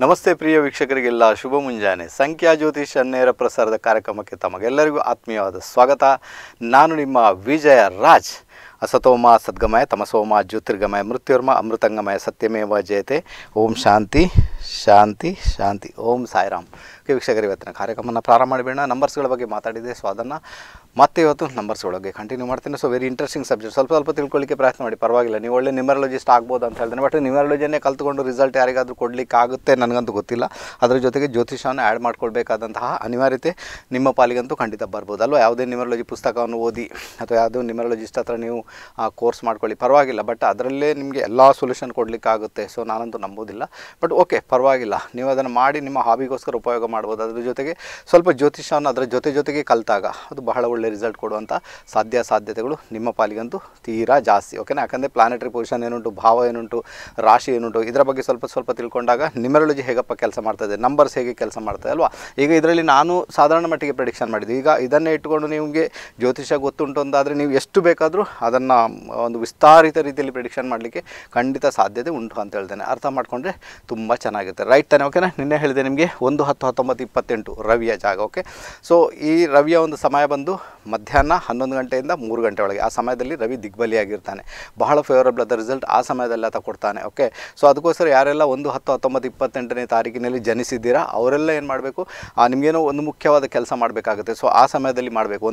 ನಮಸ್ತೆ ಪ್ರಿಯ ವೀಕ್ಷಕರಿಗೆಲ್ಲ ಶುಭ ಮುಂಜಾನೆ. ಸಂಖ್ಯಾ ಜ್ಯೋತಿಷ ನೇರ ಪ್ರಸಾರದ ಕಾರ್ಯಕ್ರಮಕ್ಕೆ ತಮಗೆಲ್ಲರಿಗೂ ಆತ್ಮೀಯವಾದ ಸ್ವಾಗತ. ನಾನು ನಿಮ್ಮ ವಿಜಯರಾಜ್. ಅಸತೋಮ ಸದ್ಗಮಯ ತಮಸೋಮ ಜ್ಯೋತಿರ್ಗಮಯ ಮೃತ್ಯುರ್ಮ ಅಮೃತಂಗಮಯ ಸತ್ಯಮೇವ ಜಯತೆ. ಓಂ ಶಾಂತಿ ಶಾಂತಿ ಶಾಂತಿ. ಓಂ ಸಾಯಿರಾಮ್. ವೀಕ್ಷಕರು, ಇವತ್ತಿನ ಕಾರ್ಯಕ್ರಮನ ಪ್ರಾರಂಭ ಮಾಡಿಬೇಡ. ನಂಬರ್ಸ್ಗಳ ಬಗ್ಗೆ ಮಾತಾಡಿದೆ, ಸೊ ಅದನ್ನು ಮತ್ತೆ ಇವತ್ತು ನಂಬರ್ಸ್ಗಳೊಳಗೆ ಕಂಟಿನ್ಯೂ ಮಾಡ್ತೀನಿ. So very interesting subject. ಸ್ವಲ್ಪ ತಿಳ್ಕೊಳ್ಳಿಕ್ಕೆ ಪ್ರಯತ್ನ ಮಾಡಿ, ಪರವಾಗಿಲ್ಲ. ನೀವು ಒಳ್ಳೆ ನ್ಯೂಮರಾಲಜಿಸ್ಟ್ ಆಗ್ಬೋದು ಅಂತ ಹೇಳ್ತೇನೆ. ಬಟ್ ನ್ಯೂಮರಾಲಜಿಯನ್ನೇ ಕಲ್ತ್ಕೊಂಡು ರಿಸಲ್ಟ್ ಯಾರಿಗಾದರೂ ಕೊಡಲಿಕ್ಕೆ ಆಗುತ್ತೆ ನನಗಂತೂ ಗೊತ್ತಿಲ್ಲ. ಅದರ ಜೊತೆಗೆ ಜ್ಯೋತಿಷವನ್ನು ಆ್ಯಡ್ ಮಾಡ್ಕೊಳ್ಬೇಕಾದಂತಹ ಅನಿವಾರ್ಯತೆ ನಿಮ್ಮ ಪಾಲಿಗಂತೂ ಖಂಡಿತ ಬರ್ಬೋದು ಅಲ್ವಾ. ಯಾವುದೇ ನ್ಯೂಮರಾಲಜಿ ಪುಸ್ತಕವನ್ನು ಓದಿ ಅಥವಾ ಯಾವುದೋ ನ್ಯೂಮರಾಲಜಿಸ್ಟ್ ಹತ್ರ ನೀವು ಕೋರ್ಸ್ ಮಾಡ್ಕೊಳ್ಳಿ, ಪರವಾಗಿಲ್ಲ. ಬಟ್ ಅದರಲ್ಲೇ ನಿಮಗೆ ಎಲ್ಲ ಸೊಲ್ಯೂಷನ್ ಕೊಡಲಿಕ್ಕಾಗುತ್ತೆ. ಸೊ ನಾನಂತೂ ನಂಬೋದಿಲ್ಲ. ಬಟ್ ಓಕೆ, ಪರವಾಗಿಲ್ಲ. ನೀವು ಅದನ್ನು ಮಾಡಿ ನಿಮ್ಮ ಹಾಬಿಗೋಸ್ಕರ ಉಪಯೋಗ ಮಾಡ್ಬೋದು. ಅದ್ರ ಜೊತೆಗೆ ಸ್ವಲ್ಪ ಜ್ಯೋತಿಷವನ್ನು ಅದರ ಜೊತೆಗೆ ಕಲಿತಾಗ ಅದು ಬಹಳ ಒಳ್ಳೆ ರಿಸಲ್ಟ್ ಕೊಡುವಂಥ ಸಾಧ್ಯತೆಗಳು ನಿಮ್ಮ ಪಾಲಿಗಂತೂ ತೀರಾ ಜಾಸ್ತಿ. ಓಕೆನಾ. ಯಾಕಂದರೆ ಪ್ಲಾನೆಟರಿ ಪೊಸಿಷನ್ ಏನುಂಟು, ಭಾವ ಏನುಂಟು, ರಾಶಿ ಏನುಂಟು, ಇದರ ಬಗ್ಗೆ ಸ್ವಲ್ಪ ತಿಳ್ಕೊಂಡಾಗ ನ್ಯೂಮರಾಲಜಿ ಹೇಗಪ್ಪ ಕೆಲಸ ಮಾಡ್ತದೆ, ನಂಬರ್ಸ್ ಹೇಗೆ ಕೆಲಸ ಮಾಡ್ತದೆ ಅಲ್ವಾ. ಈಗ ಇದರಲ್ಲಿ ನಾನು ಸಾಧಾರಣ ಮಟ್ಟಿಗೆ ಪ್ರೆಡಿಕ್ಷನ್ ಮಾಡಿದ್ದೆ. ಈಗ ಇದನ್ನೇ ಇಟ್ಟುಕೊಂಡು ನಿಮಗೆ ಜ್ಯೋತಿಷ ಗೊತ್ತುಂಟು ಅಂತಾದರೆ ನೀವು ಎಷ್ಟು ಬೇಕಾದರೂ ಅದನ್ನು ಒಂದು ವಿಸ್ತಾರಿತ ರೀತಿಯಲ್ಲಿ ಪ್ರೆಡಿಕ್ಷನ್ ಮಾಡಲಿಕ್ಕೆ ಖಂಡಿತ ಸಾಧ್ಯತೆ ಉಂಟು ಅಂತ ಹೇಳ್ತೇನೆ. ಅರ್ಥ ಮಾಡಿಕೊಂಡ್ರೆ ತುಂಬ ಚೆನ್ನಾಗಿರುತ್ತೆ, ರೈಟ್ ತಾನೆ. ಓಕೆನಾ. ನಿನ್ನೆ ಹೇಳಿದೆ ನಿಮಗೆ 1-10-19-28 ರವಿಯ ಜಾಗ. ಓಕೆ. ಸೊ ಈ ರವಿಯ ಒಂದು ಸಮಯ ಬಂದು ಮಧ್ಯಾಹ್ನ 11 ಗಂಟೆಯಿಂದ 3 ಗಂಟೆ ಒಳಗೆ. ಆ ಸಮಯದಲ್ಲಿ ರವಿ ದಿಗ್ಬಲಿಯಾಗಿರ್ತಾನೆ. ಬಹಳ ಫೇವರಬಲ್ ಆದ ರಿಸಲ್ಟ್ ಆ ಸಮಯದಲ್ಲಿ ಆತ ಕೊಡ್ತಾನೆ. ಓಕೆ. ಸೊ ಅದಕ್ಕೋಸ್ಕರ ಯಾರೆಲ್ಲ 1-10-19-28ನೇ ತಾರೀಕಿನಲ್ಲಿ ಜನಿಸಿದ್ದೀರಾ ಅವರೆಲ್ಲ ಏನು ಮಾಡಬೇಕು, ನಿಮಗೇನೋ ಒಂದು ಮುಖ್ಯವಾದ ಕೆಲಸ ಮಾಡಬೇಕಾಗುತ್ತೆ. ಸೊ ಆ ಸಮಯದಲ್ಲಿ ಮಾಡಬೇಕು.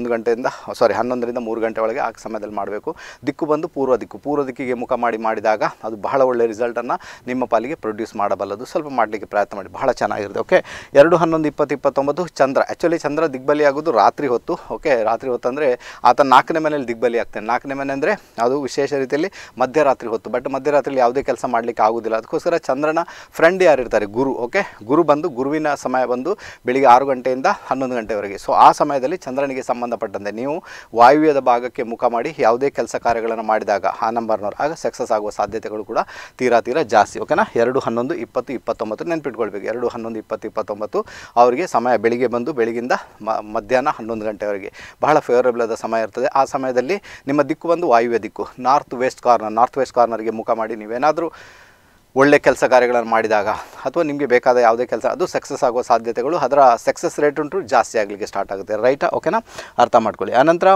11ರಿಂದ 3 ಗಂಟೆ ಒಳಗೆ ಆ ಸಮಯದಲ್ಲಿ ಮಾಡಬೇಕು. ದಿಕ್ಕು ಬಂದು ಪೂರ್ವ ದಿಕ್ಕಿಗೆ ಮುಖ ಮಾಡಿದಾಗ ಅದು ಬಹಳ ಒಳ್ಳೆಯ ರಿಸಲ್ಟನ್ನು ನಿಮ್ಮ ಪಾಲಿಗೆ ಪ್ರೊಡ್ಯೂಸ್ ಮಾಡಬಲ್ಲದು. ಸ್ವಲ್ಪ ಮಾಡಲಿಕ್ಕೆ ಪ್ರಯತ್ನ ಮಾಡಿ, ಬಹಳ ಚೆನ್ನಾಗಿರುತ್ತೆ. ಓಕೆ. 2-11-20-29 ಚಂದ್ರ. ಆ್ಯಕ್ಚುಲಿ ಚಂದ್ರ ದಿಗ್ಬಲಿ ಆಗೋದು ರಾತ್ರಿ ಹೊತ್ತು. ಓಕೆ. ರಾತ್ರಿ ಹೊತ್ತು ಅಂದರೆ ಆತ 4ನೇ ಮನೆಯಲ್ಲಿ ದಿಗ್ಬಲಿ ಆಗ್ತಾನೆ. 4ನೇ ಮನೆ ಅಂದರೆ ಅದು ವಿಶೇಷ ರೀತಿಯಲ್ಲಿ ಮಧ್ಯರಾತ್ರಿ ಹೊತ್ತು. ಬಟ್ ಮಧ್ಯರಾತ್ರಿಯಲ್ಲಿ ಯಾವುದೇ ಕೆಲಸ ಮಾಡಲಿಕ್ಕೆ ಆಗೋದಿಲ್ಲ. ಅದಕ್ಕೋಸ್ಕರ ಚಂದ್ರನ ಫ್ರೆಂಡ್ ಯಾರಿರ್ತಾರೆ, ಗುರು. ಓಕೆ. ಗುರುವಿನ ಸಮಯ ಬಂದು ಬೆಳಿಗ್ಗೆ 6 ಗಂಟೆಯಿಂದ 11 ಗಂಟೆವರೆಗೆ. ಸೊ ಆ ಸಮಯದಲ್ಲಿ ಚಂದ್ರನಿಗೆ ಸಂಬಂಧಪಟ್ಟಂತೆ ನೀವು ವಾಯುವ್ಯದ ಭಾಗಕ್ಕೆ ಮುಖ ಮಾಡಿ ಯಾವುದೇ ಕೆಲಸ ಕಾರ್ಯಗಳನ್ನು ಮಾಡಿದಾಗ ಆ ನಂಬರ್ನವ್ರು ಆಗ ಸಕ್ಸಸ್ ಆಗುವ ಸಾಧ್ಯತೆಗಳು ಕೂಡ ತೀರಾ ಜಾಸ್ತಿ. ಓಕೆನಾ. 2-11-20-29 ನೆನ್ಪಿಟ್ಕೊಳ್ಬೇಕು. 2-11-20-29 ಅವರಿಗೆ ಸಮಯ ಬೆಳಿಗ್ಗೆಯಿಂದ ಮಧ್ಯಾಹ್ನ 11 ಗಂಟೆವರೆಗೆ ಬಹಳ ಫೇವರಬಲ್ ಆದ ಸಮಯ ಇರ್ತದೆ. ಆ ಸಮಯದಲ್ಲಿ ನಿಮ್ಮ ದಿಕ್ಕು ಬಂದು ವಾಯುವ್ಯ ದಿಕ್ಕು, ನಾರ್ತ್ ವೆಸ್ಟ್ ಕಾರ್ನರ್ಗೆ ಮುಖ ಮಾಡಿ ನೀವೇನಾದರೂ ಒಳ್ಳೆ ಕೆಲಸ ಕಾರ್ಯಗಳನ್ನು ಮಾಡಿದಾಗ ಅಥವಾ ನಿಮಗೆ ಬೇಕಾದ ಯಾವುದೇ ಕೆಲಸ ಅದು ಸಕ್ಸಸ್ ಆಗುವ ಸಾಧ್ಯತೆಗಳು, ಅದರ ಸಕ್ಸಸ್ ರೇಟ್ ಉಂಟು ಜಾಸ್ತಿ ಆಗಲಿಕ್ಕೆ ಸ್ಟಾರ್ಟ್ ಆಗುತ್ತೆ. ರೈಟಾ. ಓಕೆನಾ. ಅರ್ಥ ಮಾಡ್ಕೊಳ್ಳಿ. ಆನಂತರ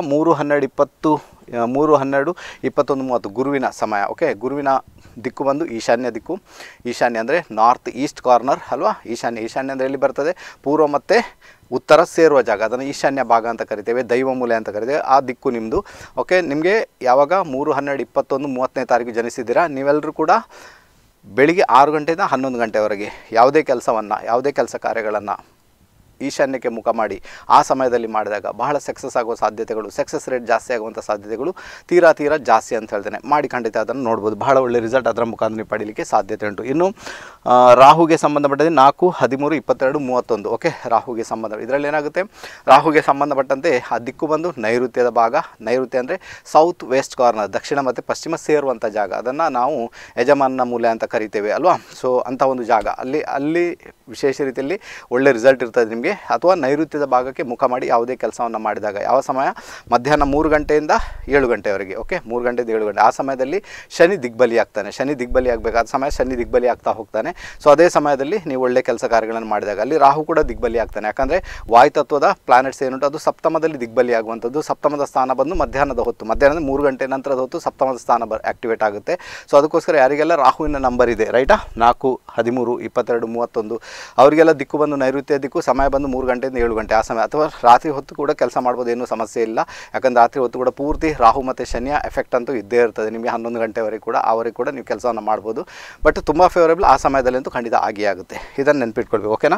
3-12-21-30 ಗುರುವಿನ ಸಮಯ. ಓಕೆ. ಗುರುವಿನ ದಿಕ್ಕು ಬಂದು ಈಶಾನ್ಯ ದಿಕ್ಕು. ಈಶಾನ್ಯ ಅಂದರೆ ನಾರ್ತ್ ಈಸ್ಟ್ ಕಾರ್ನರ್ ಅಲ್ವಾ. ಈಶಾನ್ಯ ಅಂದರೆ ಎಲ್ಲಿ ಬರ್ತದೆ, ಪೂರ್ವ ಮತ್ತು ಉತ್ತರ ಸೇರುವ ಜಾಗ. ಅದನ್ನು ಈಶಾನ್ಯ ಭಾಗ ಅಂತ ಕರಿತೇವೆ, ದೈವ ಮೂಲೆ ಅಂತ ಕರಿತೇವೆ. ಆ ದಿಕ್ಕು ನಿಮ್ಮದು. ಓಕೆ. ನಿಮಗೆ ಯಾವಾಗ 3-12-21-30ನೇ ತಾರೀಕು ಜನಿಸಿದ್ದೀರಾ ನೀವೆಲ್ಲರೂ ಕೂಡ ಬೆಳಿಗ್ಗೆ 6 ಗಂಟೆಯಿಂದ 11 ಗಂಟೆವರೆಗೆ ಯಾವುದೇ ಕೆಲಸ ಕಾರ್ಯಗಳನ್ನು ಈಶಾನ್ಯಕ್ಕೆ ಮುಖ ಮಾಡಿ ಆ ಸಮಯದಲ್ಲಿ ಮಾಡಿದಾಗ ಬಹಳ ಸಕ್ಸಸ್ ಆಗುವ ಸಾಧ್ಯತೆಗಳು, ಸಕ್ಸಸ್ ರೇಟ್ ಜಾಸ್ತಿ ಆಗುವಂಥ ಸಾಧ್ಯತೆಗಳು ತೀರಾ ಜಾಸ್ತಿ ಅಂತ ಹೇಳ್ತೇನೆ. ಮಾಡಿ ಖಂಡಿತ ಅದನ್ನು ನೋಡ್ಬೋದು. ಬಹಳ ಒಳ್ಳೆ ರಿಸಲ್ಟ್ ಅದರ ಮುಖಾಂತರ ನೀವು ಪಡೀಲಿಕ್ಕೆ ಸಾಧ್ಯತೆ ಉಂಟು. ಇನ್ನು ರಾಹುಗೆ ಸಂಬಂಧಪಟ್ಟಂತೆ 4-13-22-31. ಓಕೆ. ರಾಹುಗೆ ಇದರಲ್ಲಿ ಏನಾಗುತ್ತೆ, ರಾಹುಗೆ ಸಂಬಂಧಪಟ್ಟಂತೆ ಆ ದಿಕ್ಕು ಬಂದು ನೈಋತ್ಯದ ಭಾಗ. ನೈಋತ್ಯ ಅಂದರೆ ಸೌತ್ ವೆಸ್ಟ್ ಕಾರ್ನರ್, ದಕ್ಷಿಣ ಮತ್ತು ಪಶ್ಚಿಮ ಸೇರುವಂಥ ಜಾಗ. ಅದನ್ನು ನಾವು ಯಜಮಾನನ ಮೂಲೆ ಅಂತ ಕರಿತೇವೆ ಅಲ್ವಾ. ಸೊ ಅಂಥ ಒಂದು ಜಾಗ ಅಲ್ಲಿ ವಿಶೇಷ ರೀತಿಯಲ್ಲಿ ಒಳ್ಳೆ ರಿಸಲ್ಟ್ ಇರ್ತದೆ ನಿಮಗೆ. ಅಥವಾ ನೈಋತ್ಯದ ಭಾಗಕ್ಕೆ ಮುಖ ಮಾಡಿ ಯಾವುದೇ ಕೆಲಸವನ್ನು ಮಾಡಿದಾಗ ಯಾವ ಸಮಯ, ಮಧ್ಯಾಹ್ನ 3 ಗಂಟೆಯಿಂದ 7 ಗಂಟೆವರೆಗೆ. ಓಕೆ. 3 ಗಂಟೆಯಿಂದ 7 ಗಂಟೆ. ಆ ಸಮಯದಲ್ಲಿ ಶನಿ ದಿಗ್ಬಲಿ ಆಗ್ತಾನೆ. ಶನಿ ದಿಗ್ಬಲಿ ಆಗಬೇಕಾದ ಸಮಯ ಶನಿ ದಿಗ್ಬಲಿ ಆಗ್ತಾ ಹೋಗ್ತಾನೆ. ಸೊ ಅದೇ ಸಮಯದಲ್ಲಿ ನೀವು ಒಳ್ಳೆ ಕೆಲಸ ಕಾರ್ಯಗಳನ್ನು ಮಾಡಿದಾಗ ಅಲ್ಲಿ ರಾಹು ಕೂಡ ದಿಗ್ಬಲಿ ಆಗ್ತಾನೆ. ಯಾಕಂದರೆ ವಾಯುತತ್ವದ ಪ್ಲಾನೆಟ್ಸ್ ಏನುಂಟು ಅದು ಸಪ್ತಮದಲ್ಲಿ ದಿಗ್ಬಲಿ ಆಗುವಂಥದ್ದು. ಸಪ್ತಮದ ಸ್ಥಾನ ಬಂದು ಮಧ್ಯಾಹ್ನದ 3 ಗಂಟೆ ನಂತರದ ಹೊತ್ತು ಸಪ್ತಮದ ಸ್ಥಾನ ಆಕ್ಟಿವೇಟ್ ಆಗುತ್ತೆ. ಸೊ ಅದಕ್ಕೋಸ್ಕರ ಯಾರಿಗೆಲ್ಲ ರಾಹುವಿನ ನಂಬರ್ ಇದೆ ರೈಟಾ, 4-13-22-31 ಅವರಿಗೆಲ್ಲ ದಿಕ್ಕು ಬಂದು ನೈಋತ್ಯ ದಿಕ್ಕು. ಸಮಯ ಬಂದು 3 ಗಂಟೆಯಿಂದ 7 ಗಂಟೆ. ಆ ಸಮಯ ಅಥವಾ ರಾತ್ರಿ ಹೊತ್ತು ಕೂಡ ಕೆಲಸ ಮಾಡ್ಬೋದು, ಏನೂ ಸಮಸ್ಯೆ ಇಲ್ಲ. ಯಾಕಂದರೆ ರಾತ್ರಿ ಹೊತ್ತು ಕೂಡ ಪೂರ್ತಿ ರಾಹು ಮತ್ತು ಶನಿಯ ಎಫೆಕ್ಟ್ ಅಂತೂ ಇದ್ದೇ ಇರ್ತದೆ ನಿಮಗೆ. 11 ಗಂಟೆವರೆಗೆ ಕೂಡ ಅವರಿಗೆ ಕೂಡ ನೀವು ಕೆಲಸವನ್ನು ಮಾಡ್ಬೋದು. ಬಟ್ ತುಂಬ ಫೇವರೇಬಲ್ ಆ ಸಮಯದಲ್ಲಂತೂ ಖಂಡಿತ ಆಗಿ ಆಗುತ್ತೆ. ಇದನ್ನು ನೆನ್ಪಿಟ್ಕೊಳ್ಬೇಕು. ಓಕೆನಾ.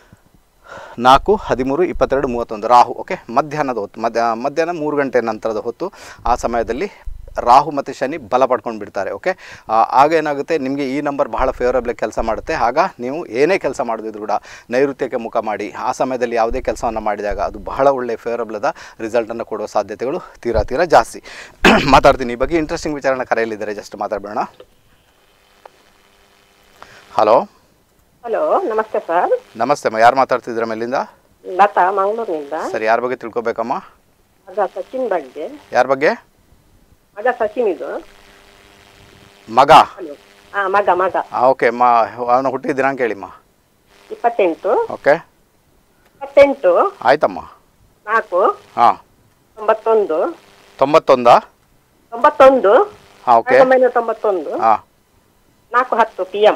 4-13-22-31 ರಾಹು. ಓಕೆ. ಮಧ್ಯಾಹ್ನದ ಹೊತ್ತು, ಮಧ್ಯಾಹ್ನ 3 ಗಂಟೆ ನಂತರದ ಹೊತ್ತು ಆ ಸಮಯದಲ್ಲಿ ರಾಹು ಮತ್ತು ಶನಿ ಬಲ ಪಡ್ಕೊಂಡು ಬಿಡ್ತಾರೆ. ಓಕೆ. ಆಗ ಏನಾಗುತ್ತೆ, ನಿಮಗೆ ಈ ನಂಬರ್ ಬಹಳ ಫೇವರಬಲ್ ಕೆಲಸ ಮಾಡುತ್ತೆ. ಆಗ ನೀವು ಏನೇ ಕೆಲಸ ಮಾಡೋದಿದ್ರು ಕೂಡ ನೈಋತ್ಯಕ್ಕೆ ಮುಖ ಮಾಡಿ ಆ ಸಮಯದಲ್ಲಿ ಯಾವುದೇ ಕೆಲಸವನ್ನು ಮಾಡಿದಾಗ ಅದು ಬಹಳ ಒಳ್ಳೆಯ ಫೇವರಬಲ್ ಆದ ರಿಸಲ್ಟನ್ನು ಕೊಡುವ ಸಾಧ್ಯತೆಗಳು ತೀರಾ ಜಾಸ್ತಿ. ಮಾತಾಡ್ತೀನಿ ಈ ಬಗ್ಗೆ. ಇಂಟ್ರೆಸ್ಟಿಂಗ್ ವಿಚಾರನ ಕರೆಯಲಿದ್ದಾರೆ, ಜಸ್ಟ್ ಮಾತಾಡಬೇಡ. ಹಲೋ. ನಮಸ್ತೆ ಸರ್. ನಮಸ್ತೆ ಅಮ್ಮ. ಯಾರು ಮಾತಾಡ್ತಿದ್ರ ಮೇಲಿಂದ? ಲತಾ, ಮಂಗಳೂರಿನಿಂದ. ಸರಿ, ಯಾರ ಬಗ್ಗೆ ತಿಳ್ಕೊಬೇಕಮ್ಮ? ಸಚಿನ್ ಬಗ್ಗೆ. ಯಾರ ಬಗ್ಗೆ? ಮಗ ಸಚಿನ್. ಇದು ಮಗ? ಮಗ. ಓಕೆ. ಅವನು ಹುಟ್ಟಿದ ದಿನಾಂಕ ಹೇಳಿಮ್ಮ. 28 ಓಕೆ 28 ಆಯ್ತಮ್ಮ. 4 ಹಾಂ 91 91 91 ಹಾಂ ಓಕೆ 1991 ಹಾಂ 4:10 PM.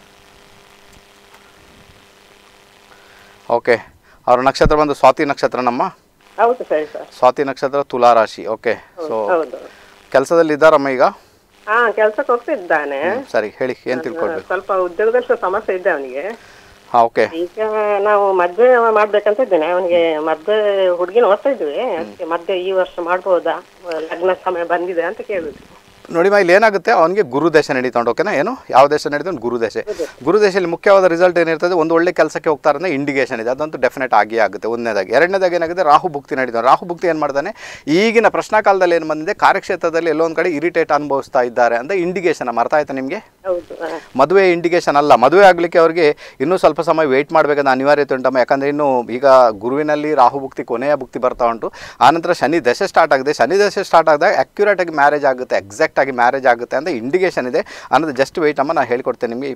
ಓಕೆ. ಅವ್ರ ನಕ್ಷತ್ರ ಬಂದು ಸ್ವಾತಿ ನಕ್ಷತ್ರ ನಮ್ಮ. ಹೌದು ಸರಿ ಸರ್. ಸ್ವಾತಿ ನಕ್ಷತ್ರ ತುಲಾ ರಾಶಿ. ಓಕೆ. ಸೊ ಹೌದು. ಕೆಲಸದಲ್ಲಿ ಇದ್ದಾರಮ್ಮ ಈಗ? ಕೆಲ್ಸಕ್ಕೆ ಹೋಗ್ತಿದ್ದಾನೆ. ಸರಿ ಹೇಳಿ, ಏನು ತಿಳ್ಕೊಳ್ಬೇಕು? ಸ್ವಲ್ಪ ಉದ್ಯೋಗದಲ್ಲಿ ಸಮಸ್ಯೆ ಇದೆ ಅವನಿಗೆ. ಹಾಂ ಓಕೆ. ಈಗ ನಾವು ಮದ್ವೆ ಮಾಡ್ಬೇಕಂತ ಇದ್ದೇನೆ ಅವನಿಗೆ. ಮದ್ವೆ ಹುಡುಗಿ ನೋಡ್ತಾ ಇದ್ವಿ, ಅದಕ್ಕೆ ಮದ್ವೆ ಈ ವರ್ಷ ಮಾಡ್ಬೋದಾ, ಲಗ್ನ ಸಮಯ ಬಂದಿದೆ ಅಂತ ಕೇಳಿದ್ವಿ. ನೋಡಿಮ್ಮ, ಇಲ್ಲಿ ಏನಾಗುತ್ತೆ, ಅವನಿಗೆ ಗುರುದೇಶ ನಡೀತೊಂಡು. ಓಕೆನಾ? ಏನು ಯಾವ ದೇಶ ನಡೀತು? ಗುರುದೇಶ. ಗುರುದೇಶದಲ್ಲಿ ಮುಖ್ಯವಾದ ರಿಸಲ್ಟ್ ಏನಿರ್ತದೆ, ಒಂದು ಒಳ್ಳೆ ಕೆಲಸಕ್ಕೆ ಹೋಗ್ತಾರೆ ಅಂದರೆ ಇಂಡಿಕೇಶನ್ ಇದೆ, ಅದಂತೂ ಡೆಫಿನೆಟ್ ಆಗಿ ಆಗುತ್ತೆ. ಒಂದನೇದಾಗಿ. ಎರಡನೇದಾಗಿ ಏನಾಗುತ್ತೆ, ರಾಹು ಭುಕ್ತಿ ನಡೀತಾನೆ. ರಾಹು ಭುಕ್ತಿ ಏನು ಮಾಡ್ತಾನೆ, ಈಗಿನ ಪ್ರಶ್ನಾ ಕಾಲದಲ್ಲಿ ಏನು ಬಂದಿದೆ, ಕಾರ್ಯಕ್ಷೇತ್ರದಲ್ಲಿ ಎಲ್ಲೊಂದು ಕಡೆ ಇರಿಟೇಟ್ ಅನುಭವಿಸ್ತಾ ಇದ್ದಾರೆ ಅಂತ ಇಂಡಿಕೇಶನ್. ಅರ್ಥ ಆಯ್ತಾ ನಿಮಗೆ? ಮದುವೆ ಇಂಡಿಕೇಶನ್ ಅಲ್ಲ. ಮದುವೆ ಆಗಲಿಕ್ಕೆ ಅವ್ರಿಗೆ ಇನ್ನೂ ಸ್ವಲ್ಪ ಸಮಯ ವೆಯ್ಟ್ ಮಾಡಬೇಕಂತ ಅನಿವಾರ್ಯತೆ ಉಂಟಮ್ಮ. ಯಾಕಂದರೆ ಇನ್ನು ಈಗ ಗುರುವಿನಲ್ಲಿ ರಾಹು ಭುಕ್ತಿ ಕೊನೆಯ ಭುಕ್ತಿ ಬರ್ತಾ ಉಂಟು. ಆನಂತರ ಶನಿ ದಶೆ ಸ್ಟಾರ್ಟ್ ಆಗಿದೆ. ಶನಿ ದಶೆ ಸ್ಟಾರ್ಟ್ ಆದಾಗ ಅಕ್ಯುರೇಟಾಗಿ ಮ್ಯಾರೇಜ್ ಆಗುತ್ತೆ, ಎಕ್ಸಾಕ್ಟ್ ಆಗಿ ಮ್ಯಾರೇಜ್ ಆಗುತ್ತೆ ಅಂತ ಇಂಡಿಕೇಶನ್ ಇದೆ ಅನ್ನೋದು. ಜಸ್ಟ್ ವೆಯ್ಟ್ ಅಮ್ಮ, ನಾನು ಹೇಳ್ಕೊಡ್ತೇನೆ ನಿಮಗೆ.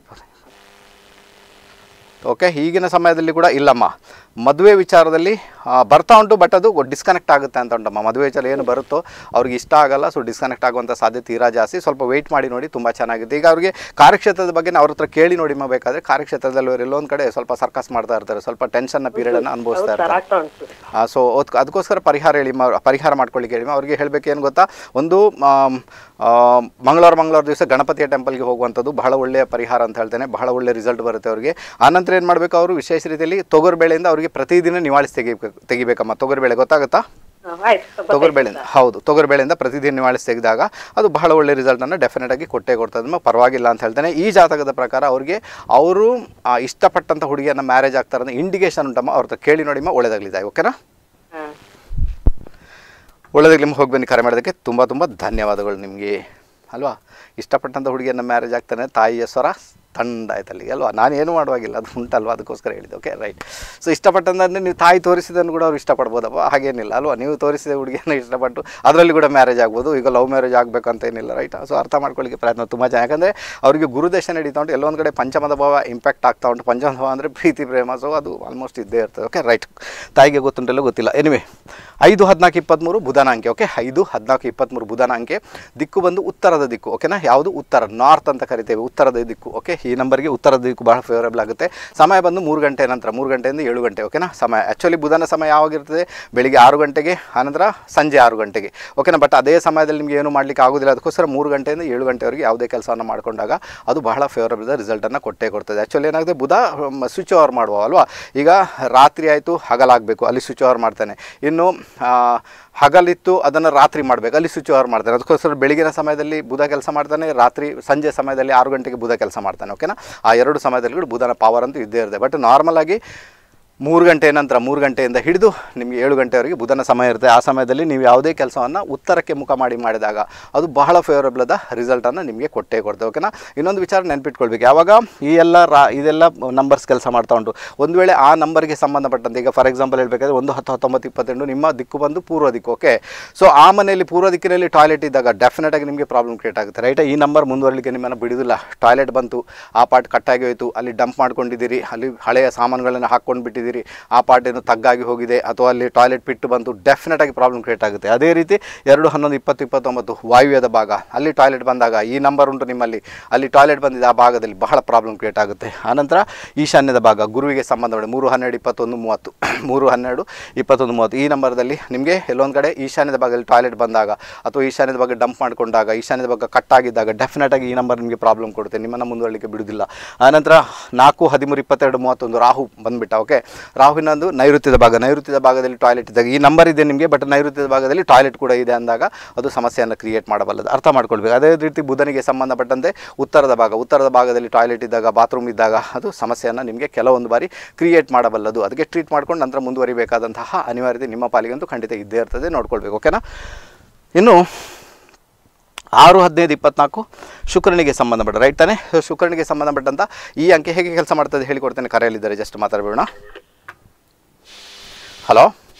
ಓಕೆ. ಈಗಿನ ಸಮಯದಲ್ಲಿ ಕೂಡ ಇಲ್ಲಮ್ಮ, ಮದುವೆ ವಿಚಾರದಲ್ಲಿ ಬರ್ತಾ ಉಂಟು, ಬಟ್ ಅದು ಡಿಸ್ಕನೆಕ್ಟ್ ಆಗುತ್ತೆ ಅಂತ ಉಂಟಮ್ಮ. ಮದುವೆ ವಿಚಾರ ಏನು ಬರುತ್ತೋ ಅವ್ರಿಗೆ ಇಷ್ಟ ಆಗಲ್ಲ, ಸೊ ಡಿಸ್ಕನೆಕ್ಟ್ ಆಗುವಂಥ ಸಾಧ್ಯತೆ ತೀರಾ ಜಾಸ್ತಿ. ಸ್ವಲ್ಪ ವೆಯ್ಟ್ ಮಾಡಿ ನೋಡಿ, ತುಂಬ ಚೆನ್ನಾಗಿದೆ. ಈಗ ಅವ್ರಿಗೆ ಕಾರ್ಯಕ್ಷೇತ್ರದ ಬಗ್ಗೆ ಅವ್ರ ಹತ್ರ ಕೇಳಿ ನೋಡಿ ಬೇಕಾದರೆ. ಕಾರ್ಯಕ್ಷೇತ್ರದಲ್ಲಿ ಅವರು ಎಲ್ಲೊಂದು ಕಡೆ ಸ್ವಲ್ಪ ಸರ್ಕಸ್ ಮಾಡ್ತಾ ಇರ್ತಾರೆ, ಸ್ವಲ್ಪ ಟೆನ್ಷನ್ನ ಪೀರಿಯಡನ್ನು ಅನುಭವಿಸ್ತಾ ಇರ್ತಾರೆ. ಸೊ ಅದಕ್ಕೋಸ್ಕರ ಪರಿಹಾರ ಹೇಳಿ, ಪರಿಹಾರ ಮಾಡ್ಕೊಳ್ಳಿಕ್ಕೆ ಹೇಳಿ. ಅವ್ರಿಗೆ ಹೇಳಬೇಕು ಏನು ಗೊತ್ತಾ, ಒಂದು ಮಂಗಳವಾರ ದಿವಸ ಗಣಪತಿಯ ಟೆಂಪಲ್ಗೆ ಹೋಗುವಂಥದ್ದು ಬಹಳ ಒಳ್ಳೆಯ ಪರಿಹಾರ ಅಂತ ಹೇಳ್ತೇನೆ. ಬಹಳ ಒಳ್ಳೆ ರಿಸಲ್ಟ್ ಬರುತ್ತೆ ಅವರಿಗೆ. ಆನಂತರ ಏನು ಮಾಡಬೇಕು, ಅವರು ವಿಶೇಷ ರೀತಿಯಲ್ಲಿ ತೊಗರುಬೇಳೆಯಿಂದ ಅವರಿಗೆ ಪ್ರತಿದಿನ ನಿವಾಳಿಸಿ ತೆಗಿಬೇಕಮ್ಮ. ತೊಗರುಬೇಳೆ ಗೊತ್ತಾಗುತ್ತಾ? ತೊಗರುಬೇಳೆಯಿಂದ, ಹೌದು, ತೊಗರುಬೇಳೆಯಿಂದ ಪ್ರತಿದಿನ ನಿವಾಳಿಸಿ ತೆಗೆದಾಗ ಅದು ಬಹಳ ಒಳ್ಳೆ ರಿಸಲ್ಟನ್ನು ಡೆಫಿನೆಟ್ ಆಗಿ ಕೊಟ್ಟೇ ಕೊಡ್ತದೆ. ಪರವಾಗಿಲ್ಲ ಅಂತ ಹೇಳ್ತೇನೆ. ಈ ಜಾತಕದ ಪ್ರಕಾರ ಅವ್ರಿಗೆ ಅವರು ಇಷ್ಟಪಟ್ಟಂಥ ಹುಡುಗಿಯನ್ನು ಮ್ಯಾರೇಜ್ ಆಗ್ತಾರೆ ಅನ್ನೋ ಇಂಡಿಕೇಶನ್ ಉಂಟಮ್ಮ. ಅವ್ರ ಹತ್ರ ಕೇಳಿ ನೋಡಿಮ್ಮ, ಒಳ್ಳೆದಾಗಲಿದೆ. ಓಕೆನಾ? ಒಳ್ಳೆದಾಗಲಿ. ನಿಮ್ಗೆ ಹೋಗಿ ಬನ್ನಿ. ಕರೆ ಮಾಡೋದಕ್ಕೆ ತುಂಬ ತುಂಬ ಧನ್ಯವಾದಗಳು ನಿಮಗೆ. ಅಲ್ವಾ, ಇಷ್ಟಪಟ್ಟಂಥ ಹುಡುಗಿಯನ್ನು ಮ್ಯಾರೇಜ್ ಆಗ್ತಾನೆ, ತಾಯಿಯ ಸ್ವರ ತಂಡ ಆಯ್ತಲ್ಲಿ ಅಲ್ವಾ. ನಾನು ಏನು ಮಾಡುವಾಗಿಲ್ಲ, ಅದು ಉಂಟಲ್ವ, ಅದಕ್ಕೋಸ್ಕರ ಹೇಳಿದೆ. Okay, right. ಸೊ ಇಷ್ಟಪಟ್ಟಂದರೆ ನೀವು ತಾಯಿ ತೋರಿಸಿದನ್ನು ಕೂಡ ಅವ್ರು ಇಷ್ಟಪಡ್ಬೋದಪ್ಪ, ಹಾಗೇನಿಲ್ಲ ಅಲ್ವಾ. ನೀವು ತೋರಿಸಿದ ಹುಡುಗಿಯನ್ನು ಇಷ್ಟಪಟ್ಟು ಅದರಲ್ಲಿ ಕೂಡ ಮ್ಯಾರೇಜ್ ಆಗ್ಬೋದು. ಈಗ ಲವ್ ಮ್ಯಾರೇಜ್ ಆಗಬೇಕಂತ ಏನಿಲ್ಲ, ರೈಟ್. ಸೊ ಅರ್ಥ ಮಾಡ್ಕೊಳ್ಳಿಕ್ಕೆ ಪ್ರಯತ್ನ ತುಂಬ ಚೆನ್ನಾಗಿ. ಯಾಕಂದರೆ ಅವರಿಗೆ ಗುರುದೇಶ ನಡೀತಾ ಉಂಟು, ಎಲ್ಲೊಂದು ಕಡೆ ಪಂಚಮದ ಭಾವ ಇಂಪ್ಯಾಕ್ಟ್ ಆಗ್ತಾ ಉಂಟು. ಪಂಚಮದ ಭಾವ ಅಂದರೆ ಪ್ರೀತಿ ಪ್ರೇಮ, ಸೊ ಅದು ಆಲ್ಮೋಸ್ಟ್ ಇದ್ದೇ ಇರ್ತದೆ. Okay, right. ತಾಯಿಗೆ ಗೊತ್ತುಂಟೆಲ್ಲ ಗೊತ್ತಿಲ್ಲ. ಎನಿವೆ, 5-14-23 ಬುಧನ ಅಂಕೆ. ಓಕೆ, 5-14-23 ಬುಧನ ಅಂಕೆ. ದಿಕ್ಕು ಬಂದು ಉತ್ತರದ ದಿಕ್ಕು. ಓಕೆನಾ? ಯಾವುದು? ಉತ್ತರ, ನಾರ್ತ್ ಅಂತ ಕರಿತೇವೆ, ಉತ್ತರದ ದಿಕ್ಕು. ಓಕೆ, ಈ ನಂಬರ್ಗೆ ಉತ್ತರದ ದಿಕ್ಕು ಬಹಳ ಫೇವರೇಬಲ್ ಆಗುತ್ತೆ. ಸಮಯ ಬಂದು 3 ಗಂಟೆ ನಂತರ, 3 ಗಂಟೆಯಿಂದ 7 ಗಂಟೆ. ಓಕೆನಾ? ಸಮಯ ಆ್ಯಕ್ಚುಲಿ ಬುಧನ ಸಮಯ ಯಾವಾಗಿರ್ತದೆ, ಬೆಳಿಗ್ಗೆ 6 ಗಂಟೆಗೆ, ಆನಂತರ ಸಂಜೆ 6 ಗಂಟೆಗೆ. ಓಕೆನಾ? ಬಟ್ ಅದೇ ಸಮಯದಲ್ಲಿ ನಿಮಗೆ ಏನು ಮಾಡಲಿಕ್ಕೆ ಆಗೋದಿಲ್ಲ. ಅದಕ್ಕೋಸ್ಕರ 3 ಗಂಟೆಯಿಂದ 7 ಗಂಟೆವರೆಗೆ ಯಾವುದೇ ಕೆಲಸವನ್ನು ಮಾಡಿಕೊಂಡಾಗ ಅದು ಬಹಳ ಫೇವರೇಬಲ್ ರಿಸಲ್ಟನ್ನು ಕೊಟ್ಟೇ ಕೊಡ್ತದೆ. ಆ್ಯಕ್ಚುಲಿ ಏನಾಗುತ್ತೆ, ಬುಧ ಸ್ವಿಚ್ ಓವರ್ ಮಾಡುವ ಅಲ್ವಾ. ಈಗ ರಾತ್ರಿ ಆಯಿತು, ಹಗಲಾಗಬೇಕು, ಅಲ್ಲಿ ಸ್ವಿಚ್ ಓವರ್ ಮಾಡ್ತಾನೆ. ಇನ್ನು ಹಗಲಿತ್ತು, ಅದನ್ನು ರಾತ್ರಿ ಮಾಡಬೇಕು, ಅಲ್ಲಿ ಸ್ವಿಚ್ ಓವರ್ ಮಾಡ್ತಾನೆ. ಅದಕ್ಕೋಸ್ಕರ ಬೆಳಗಿನ ಸಮಯದಲ್ಲಿ ಬುಧ ಕೆಲಸ ಮಾಡ್ತಾನೆ, ರಾತ್ರಿ ಸಂಜೆ ಸಮಯದಲ್ಲಿ 6 ಗಂಟೆಗೆ ಬುಧ ಕೆಲಸ ಮಾಡ್ತಾನೆ. ಓಕೆನಾ? ಆ 2 ಸಮಯದಲ್ಲಿ ಕೂಡ ಬುಧನ ಪವರ್ ಅಂತೂ ಇದ್ದೇ ಇರುತ್ತೆ. ಬಟ್ ನಾರ್ಮಲ್ ಆಗಿ 3 ಗಂಟೆ ನಂತರ, 3 ಗಂಟೆಯಿಂದ ಹಿಡಿದು ನಿಮಗೆ 7 ಗಂಟೆವರೆಗೆ ಬುಧನ ಸಮಯ ಇರುತ್ತೆ. ಆ ಸಮಯದಲ್ಲಿ ನೀವು ಯಾವುದೇ ಕೆಲಸವನ್ನು ಉತ್ತರಕ್ಕೆ ಮುಖ ಮಾಡಿದಾಗ ಅದು ಬಹಳ ಫೇವರಬಲ್ ಆದ ರಿಸಲ್ಟನ್ನು ನಿಮಗೆ ಕೊಟ್ಟೇ ಕೊಡ್ತೇವೆ. ಓಕೆನಾ? ಇನ್ನೊಂದು ವಿಚಾರ ನೆನ್ಪಿಟ್ಕೊಳ್ಬೇಕು, ಯಾವಾಗ ಇದೆಲ್ಲ ನಂಬರ್ಸ್ ಕೆಲಸ ಮಾಡ್ತಾ ಉಂಟು, ಒಂದು ವೇಳೆ ಆ ನಂಬರ್ಗೆ ಸಂಬಂಧಪಟ್ಟಂತೆ, ಈಗ ಫಾರ್ ಎಕ್ಸಾಂಪಲ್ ಹೇಳಬೇಕಾದ್ರೆ 1, 10, 19, 22 ನಿಮ್ಮ ದಿಕ್ಕು ಬಂದು ಪೂರ್ವ ದಿಕ್ಕು. ಓಕೆ, ಸೊ ಆ ಮನೆಯಲ್ಲಿ ಪೂರ್ವ ದಿಕ್ಕಿನಲ್ಲಿ ಟಾಯ್ಲೆಟ್ ಇದ್ದಾಗ ಡೆಫಿನೆಟಾಗಿ ನಿಮಗೆ ಪ್ರಾಬ್ಲಮ್ ಕ್ರಿಯೇಟ್ ಆಗುತ್ತೆ. ರೈಟ್? ಈ ನಂಬರ್ ಮುಂದುವರಲಿಕ್ಕೆ ನಿಮ್ಮನ್ನು ಬಿಡುವುದಿಲ್ಲ. ಟಾಯ್ಲೆಟ್ ಬಂತು, ಆ ಪಾರ್ಟ್ ಕಟ್ಟಾಗಿ ಹೋಯಿತು, ಅಲ್ಲಿ ಡಂಪ್ ಮಾಡ್ಕೊಂಡಿದ್ದೀರಿ, ಅಲ್ಲಿ ಹಳೆಯ ಸಾಮಾನುಗಳನ್ನು ಹಾಕ್ಕೊಂಡು ಬಿಟ್ಟಿದ್ದೀರಿ, ಆ ಪಾರ್ಟ್ ಏನು ತಗ್ಗಾಗಿ ಹೋಗಿದೆ, ಅಥವಾ ಅಲ್ಲಿ ಟಾಯ್ಲೆಟ್ ಪಿಟ್ಟು ಬಂತು, ಡೆಫಿನೆಟ್ ಆಗಿ ಪ್ರಾಬ್ಲಮ್ ಕ್ರಿಯೇಟ್ ಆಗುತ್ತೆ. ಅದೇ ರೀತಿ 2, 11, 20, 29 ವಾಯುವ್ಯದ ಭಾಗ, ಅಲ್ಲಿ ಟಾಯ್ಲೆಟ್ ಬಂದಾಗ, ಈ ನಂಬರ್ ಉಂಟು ನಿಮ್ಮಲ್ಲಿ, ಅಲ್ಲಿ ಟಾಯ್ಲೆಟ್ ಬಂದಿದೆ, ಆ ಭಾಗದಲ್ಲಿ ಬಹಳ ಪ್ರಾಬ್ಲಮ್ ಕ್ರಿಯೇಟ್ ಆಗುತ್ತೆ. ಆನಂತರ ಈಶಾನ್ಯದ ಭಾಗ, ಗುರುವಿಗೆ ಸಂಬಂಧಪಟ್ಟ 3, 12, 21, 30 3, 12, 21, 30 ಈ ನಂಬರ್ದಲ್ಲಿ ನಿಮಗೆ ಎಲ್ಲೊಂದು ಕಡೆ ಈಶಾನ್ಯದ ಭಾಗದಲ್ಲಿ ಟಾಯ್ಲೆಟ್ ಬಂದಾಗ, ಅಥವಾ ಈಶಾನ್ಯದ ಭಾಗ ಡಂಪ್ ಮಾಡಿಕೊಂಡಾಗ, ಈಶಾನ್ಯದ ಭಾಗ ಕಟ್ಟಾಗಿದ್ದಾಗ ಡೆಫಿನೆಟಾಗಿ ಈ ನಂಬರ್ ನಿಮಗೆ ಪ್ರಾಬ್ಲಮ್ ಕೊಡುತ್ತೆ, ನಿಮ್ಮನ್ನು ಮುಂದುವರಲಿಕ್ಕೆ ಬಿಡುವುದಿಲ್ಲ. ಆನಂತರ 4, 13, 22, 31 ರಾಹು ಬಂದುಬಿಟ್ಟ. ಓಕೆ, ರಾಹುವಿನೊಂದು ನೈಋತ್ಯದ ಭಾಗದಲ್ಲಿ ಟಾಯ್ಲೆಟ್ ಇದ್ದಾಗ, ಈ ನಂಬರ್ ಇದೆ ನಿಮಗೆ, ಬಟ್ ನೈಋತ್ಯದ ಭಾಗದಲ್ಲಿ ಟಾಯ್ಲೆಟ್ ಕೂಡ ಇದೆ ಅಂದಾಗ ಅದು ಸಮಸ್ಯೆಯನ್ನು ಕ್ರಿಯೇಟ್ ಮಾಡಬಲ್ಲದು. ಅರ್ಥ ಮಾಡ್ಕೊಳ್ಬೇಕು. ಅದೇ ರೀತಿ ಬುಧನಿಗೆ ಸಂಬಂಧಪಟ್ಟಂತೆ ಉತ್ತರದ ಭಾಗದಲ್ಲಿ ಟಾಯ್ಲೆಟ್ ಇದ್ದಾಗ, ಬಾತ್ರೂಮ್ ಇದ್ದಾಗ ಅದು ಸಮಸ್ಯೆಯನ್ನು ನಿಮಗೆ ಕೆಲವೊಂದು ಬಾರಿ ಕ್ರಿಯೇಟ್ ಮಾಡಬಲ್ಲದು. ಅದಕ್ಕೆ ಟ್ರೀಟ್ ಮಾಡ್ಕೊಂಡು ನಂತರ ಮುಂದುವರಿಬೇಕಾದಂತಹ ಅನಿವಾರ್ಯತೆ ನಿಮ್ಮ ಪಾಲಿಗಂತೂ ಖಂಡಿತ ಇದ್ದೇ ಇರ್ತದೆ, ನೋಡ್ಕೊಳ್ಬೇಕು. ಓಕೆನಾ? ಇನ್ನು 6, 15, 24 ಶುಕ್ರನಿಗೆ ಸಂಬಂಧಪಟ್ಟ, ರೈಟ್ ತಾನೆ? ಶುಕ್ರನಿಗೆ ಸಂಬಂಧಪಟ್ಟಂಥ ಈ ಅಂಕೆ ಹೇಗೆ ಕೆಲಸ ಮಾಡ್ತದೆ ಹೇಳಿಕೊಡ್ತೇನೆ. ಕರೆಯಲ್ಲಿದ್ದಾರೆ, ಜಸ್ಟ್ ಮಾತಾಡಬೇಡ. ಹಲೋ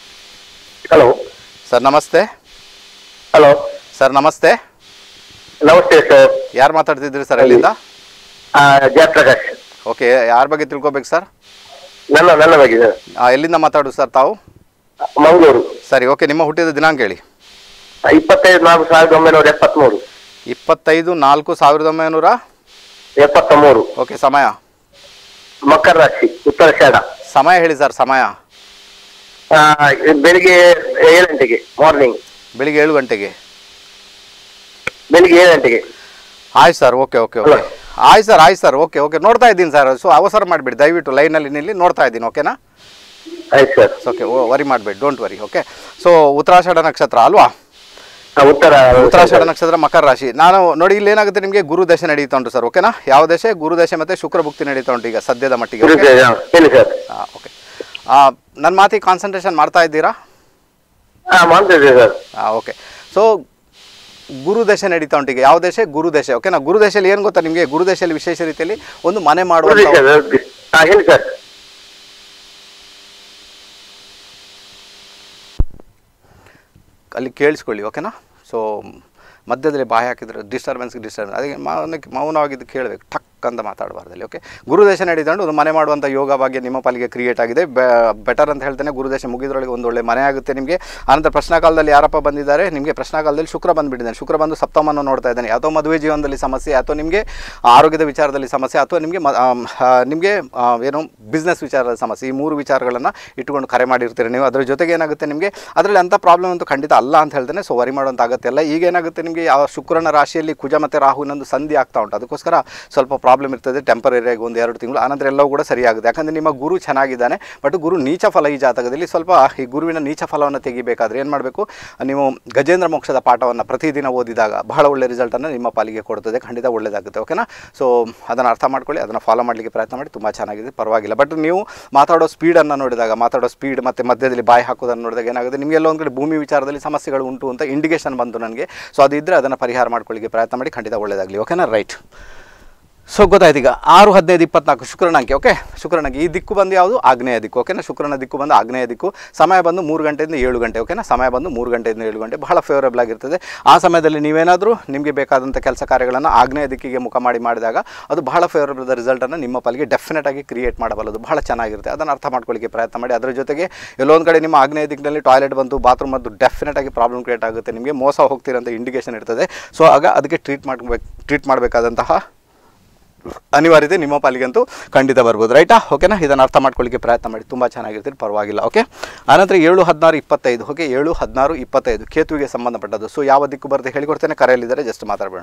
ಸರ್, ನಮಸ್ತೆ. ಹಲೋ ಸರ್, ನಮಸ್ತೆ. ನಮಸ್ತೆ ಸರ್. ಯಾರು ಮಾತಾಡ್ತಿದ್ರಿ ಸರ್? ಎಲ್ಲಿಂದ? ಜಯಪ್ರಕಾಶ್. ಓಕೆ, ಯಾರ ಬಗ್ಗೆ ತಿಳ್ಕೊಬೇಕು ಸರ್? ನನ್ನ ಬಗ್ಗೆ ಸರ್. ಎಲ್ಲಿಂದ ಮಾತಾಡೋದು ಸರ್ ತಾವು? ಮಂಗಳೂರು. ಸರಿ, ಓಕೆ. ನಿಮ್ಮ ಹುಟ್ಟಿದ ದಿನಾಂಕ ಹೇಳಿ. 25/4/1973. 25/4/1973. ಓಕೆ, ಸಮಯ? ಮಕರ ರಾಶಿ, ಉತ್ತರಾಷಾಢ. ಸಮಯ ಹೇಳಿ ಸರ್, ಸಮಯ? ಬೆಳಿಗ್ಗೆ 7 ಗಂಟೆಗೆ, ಮಾರ್ನಿಂಗ್. ಬೆಳಿಗ್ಗೆ 7 ಗಂಟೆಗೆ. ಬೆಳಿಗ್ಗೆ 7 ಗಂಟೆಗೆ. ಆಯ್ತು ಸರ್, ಓಕೆ ಓಕೆ ಓಕೆ. ಆಯ್ತು ಸರ್, ಓಕೆ ಓಕೆ. ನೋಡ್ತಾ ಇದ್ದೀನಿ ಸರ್. ಸೊ ಅವಸರ ಮಾಡಿಬಿಡಿ ದಯವಿಟ್ಟು, ಲೈನಲ್ಲಿ ನಿಲ್ಲಿ, ನೋಡ್ತಾ ಇದ್ದೀನಿ. ಓಕೆನಾ? ಆಯ್ತು ಸರ್. ಓಕೆ, ವರಿ ಮಾಡಬೇಡಿ, don't worry. Okay, so Uttarashadha ನಕ್ಷತ್ರ ಅಲ್ವಾ? ಉತ್ತರಾಷಾಢ ನಕ್ಷತ್ರ, ಮಕರ ರಾಶಿ. ನಾನು ನೋಡಿ, ಇಲ್ಲಿ ಏನಾಗುತ್ತೆ ನಿಮಗೆ, ಗುರು ದಶೆ ನಡೀತಾ ಉಂಟು ಸರ್. ಓಕೆನಾ? ಯಾವ ದಶೆ? ಗುರು ದಶೆ ಮತ್ತು ಶುಕ್ರ ಭುಕ್ತಿ ನಡೀತಾ ಉಂಟು ಈಗ ಸದ್ಯದ ಮಟ್ಟಿಗೆ. ಓಕೆ, ನನ್ನ ಮಾತಿಗೆ ಕಾನ್ಸಂಟ್ರೇಷನ್ ಮಾಡ್ತಾ ಇದ್ದೀರಾ? ಓಕೆ, ಸೊ ಗುರು ದಶೆ ನಡೀತಾ ಉಂಟು ಈಗ. ಯಾವ ದಶೆ? ಗುರು ದಶೆ. ಓಕೆನಾ? ಗುರು ದಶೆಯಲ್ಲಿ ಏನು ಗೊತ್ತಾ ನಿಮಗೆ, ಗುರು ದಶೆಯಲ್ಲಿ ವಿಶೇಷ ರೀತಿಯಲ್ಲಿ ಒಂದು ಮನೆ ಮಾಡುವ, ಅಲ್ಲಿ ಕೇಳಿಸ್ಕೊಳ್ಳಿ. ಓಕೆನಾ? ಸೊ ಮಧ್ಯದಲ್ಲಿ ಬಾಯಿ ಹಾಕಿದ್ರೆ ಡಿಸ್ಟರ್ಬೆನ್ಸ್ ಅದಕ್ಕೆ ಮೌನವಾಗಿದ್ದು ಕೇಳಬೇಕು, ಟಕ್ ಅಂತ ಮಾತಾಡಬಾರ್ದಲ್ಲಿ. ಓಕೆ, ಗುರುದೇಶ ನಡೀತಂಡು ಒಂದು ಮನೆ ಮಾಡುವಂಥ ಯೋಗ ಭಾಗ್ಯ ನಿಮ್ಮ ಪಾಲಿಗೆ ಕ್ರಿಯೇಟ್ ಆಗಿದೆ. ಬೆಟರ್ ಅಂತ ಹೇಳ್ತೇನೆ. ಗುರುದೇಶ ಮುಗಿದ್ರೊಳಗೆ ಒಂದು ಒಳ್ಳೆ ಮನೆ ಆಗುತ್ತೆ ನಿಮಗೆ. ಆನಂತರ ಪ್ರಶ್ನಾಕಾಲದಲ್ಲಿ ಯಾರಪ್ಪ ಬಂದಿದ್ದಾರೆ ನಿಮಗೆ? ಪ್ರಶ್ನಾಕಾಲದಲ್ಲಿ ಶುಕ್ರ ಬಂದುಬಿಟ್ಟಿದ್ದಾನೆ. ಶುಕ್ರ ಬಂದು ಸಪ್ತಮವನ್ನು ನೋಡ್ತಾ ಇದ್ದಾನೆ. ಅಥವಾ ಮದುವೆ ಜೀವನದಲ್ಲಿ ಸಮಸ್ಯೆ, ಅಥವಾ ನಿಮಗೆ ಆರೋಗ್ಯದ ವಿಚಾರದಲ್ಲಿ ಸಮಸ್ಯೆ, ಅಥವಾ ನಿಮಗೆ ಏನು ಬಿಸ್ನೆಸ್ ವಿಚಾರದ ಸಮಸ್ಯೆ, ಈ 3 ವಿಚಾರಗಳನ್ನು ಇಟ್ಟುಕೊಂಡು ಕರೆ ಮಾಡಿರ್ತೀರಿ ನೀವು. ಅದರ ಜೊತೆಗೆ ಏನಾಗುತ್ತೆ ನಿಮಗೆ, ಅದರಲ್ಲಿ ಅಂಥ ಪ್ರಾಬ್ಲಮ್ ಅಂತೂ ಖಂಡಿತ ಅಲ್ಲ ಅಂತ ಹೇಳ್ತೇನೆ. ಸೊ ವರಿ ಮಾಡುವಂಥ ಅಗತ್ಯ ಇಲ್ಲ. ಈಗ ಏನಾಗುತ್ತೆ ನಿಮಗೆ, ಯಾವ ಶುಕ್ರನ ರಾಶಿಯಲ್ಲಿ ಕುಜ ಮತ್ತು ರಾಹುವಿನೊಂದು ಸಂಧಿ ಆಗ್ತಾ ಉಂಟು. ಅದಕ್ಕೋಸ್ಕರ ಸ್ವಲ್ಪ ಪ್ರಾಬ್ಲಮ್ ಇರ್ತದೆ ಟೆಂಪರರಿಯಾಗಿ 1-2 ತಿಂಗಳು. ಆನಂತರ ಎಲ್ಲವೂ ಕೂಡ ಸರಿಯಾಗುತ್ತೆ. ಯಾಕಂದರೆ ನಿಮ್ಮ ಗುರು ಚೆನ್ನಾಗಿದ್ದಾನೆ. ಬಟ್ ಗುರು ನೀಚ ಫಲ ಈ ಜಾತಕದಲ್ಲಿ. ಸ್ವಲ್ಪ ಈ ಗುರುವಿನ ನೀಚ ಫಲವನ್ನು ತೆಗಿಬೇಕಾದ್ರೆ ಏನು ಮಾಡಬೇಕು, ನೀವು ಗಜೇಂದ್ರ ಮೋಕ್ಷದ ಪಾಠವನ್ನು ಪ್ರತಿದಿನ ಓದಿದಾಗ ಬಹಳ ಒಳ್ಳೆ ರಿಸಲ್ಟನ್ನು ನಿಮ್ಮ ಪಾಲಿಗೆ ಕೊಡ್ತದೆ. ಖಂಡಿತ ಒಳ್ಳೆಯದಾಗುತ್ತೆ. ಓಕೆನಾ? ಸೊ ಅದನ್ನು ಅರ್ಥ ಮಾಡ್ಕೊಳ್ಳಿ, ಅದನ್ನು ಫಾಲೋ ಮಾಡಲಿಕ್ಕೆ ಪ್ರಯತ್ನ ಮಾಡಿ. ತುಂಬ ಚೆನ್ನಾಗಿದೆ, ಪರವಾಗಿಲ್ಲ. ಬಟ್ ನೀವು ಮಾತಾಡೋ ಸ್ಪೀಡನ್ನು ನೋಡಿದಾಗ, ಮಾತಾಡೋ ಸ್ಪೀಡ್ ಮತ್ತು ಮಧ್ಯದಲ್ಲಿ ಬಾಯಿ ಹಾಕೋದನ್ನು ನೋಡಿದಾಗ ಏನಾಗುತ್ತೆ, ನಿಮಗೆಲ್ಲ ಒಂದು ಕಡೆ ಭೂಮಿ ವಿಚಾರದಲ್ಲಿ ಸಮಸ್ಯೆಗಳು ಉಂಟು ಅಂತ ಇಂಡಿಕೇಶನ್ ಬಂತು ನನಗೆ. ಸೊ ಅದಿದ್ದರೆ ಅದನ್ನು ಪರಿಹಾರ ಮಾಡ್ಕೊಳ್ಳಿಕ್ಕೆ ಪ್ರಯತ್ನ ಮಾಡಿ. ಖಂಡಿತ ಒಳ್ಳೆಯದಾಗಲಿ. ಓಕೆನಾ? ರೈಟ್. ಸೊ ಗೊತ್ತಾಯ್ತು. ಈಗ 6-15-24 ಶುಕ್ರನಂಕೆ. ಓಕೆ, ಶುಕ್ರನಂಕೆ. ಈ ದಿಕ್ಕು ಬಂದು ಯಾವುದು? ಆಗ್ನೇಯ ದಿಕ್ಕು. ಓಕೆನಾ? ಶುಕ್ರನ ದಿಕ್ಕು ಬಂದು ಆಗ್ನೇಯ ದಿಕ್ಕು. ಸಮಯ ಬಂದು 3 ಗಂಟೆಯಿಂದ 7 ಗಂಟೆ. ಓಕೆನಾ? ಸಮಯ ಬಂದು 3 ಗಂಟೆಯಿಂದ 7 ಗಂಟೆ. ಬಹಳ ಫೇವರೇಬಲ್ ಆಗಿರ್ತದೆ. ಆ ಸಮಯದಲ್ಲಿ ನೀವೇನಾದರೂ ನಿಮಗೆ ಬೇಕಾದಂಥ ಕೆಲಸ ಕಾರ್ಯಗಳನ್ನು ಆಗ್ನೇಯ ದಿಕ್ಕಿಗೆ ಮುಖ ಮಾಡಿದಾಗ ಅದು ಬಹಳ ಫೇವರೇಬಲ್ ರಿಸಲ್ಟನ್ನು ನಿಮ್ಮ ಪಾಲಿಗೆ ಡೆಫಿನೆಟ್ ಆಗಿ ಕ್ರಿಯೇಟ್ ಮಾಡಬಲ್ಲದು. ಬಹಳ ಚೆನ್ನಾಗಿರುತ್ತೆ. ಅದನ್ನು ಅರ್ಥ ಮಾಡ್ಕೊಳ್ಳಿಕ್ಕೆ ಪ್ರಯತ್ನ ಮಾಡಿ. ಅದರ ಜೊತೆಗೆ ಎಲ್ಲೊಂದು ಕಡೆ ನಿಮ್ಮ ಆಗ್ನೇಯ ದಿಕ್ಕಿನಲ್ಲಿ ಟಾಯ್ಲೆಟ್ ಬಂತು, ಬಾತ್ರೂಮ್ ಬಂತು, ಡೆಫಿನೆಟ್ ಆಗಿ ಪ್ರಾಬ್ಲಮ್ ಕ್ರಿಯೇಟ್ ಆಗುತ್ತೆ. ನಿಮಗೆ ಮೋಸ ಹೋಗ್ತಿರೋಂಥ ಇಂಡಿಕೇಶನ್ ಇರ್ತದೆ. ಸೊ ಆಗ ಅದಕ್ಕೆ ಟ್ರೀಟ್ ಮಾಡಬೇಕಾದಂತಹ ಅನಿವಾರ್ಯತೆ ನಿಮ್ಮ ಪಾಲಿಗಂತೂ ಖಂಡಿತ ಬರ್ಬೋದು. ರೈಟಾ? ಓಕೆನಾ? ಇದನ್ನು ಅರ್ಥ ಮಾಡ್ಕೊಳ್ಳಿಕ್ಕೆ ಪ್ರಯತ್ನ ಮಾಡಿ. ತುಂಬ ಚೆನ್ನಾಗಿರ್ತೀರಿ, ಪರವಾಗಿಲ್ಲ. ಓಕೆ, ಆನಂತರ 7-16-25. ಓಕೆ, 7-16-25 ಕೇತುವಿಗೆ ಸಂಬಂಧಪಟ್ಟದ್ದು. ಸೊ ಯಾವ ದಿಕ್ಕು ಬರುತ್ತೆ ಹೇಳಿಕೊಡ್ತೇನೆ. ಕರೆಯಲ್ಲಿದ್ದಾರೆ, ಜಸ್ಟ್ ಮಾತಾಡಬೇಡ.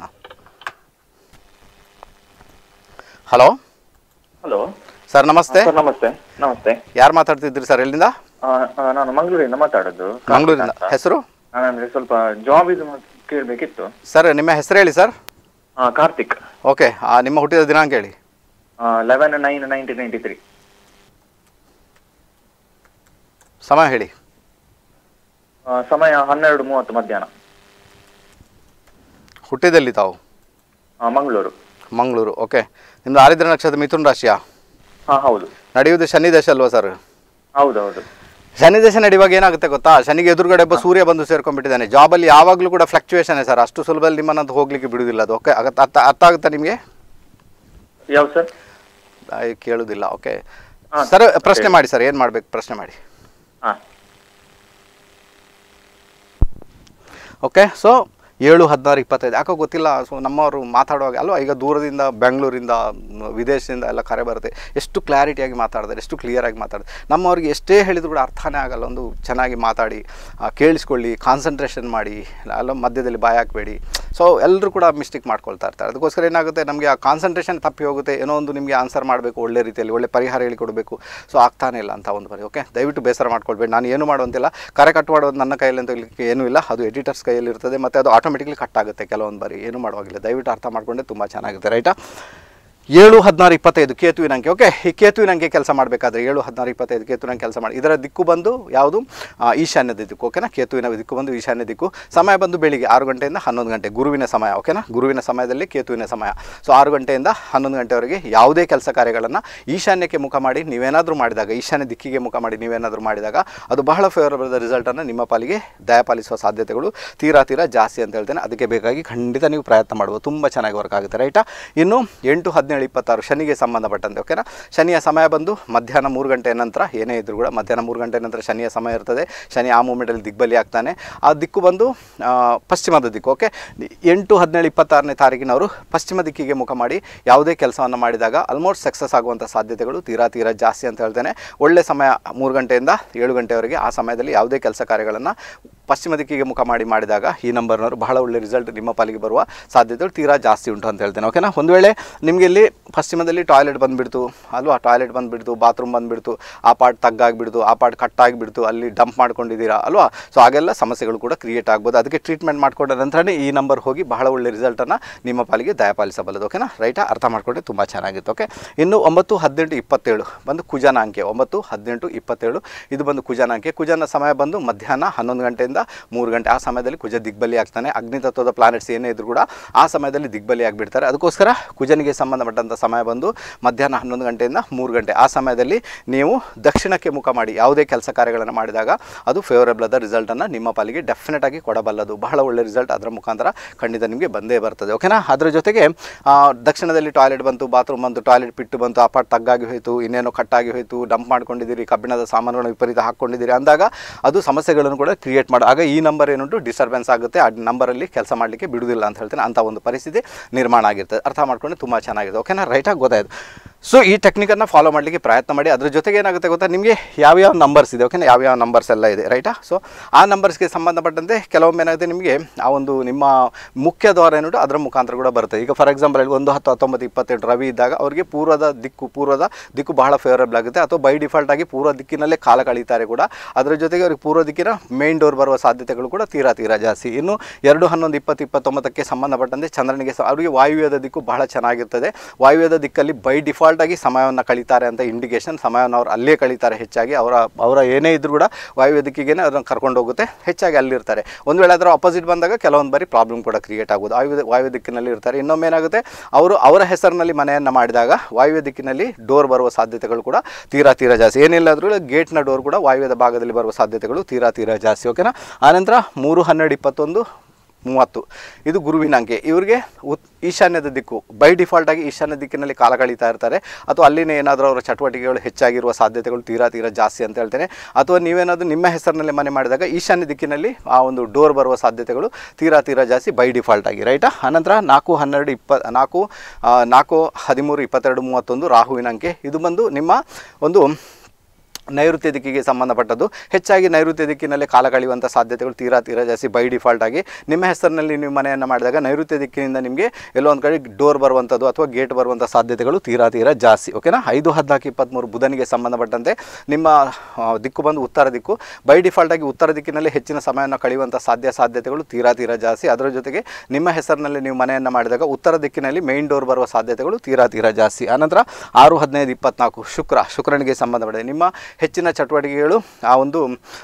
ಹಲೋ ಸರ್, ನಮಸ್ತೆ. ನಮಸ್ತೆ. ಯಾರು ಮಾತಾಡ್ತಿದ್ರಿ ಸರ್? ಎಲ್ಲಿಂದ? ನಾನು ಮಂಗಳೂರಿಂದ ಮಾತಾಡೋದು. ಮಂಗಳೂರಿಂದ. ಹೆಸರು? ಅಂದ್ರೆ ಸ್ವಲ್ಪ ಜಾಬ್ ಇದು ಕೇಳಬೇಕಿತ್ತು ಸರ್. ನಿಮ್ಮ ಹೆಸರು ಹೇಳಿ ಸರ್. ಕಾರ್ತಿಕ್. ಓಕೆ, ನಿಮ್ಮ ಹುಟ್ಟಿದ ದಿನಾಂಕ ಹೇಳಿ. 11/9/1993. ಸಮಯ ಹೇಳಿ. ಸಮಯ 12:30 ಮಧ್ಯಾಹ್ನ. ಹುಟ್ಟಿದಲ್ಲಿ ತಾವು? ಮಂಗಳೂರು. ಓಕೆ, ನಿಮ್ದು ಆರಿದ್ರ ನಕ್ಷತ್ರ ಮಿಥುನ ರಾಶಿಯಾ? ಹೌದು. ನಡೆಯುವುದು ಶನಿ ದಶೆ ಅಲ್ವಾ ಸರ್? ಹೌದೌದು. ಶನಿ ದಶೆ ನಡೆಯುವಾಗ ಏನಾಗುತ್ತೆ ಗೊತ್ತಾ, ಶನಿಗೆ ಎದುರುಗಡೆ ಒಬ್ಬ ಸೂರ್ಯ ಬಂದು ಸೇರ್ಕೊಂಡ್ಬಿಟ್ಟಿದ್ದಾನೆ. ಜಾಬಲ್ಲಿ ಯಾವಾಗಲೂ ಕೂಡ ಫ್ಲಕ್ಚುಯೇಷನ್ ಸರ್. ಅಷ್ಟು ಸುಲಭದಲ್ಲಿ ನಿಮ್ಮನ್ನಂತ ಹೋಗ್ಲಿಕ್ಕೆ ಬಿಡುವುದಿಲ್ಲ ಅದು. ಓಕೆ, ಅರ್ಥ ಆಗುತ್ತಾ ನಿಮಗೆ? ಯಾವ ಸರ್? ಕೇಳುವುದಿಲ್ಲ. ಓಕೆ ಸರ್, ಪ್ರಶ್ನೆ ಮಾಡಿ ಸರ್. ಏನು ಮಾಡಬೇಕು ಪ್ರಶ್ನೆ ಮಾಡಿ. ಓಕೆ, ಸೊ 7-16-25 ಯಾಕೋ ಗೊತ್ತಿಲ್ಲ. ಸೊ ನಮ್ಮವರು ಮಾತಾಡುವಾಗ ಅಲ್ವಾ, ಈಗ ದೂರದಿಂದ ಬೆಂಗಳೂರಿಂದ ವಿದೇಶದಿಂದ ಎಲ್ಲ ಕರೆ ಬರುತ್ತೆ. ಎಷ್ಟು ಕ್ಲಾರಿಟಿಯಾಗಿ ಮಾತಾಡ್ತಾರೆ, ಎಷ್ಟು ಕ್ಲಿಯರಾಗಿ ಮಾತಾಡ್ತಾರೆ. ನಮ್ಮವ್ರಿಗೆ ಎಷ್ಟೇ ಹೇಳಿದ್ರು ಕೂಡ ಅರ್ಥನೇ ಆಗಲ್ಲ. ಒಂದು ಚೆನ್ನಾಗಿ ಮಾತಾಡಿ, ಕೇಳಿಸ್ಕೊಳ್ಳಿ, ಕಾನ್ಸಂಟ್ರೇಷನ್ ಮಾಡಿ, ಅಲ್ಲ ಮಧ್ಯದಲ್ಲಿ ಬಾಯಿ ಹಾಕಬೇಡಿ. ಸೊ ಎಲ್ಲರೂ ಕೂಡ ಮಿಸ್ಟೇಕ್ ಮಾಡ್ಕೊಳ್ತಾ ಇರ್ತಾರೆ. ಅದಕ್ಕೋಸ್ಕರ ಏನಾಗುತ್ತೆ, ನಮಗೆ ಆ ಕಾನ್ಸಂಟ್ರೇಷನ್ ತಪ್ಪಿ ಹೋಗುತ್ತೆ. ಏನೋ ಒಂದು ನಿಮಗೆ ಆನ್ಸರ್ ಮಾಡಬೇಕು, ಒಳ್ಳೆ ರೀತಿಯಲ್ಲಿ ಒಳ್ಳೆ ಪರಿಹಾರ ಹೇಳಿಕೊಡಬೇಕು. ಸೊ ಆಗ್ತಾನೆ ಇಲ್ಲ ಅಂತ ಒಂದು ಬರೀ. ಓಕೆ, ದಯವಿಟ್ಟು ಬೇಸರ ಮಾಡ್ಕೊಳ್ಬೇಡಿ. ನಾನು ಏನು ಮಾಡುವಂತಿಲ್ಲ. ಕರೆ ಕಟ್ ಮಾಡೋದು ನನ್ನ ಕೈಯಲ್ಲಿ ಅಂತ ಏನೂ ಇಲ್ಲ. ಅದು ಎಡಿಟರ್ಸ್ ಕೈಯಲ್ಲಿ ಇರ್ತದೆ. ಮತ್ತು ಅದು ಆಟೋಮೆಟಿಕ್ಲಿ ಕಟ್ ಆಗುತ್ತೆ ಕೆಲವೊಂದು ಬಾರಿ. ಏನು ಮಾಡುವಾಗಿಲ್ಲ. ದಯವಿಟ್ಟು ಅರ್ಥ ಮಾಡಿಕೊಂಡೆ ತುಂಬ ಚೆನ್ನಾಗುತ್ತೆ. ರೈಟಾ? 7-16-25 ಕೇತುವಿನ ಅಂಕೆ. ಓಕೆ, ಈ ಕೇತುವಿನ ಅಂಕೆ ಕೆಲಸ ಮಾಡಬೇಕಾದ್ರೆ 7-16-25 ಕೇತುವಿನ ಕೆಲಸ ಮಾಡಿ. ಇದರ ದಿಕ್ಕು ಬಂದು ಯಾವುದು? ಈಶಾನ್ಯದ ದಿಕ್ಕು. ಓಕೆನಾ? ಕೇತುವಿನ ದಿಕ್ಕು ಬಂದು ಈಶಾನ್ಯ ದಿಕ್ಕು. ಸಮಯ ಬಂದು ಬೆಳಿಗ್ಗೆ 6 ಗಂಟೆಯಿಂದ 11 ಗಂಟೆ ಗುರುವಿನ ಸಮಯ. ಓಕೆನಾ? ಗುರುವಿನ ಸಮಯದಲ್ಲಿ ಕೇತುವಿನ ಸಮಯ. ಸೊ 6 ಗಂಟೆಯಿಂದ 11 ಗಂಟೆವರೆಗೆ ಯಾವುದೇ ಕೆಲಸ ಕಾರ್ಯಗಳನ್ನು ಈಶಾನ್ಯಕ್ಕೆ ಮುಖ ಮಾಡಿ ನೀವೇನಾದರೂ ಮಾಡಿದಾಗ, ಈಶಾನ್ಯ ದಿಕ್ಕಿಗೆ ಮುಖ ಮಾಡಿ ನೀವೇನಾದರೂ ಮಾಡಿದಾಗ ಅದು ಬಹಳ ಫೇವರಬಲ್ ರಿಸಲ್ಟನ್ನು ನಿಮ್ಮ ಪಾಲಿಗೆ ದಯಪಾಲಿಸುವ ಸಾಧ್ಯತೆಗಳು ತೀರಾ ಜಾಸ್ತಿ ಅಂತ ಹೇಳ್ತೇನೆ. ಅದಕ್ಕೆ ಬೇಕಾಗಿ ಖಂಡಿತ ನೀವು ಪ್ರಯತ್ನ ಮಾಡ್ಬೋದು. ತುಂಬ ಚೆನ್ನಾಗಿ ವರ್ಕ್ ಆಗುತ್ತೆ. ರೈಟಾ? ಇನ್ನು 8-18 17:26 ಶನಿಗೆ ಸಂಬಂಧಪಟ್ಟಂತೆ. ಓಕೆನಾ, ಶನಿಯ ಸಮಯ ಬಂದು ಮಧ್ಯಾಹ್ನ 3 ಗಂಟೆ ನಂತರ. ಏನೇ ಇದ್ರೂ ಕೂಡ ಮಧ್ಯಾಹ್ನ 3 ಗಂಟೆ ನಂತರ ಶನಿಯ ಸಮಯ ಇರ್ತದೆ. ಶನಿ ಆ ಮೂಮೆಂಟಲ್ಲಿ ದಿಗ್ಬಲಿ ಆಗ್ತಾನೆ. ಆ ದಿಕ್ಕು ಬಂದು ಪಶ್ಚಿಮದ ದಿಕ್ಕು. ಓಕೆ, 8/17/26ನೇ ತಾರೀಕಿನವರು ಪಶ್ಚಿಮ ದಿಕ್ಕಿಗೆ ಮುಖ ಮಾಡಿ ಯಾವುದೇ ಕೆಲಸವನ್ನು ಮಾಡಿದಾಗ ಆಲ್ಮೋಸ್ಟ್ ಸಕ್ಸಸ್ ಆಗುವಂಥ ಸಾಧ್ಯತೆಗಳು ತೀರಾ ಜಾಸ್ತಿ ಅಂತ ಹೇಳ್ತೇನೆ. ಒಳ್ಳೆ ಸಮಯ 3 ಗಂಟೆಯಿಂದ 7 ಗಂಟೆವರೆಗೆ. ಆ ಸಮಯದಲ್ಲಿ ಯಾವುದೇ ಕೆಲಸ ಕಾರ್ಯಗಳನ್ನು ಪಶ್ಚಿಮ ದಿಕ್ಕಿಗೆ ಮುಖ ಮಾಡಿದಾಗ ಈ ನಂಬರ್ನವರು ಬಹಳ ಒಳ್ಳೆ ರಿಸಲ್ಟ್ ನಿಮ್ಮ ಪಾಲಿಗೆ ಬರುವ ಸಾಧ್ಯತೆಗಳು ತೀರಾ ಜಾಸ್ತಿ ಉಂಟು ಅಂತ ಹೇಳ್ತೇನೆ. ಓಕೆನಾ, ಒಂದು ವೇಳೆ ನಿಮಗೆ ಇಲ್ಲಿ ಪಶ್ಚಿಮದಲ್ಲಿ ಟಾಯ್ಲೆಟ್ ಬಂದುಬಿಡ್ತು ಅಲ್ವಾ, ಟಾಯ್ಲೆಟ್ ಬಂದುಬಿಡ್ತು, ಬಾತ್ರೂಮ್ ಬಂದುಬಿಡ್ತು, ಆ ಪಾರ್ಟ್ ತಗ್ಗಾಗಿಬಿಡ್ತು, ಆ ಪಾರ್ಟ್ ಕಟ್ಟಾಗಿಬಿಡ್ತು, ಅಲ್ಲಿ ಡಂಪ್ ಮಾಡ್ಕೊಂಡಿದ್ದೀರಾ ಅಲ್ವಾ, ಸೊ ಹಾಗೆಲ್ಲ ಸಮಸ್ಯೆಗಳು ಕೂಡ ಕ್ರಿಯೇಟ್ ಆಗ್ಬೋದು. ಅದಕ್ಕೆ ಟ್ರೀಟ್ಮೆಂಟ್ ಮಾಡಿಕೊಂಡ ನಂತರನೇ ಈ ನಂಬರ್ ಹೋಗಿ ಬಹಳ ಒಳ್ಳೆ ರಿಸಲ್ಟನ್ನು ನಿಮ್ಮ ಪಾಲಿಗೆ ದಯಪಾಲಿಸಬಲ್ಲದು. ಓಕೆನಾ, ರೈಟಾ, ಅರ್ಥ ಮಾಡಿಕೊಂಡ್ರೆ ತುಂಬ ಚೆನ್ನಾಗಿತ್ತು. ಓಕೆ, ಇನ್ನು 9/18/27 ಬಂದು ಕುಜನ ಅಂಕೆ. 9/18/27 ಇದು ಬಂದು ಕುಜನ ಅಂಕೆ. ಕುಜನ ಸಮಯ ಬಂದು ಮಧ್ಯಾಹ್ನ 11 ಗಂಟೆಯಿಂದ 3 ಗಂಟೆ. ಆ ಸಮಯದಲ್ಲಿ ಕುಜ ದಿಗ್ಬಲಿ ಆಗ್ತಾನೆ. ಅಗ್ನಿತತ್ವದ ಪ್ಲಾನೆಟ್ಸ್ ಏನೇ ಇದ್ರೂ ಕೂಡ ಆ ಸಮಯದಲ್ಲಿ ದಿಗ್ಬಲಿ ಆಗಿಬಿಡ್ತಾರೆ. ಅದಕ್ಕೋಸ್ಕರ ಕುಜನಿಗೆ ಸಂಬಂಧಪಟ್ಟಂಥ ಸಮಯ ಬಂದು ಮಧ್ಯಾಹ್ನ 11 ಗಂಟೆಯಿಂದ 3 ಗಂಟೆ. ಆ ಸಮಯದಲ್ಲಿ ನೀವು ದಕ್ಷಿಣಕ್ಕೆ ಮುಖ ಮಾಡಿ ಯಾವುದೇ ಕೆಲಸ ಕಾರ್ಯಗಳನ್ನು ಮಾಡಿದಾಗ ಅದು ಫೇವರೇಬಲ್ ಆದ ರಿಸಲ್ಟನ್ನು ನಿಮ್ಮ ಪಾಲಿಗೆ ಡೆಫಿನೆಟ್ ಆಗಿ ಕೊಡಬಲ್ಲದು. ಬಹಳ ಒಳ್ಳೆ ರಿಸಲ್ಟ್ ಅದರ ಮುಖಾಂತರ ಖಂಡಿತ ನಿಮಗೆ ಬಂದೇ ಬರ್ತದೆ. ಓಕೆನಾ, ಅದರ ಜೊತೆಗೆ ದಕ್ಷಿಣದಲ್ಲಿ ಟಾಯ್ಲೆಟ್ ಬಂತು, ಬಾತ್ರೂಮ್ ಬಂತು, ಟಾಯ್ಲೆಟ್ ಪಿಟ್ಟು ಬಂತು, ಆ ಪಾಟ್ ತಗ್ಗಾಗಿ ಹೋಯಿತು, ಇನ್ನೇನೋ ಕಟ್ಟಾಗಿ ಹೋಯಿತು, ಡಂಪ್ ಮಾಡ್ಕೊಂಡಿದ್ದೀರಿ, ಕಬ್ಬಿಣದ ಸಾಮಾನುಗಳನ್ನು ವಿಪರೀತ ಹಾಕ್ಕೊಂಡಿದ್ದೀರಿ ಅಂದಾಗ ಅದು ಸಮಸ್ಯೆಗಳನ್ನು ಕೂಡ ಕ್ರಿಯೇಟ್ ಮಾಡಿ ಆಗ ಈ ನಂಬರ್ ಏನುಂಟು ಡಿಸ್ಟರ್ಬೆನ್ಸ್ ಆಗುತ್ತೆ. ಆ ನಂಬರಲ್ಲಿ ಕೆಲಸ ಮಾಡಲಿಕ್ಕೆ ಬಿಡುವುದಿಲ್ಲ ಅಂತ ಹೇಳ್ತೇನೆ. ಅಂಥ ಒಂದು ಪರಿಸ್ಥಿತಿ ನಿರ್ಮಾಣ ಆಗಿರ್ತದೆ. ಅರ್ಥ ಮಾಡ್ಕೊಂಡು ತುಂಬ ಚೆನ್ನಾಗಿದೆ. ಓಕೆನಾ, ರೈಟಾಗಿ ಗೊತ್ತಾಯಿತು. ಸೊ ಈ ಟೆಕ್ನಿಕನ್ನು ಫಾಲೋ ಮಾಡಲಿಕ್ಕೆ ಪ್ರಯತ್ನ ಮಾಡಿ. ಅದ್ರ ಜೊತೆಗೆ ಏನಾಗುತ್ತೆ ಗೊತ್ತಾ, ನಿಮಗೆ ಯಾವ್ಯಾವ ನಂಬರ್ಸ್ ಇದೆ, ಓಕೆನಾ, ಯಾವ್ಯಾವ ನಂಬರ್ಸ್ ಎಲ್ಲ ಇದೆ, ರೈಟಾ. ಸೊ ಆ ನಂಬರ್ಸ್ಗೆ ಸಂಬಂಧಪಟ್ಟಂತೆ ಕೆಲವೊಮ್ಮೆ ಏನಾಗುತ್ತೆ ನಿಮಗೆ ಆ ಒಂದು ನಿಮ್ಮ ಮುಖ್ಯ ದ್ವಾರ ಏನುಂಟು ಅದರ ಮುಖಾಂತರ ಕೂಡ ಬರುತ್ತೆ. ಈಗ ಫಾರ್ ಎಕ್ಸಾಂಪಲ್ 1/10/19/28 ರವಿ ಇದ್ದಾಗ ಅವರಿಗೆ ಪೂರ್ವದ ದಿಕ್ಕು ಬಹಳ ಫೇವರೇಬಲ್ ಆಗುತ್ತೆ. ಅಥವಾ ಬೈ ಡಿಫಾಲ್ಟ್ ಆಗಿ ಪೂರ್ವ ದಿಕ್ಕಿನಲ್ಲೇ ಕಾಲ ಕಳೀತಾರೆ ಕೂಡ. ಅದರ ಜೊತೆಗೆ ಅವ್ರಿಗೆ ಪೂರ್ವ ದಿಕ್ಕಿನ ಮೇನ್ ಡೋರ್ ಬರುವ ಸಾಧ್ಯತೆಗಳು ಕೂಡ ತೀರಾ ಜಾಸ್ತಿ. ಇನ್ನು 2/11/2029ಕ್ಕೆ ಸಂಬಂಧಪಟ್ಟಂತೆ ಚಂದ್ರನಿಗೆ ಅವರಿಗೆ ವಾಯುವ್ಯದ ದಿಕ್ಕು ಬಹಳ ಚೆನ್ನಾಗಿರ್ತದೆ. ವಾಯುವ್ಯದ ದಿಕ್ಕಲ್ಲಿ ಬೈ ಡಿಫಾಲ್ಟ್ ಆಗಿ ಸಮಯವನ್ನು ಕಳೀತಾರೆ ಅಂತ ಇಂಡಿಕೇಶನ್. ಸಮಯವನ್ನು ಅವ್ರು ಅಲ್ಲೇ ಕಳೀತಾರೆ ಹೆಚ್ಚಾಗಿ. ಅವರ ಏನೇ ಇದ್ರೂ ಕೂಡ ವಾಯುವ್ಯ ದಿಕ್ಕಿಗೆ ಅದನ್ನು ಕರ್ಕೊಂಡು ಹೋಗುತ್ತೆ, ಹೆಚ್ಚಾಗಿ ಅಲ್ಲಿರ್ತಾರೆ. ಒಂದು ವೇಳೆ ಅದರ ಆಪೋಸಿಟ್ ಬಂದಾಗ ಕೆಲವೊಂದು ಬಾರಿ ಪ್ರಾಬ್ಲಮ್ ಕೂಡ ಕ್ರಿಯೇಟ್ ಆಗೋದು. ವಾಯುವ್ಯ ದಿಕ್ಕಿನಲ್ಲಿ ಇರ್ತಾರೆ. ಇನ್ನೊಮ್ಮೆ ಏನಾಗುತ್ತೆ, ಅವರ ಹೆಸರಿನಲ್ಲಿ ಮನೆಯನ್ನು ಮಾಡಿದಾಗ ವಾಯುವ್ಯ ದಿಕ್ಕಿನಲ್ಲಿ ಡೋರ್ ಬರುವ ಸಾಧ್ಯತೆಗಳು ಕೂಡ ತೀರಾ ಜಾಸ್ತಿ. ಏನಿಲ್ಲ ಆದರೂ ಗೇಟ್ನ ಡೋರ್ ಕೂಡ ವಾಯುವ್ಯದ ಭಾಗದಲ್ಲಿ ಬರುವ ಸಾಧ್ಯತೆಗಳು ತೀರಾ ಜಾಸ್ತಿ. ಓಕೆನಾ, ಆನಂತರ 3/12/21/30 ಇದು ಗುರುವಿನ ಅಂಕೆ. ಇವರಿಗೆ ಈಶಾನ್ಯದ ದಿಕ್ಕು ಬೈ ಡಿಫಾಲ್ಟ್ ಆಗಿ ಈಶಾನ್ಯ ದಿಕ್ಕಿನಲ್ಲಿ ಕಾಲ ಕಳೀತಾ ಇರ್ತಾರೆ. ಅಥವಾ ಅಲ್ಲಿನೇ ಏನಾದರೂ ಅವರ ಚಟುವಟಿಕೆಗಳು ಹೆಚ್ಚಾಗಿರುವ ಸಾಧ್ಯತೆಗಳು ತೀರಾ ಜಾಸ್ತಿ ಅಂತ ಹೇಳ್ತೇನೆ. ಅಥವಾ ನೀವೇನಾದರೂ ನಿಮ್ಮ ಹೆಸರಿನಲ್ಲಿ ಮನೆ ಮಾಡಿದಾಗ ಈಶಾನ್ಯ ದಿಕ್ಕಿನಲ್ಲಿ ಆ ಒಂದು ಡೋರ್ ಬರುವ ಸಾಧ್ಯತೆಗಳು ತೀರಾ ಜಾಸ್ತಿ ಬೈ ಡಿಫಾಲ್ಟ್ ಆಗಿ, ರೈಟಾ. ಆನಂತರ 4/13/22/31 ರಾಹುವಿನ ಅಂಕೆ. ಇದು ಬಂದು ನಿಮ್ಮ ಒಂದು ನೈಋತ್ಯ ದಿಕ್ಕಿಗೆ ಸಂಬಂಧಪಟ್ಟದ್ದು. ಹೆಚ್ಚಾಗಿ ನೈಋತ್ಯ ದಿಕ್ಕಿನಲ್ಲಿ ಕಾಲ ಕಳೆಯುವಂಥ ಸಾಧ್ಯತೆಗಳು ತೀರಾ ಜಾಸ್ತಿ ಬೈ ಡಿಫಾಲ್ಟ್ ಆಗಿ. ನಿಮ್ಮ ಹೆಸರಿನಲ್ಲಿ ನೀವು ಮನೆಯನ್ನು ಮಾಡಿದಾಗ ನೈಋತ್ಯ ದಿಕ್ಕಿನಿಂದ ನಿಮಗೆ ಎಲ್ಲೋ ಒಂದು ಕಡೆ ಡೋರ್ ಬರುವಂಥದ್ದು ಅಥವಾ ಗೇಟ್ ಬರುವಂಥ ಸಾಧ್ಯತೆಗಳು ತೀರಾ ಜಾಸ್ತಿ. ಓಕೆನಾ, 5/14/23 ಬುಧನಿಗೆ ಸಂಬಂಧಪಟ್ಟಂತೆ ನಿಮ್ಮ ದಿಕ್ಕು ಬಂದು ಉತ್ತರ ದಿಕ್ಕು. ಬೈ ಡಿಫಾಲ್ಟ್ ಆಗಿ ಉತ್ತರ ದಿಕ್ಕಿನಲ್ಲಿ ಹೆಚ್ಚಿನ ಸಮಯವನ್ನು ಕಳೆಯುವಂಥ ಸಾಧ್ಯತೆಗಳು ತೀರಾ ಜಾಸ್ತಿ. ಅದರ ಜೊತೆಗೆ ನಿಮ್ಮ ಹೆಸರಿನಲ್ಲಿ ನೀವು ಮನೆಯನ್ನು ಮಾಡಿದಾಗ ಉತ್ತರ ದಿಕ್ಕಿನಲ್ಲಿ ಮೇನ್ ಡೋರ್ ಬರುವ ಸಾಧ್ಯತೆಗಳು ತೀರಾ ಜಾಸ್ತಿ. ಆನಂತರ 6/15/24 ಶುಕ್ರನಿಗೆ ಸಂಬಂಧಪಟ್ಟಿದೆ. ನಿಮ್ಮ ಹೆಚ್ಚಿನ ಚಟುವಟಿಕೆಗಳು ಆ ಒಂದು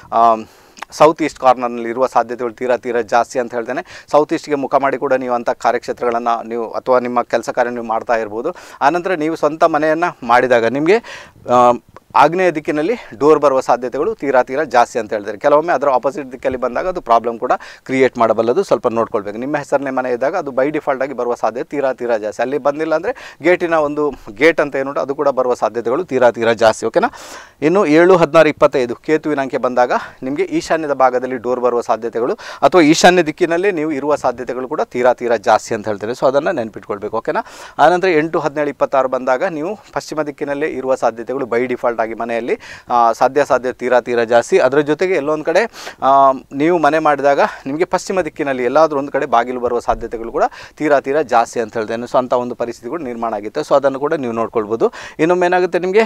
ಸೌತ್ ಈಸ್ಟ್ ಕಾರ್ನರ್ನಲ್ಲಿ ಇರುವ ಸಾಧ್ಯತೆಗಳು ತೀರಾ ಜಾಸ್ತಿ ಅಂತ ಹೇಳ್ತೇನೆ. ಸೌತ್ ಈಸ್ಟ್ಗೆ ಮುಖ ಮಾಡಿ ಕೂಡ ನೀವು ಅಂಥ ಕಾರ್ಯಕ್ಷೇತ್ರಗಳನ್ನು ನೀವು ಅಥವಾ ನಿಮ್ಮ ಕೆಲಸ ಕಾರ್ಯ ನೀವು ಮಾಡ್ತಾ ಇರ್ಬೋದು. ಆನಂತರ ನೀವು ಸ್ವಂತ ಮನೆಯನ್ನು ಮಾಡಿದಾಗ ನಿಮಗೆ ಆಗ್ನೇಯ ದಿಕ್ಕಿನಲ್ಲಿ ಡೋರ್ ಬರುವ ಸಾಧ್ಯತೆಗಳು ತೀರಾ ಜಾಸ್ತಿ ಅಂತ ಹೇಳ್ತಾರೆ. ಕೆಲವೊಮ್ಮೆ ಅದರ ಆಪೋಸಿಟ್ ದಿಕ್ಕಲ್ಲಿ ಬಂದಾಗ ಅದು ಪ್ರಾಬ್ಲಮ್ ಕೂಡ ಕ್ರಿಯೇಟ್ ಮಾಡಬಲ್ಲದು. ಸ್ವಲ್ಪ ನೋಡ್ಕೊಳ್ಬೇಕು. ನಿಮ್ಮ ಹೆಸರನ್ನೇ ಮನೆ ಇದ್ದಾಗ ಅದು ಬೈ ಡಿಫಾಲ್ಟ್ ಆಗಿ ಬರುವ ಸಾಧ್ಯತೆ ತೀರಾ ಜಾಸ್ತಿ. ಅಲ್ಲಿ ಬಂದಿಲ್ಲ ಅಂದರೆ ಗೇಟಿನ ಒಂದು ಗೇಟ್ ಅಂತ ಏನುಂಟು ಅದು ಕೂಡ ಬರುವ ಸಾಧ್ಯತೆಗಳು ತೀರಾ ಜಾಸ್ತಿ. ಓಕೆನಾ, ಇನ್ನು 7/16/25 ಕೇತುವಿನ ಅಂಕೆ ಬಂದಾಗ ನಿಮಗೆ ಈಶಾನ್ಯದ ಭಾಗದಲ್ಲಿ ಡೋರ್ ಬರುವ ಸಾಧ್ಯತೆಗಳು ಅಥವಾ ಈಶಾನ್ಯ ದಿಕ್ಕಿನಲ್ಲಿ ನೀವು ಇರುವ ಸಾಧ್ಯತೆಗಳು ಕೂಡ ತೀರಾ ಜಾಸ್ತಿ ಅಂತ ಹೇಳ್ತಾರೆ. ಸೊ ಅದನ್ನು ನೆನಪಿಟ್ಕೊಳ್ಬೇಕು. ಓಕೆನಾ, ಆನಂತರ 8/17/26 ಬಂದಾಗ ನೀವು ಪಶ್ಚಿಮ ದಿಕ್ಕಿನಲ್ಲೇ ಇರುವ ಸಾಧ್ಯತೆಗಳು ಬೈ ಡಿಫಾಲ್ಟ್ ಆಗಿ ಮನೆಯಲ್ಲಿ ಸಾಧ್ಯ ತೀರಾ ಜಾಸ್ತಿ. ಅದರ ಜೊತೆಗೆ ಎಲ್ಲೊಂದು ಕಡೆ ನೀವು ಮನೆ ಮಾಡಿದಾಗ ನಿಮಗೆ ಪಶ್ಚಿಮ ದಿಕ್ಕಿನಲ್ಲಿ ಎಲ್ಲಾದರೂ ಒಂದು ಕಡೆ ಬಾಗಿಲು ಬರುವ ಸಾಧ್ಯತೆಗಳು ಕೂಡ ತೀರಾ ಜಾಸ್ತಿ ಅಂತ ಹೇಳ್ತೇನೆ. ಸೊ ಅಂಥ ಒಂದು ಪರಿಸ್ಥಿತಿ ಕೂಡ ನಿರ್ಮಾಣ ಆಗುತ್ತೆ. ಸೊ ಅದನ್ನು ಕೂಡ ನೀವು ನೋಡ್ಕೊಳ್ಬೋದು. ಇನ್ನೊಮ್ಮೆ ಏನಾಗುತ್ತೆ ನಿಮಗೆ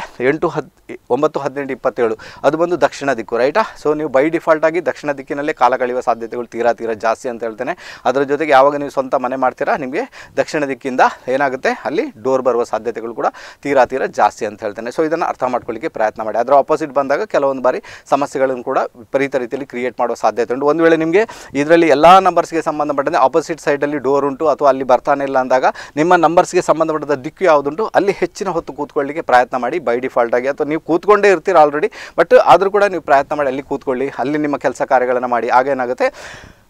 9/18/27 ಅದು ಬಂದು ದಕ್ಷಿಣ ದಿಕ್ಕು, ರೈಟಾ. ಸೊ ನೀವು ಬೈ ಡಿಫಾಲ್ಟ್ ಆಗಿ ದಕ್ಷಿಣ ದಿಕ್ಕಿನಲ್ಲೇ ಕಾಲ ಕಳೆಯುವ ಸಾಧ್ಯತೆಗಳು ತೀರಾ ಜಾಸ್ತಿ ಅಂತ ಹೇಳ್ತೇನೆ. ಅದರ ಜೊತೆಗೆ ಯಾವಾಗ ನೀವು ಸ್ವಂತ ಮನೆ ಮಾಡ್ತೀರಾ ನಿಮಗೆ ದಕ್ಷಿಣ ದಿಕ್ಕಿಂದ ಏನಾಗುತ್ತೆ ಅಲ್ಲಿ ಡೋರ್ ಬರುವ ಸಾಧ್ಯತೆಗಳು ಕೂಡ ತೀರಾ ಜಾಸ್ತಿ ಅಂತ ಹೇಳ್ತೇನೆ. ಸೊ ಇದನ್ನು ಅರ್ಥ ಮಾಡ್ಕೊಳ್ಳಿಕ್ಕೆ ಪ್ರಯತ್ನ ಮಾಡಿ. ಅದರ ಆಪೋಸಿಟ್ ಬಂದಾಗ ಕೆಲವೊಂದು ಬಾರಿ ಸಮಸ್ಯೆಗಳನ್ನು ಕೂಡ ವಿಪರೀತ ರೀತಿಯಲ್ಲಿ ಕ್ರಿಯೇಟ್ ಮಾಡುವ ಸಾಧ್ಯತೆ ಉಂಟು. ಒಂದು ವೇಳೆ ನಿಮಗೆ ಇದರಲ್ಲಿ ಎಲ್ಲ ನಂಬರ್ಸ್ಗೆ ಸಂಬಂಧಪಟ್ಟಂತೆ ಆಪೋಸಿಟ್ ಸೈಡಲ್ಲಿ ಡೋರ್ ಉಂಟು ಅಥವಾ ಅಲ್ಲಿ ಬರ್ತಾನೆ ಇಲ್ಲ ಅಂದಾಗ ನಿಮ್ಮ ನಂಬರ್ಸ್ಗೆ ಸಂಬಂಧಪಟ್ಟ ದಿಕ್ಕು ಯಾವುದುಂಟು ಅಲ್ಲಿ ಹೆಚ್ಚಿನ ಹೊತ್ತು ಕೂತ್ಕೊಳ್ಳಿಕ್ಕೆ ಪ್ರಯತ್ನ ಮಾಡಿ. ಬೈ ಡಿಫಾಲ್ಟ್ ಆಗಿ ಅಥವಾ ನೀವು ಕೂತ್ಕೊಂಡೇ ಇರ್ತೀರ ಆಲ್ರೆಡಿ, ಬಟ್ ಆದರೂ ಕೂಡ ನೀವು ಪ್ರಯತ್ನ ಮಾಡಿ ಅಲ್ಲಿ ಕೂತ್ಕೊಳ್ಳಿ, ಅಲ್ಲಿ ನಿಮ್ಮ ಕೆಲಸ ಕಾರ್ಯಗಳನ್ನು ಮಾಡಿ. ಆಗೇನಾಗುತ್ತೆ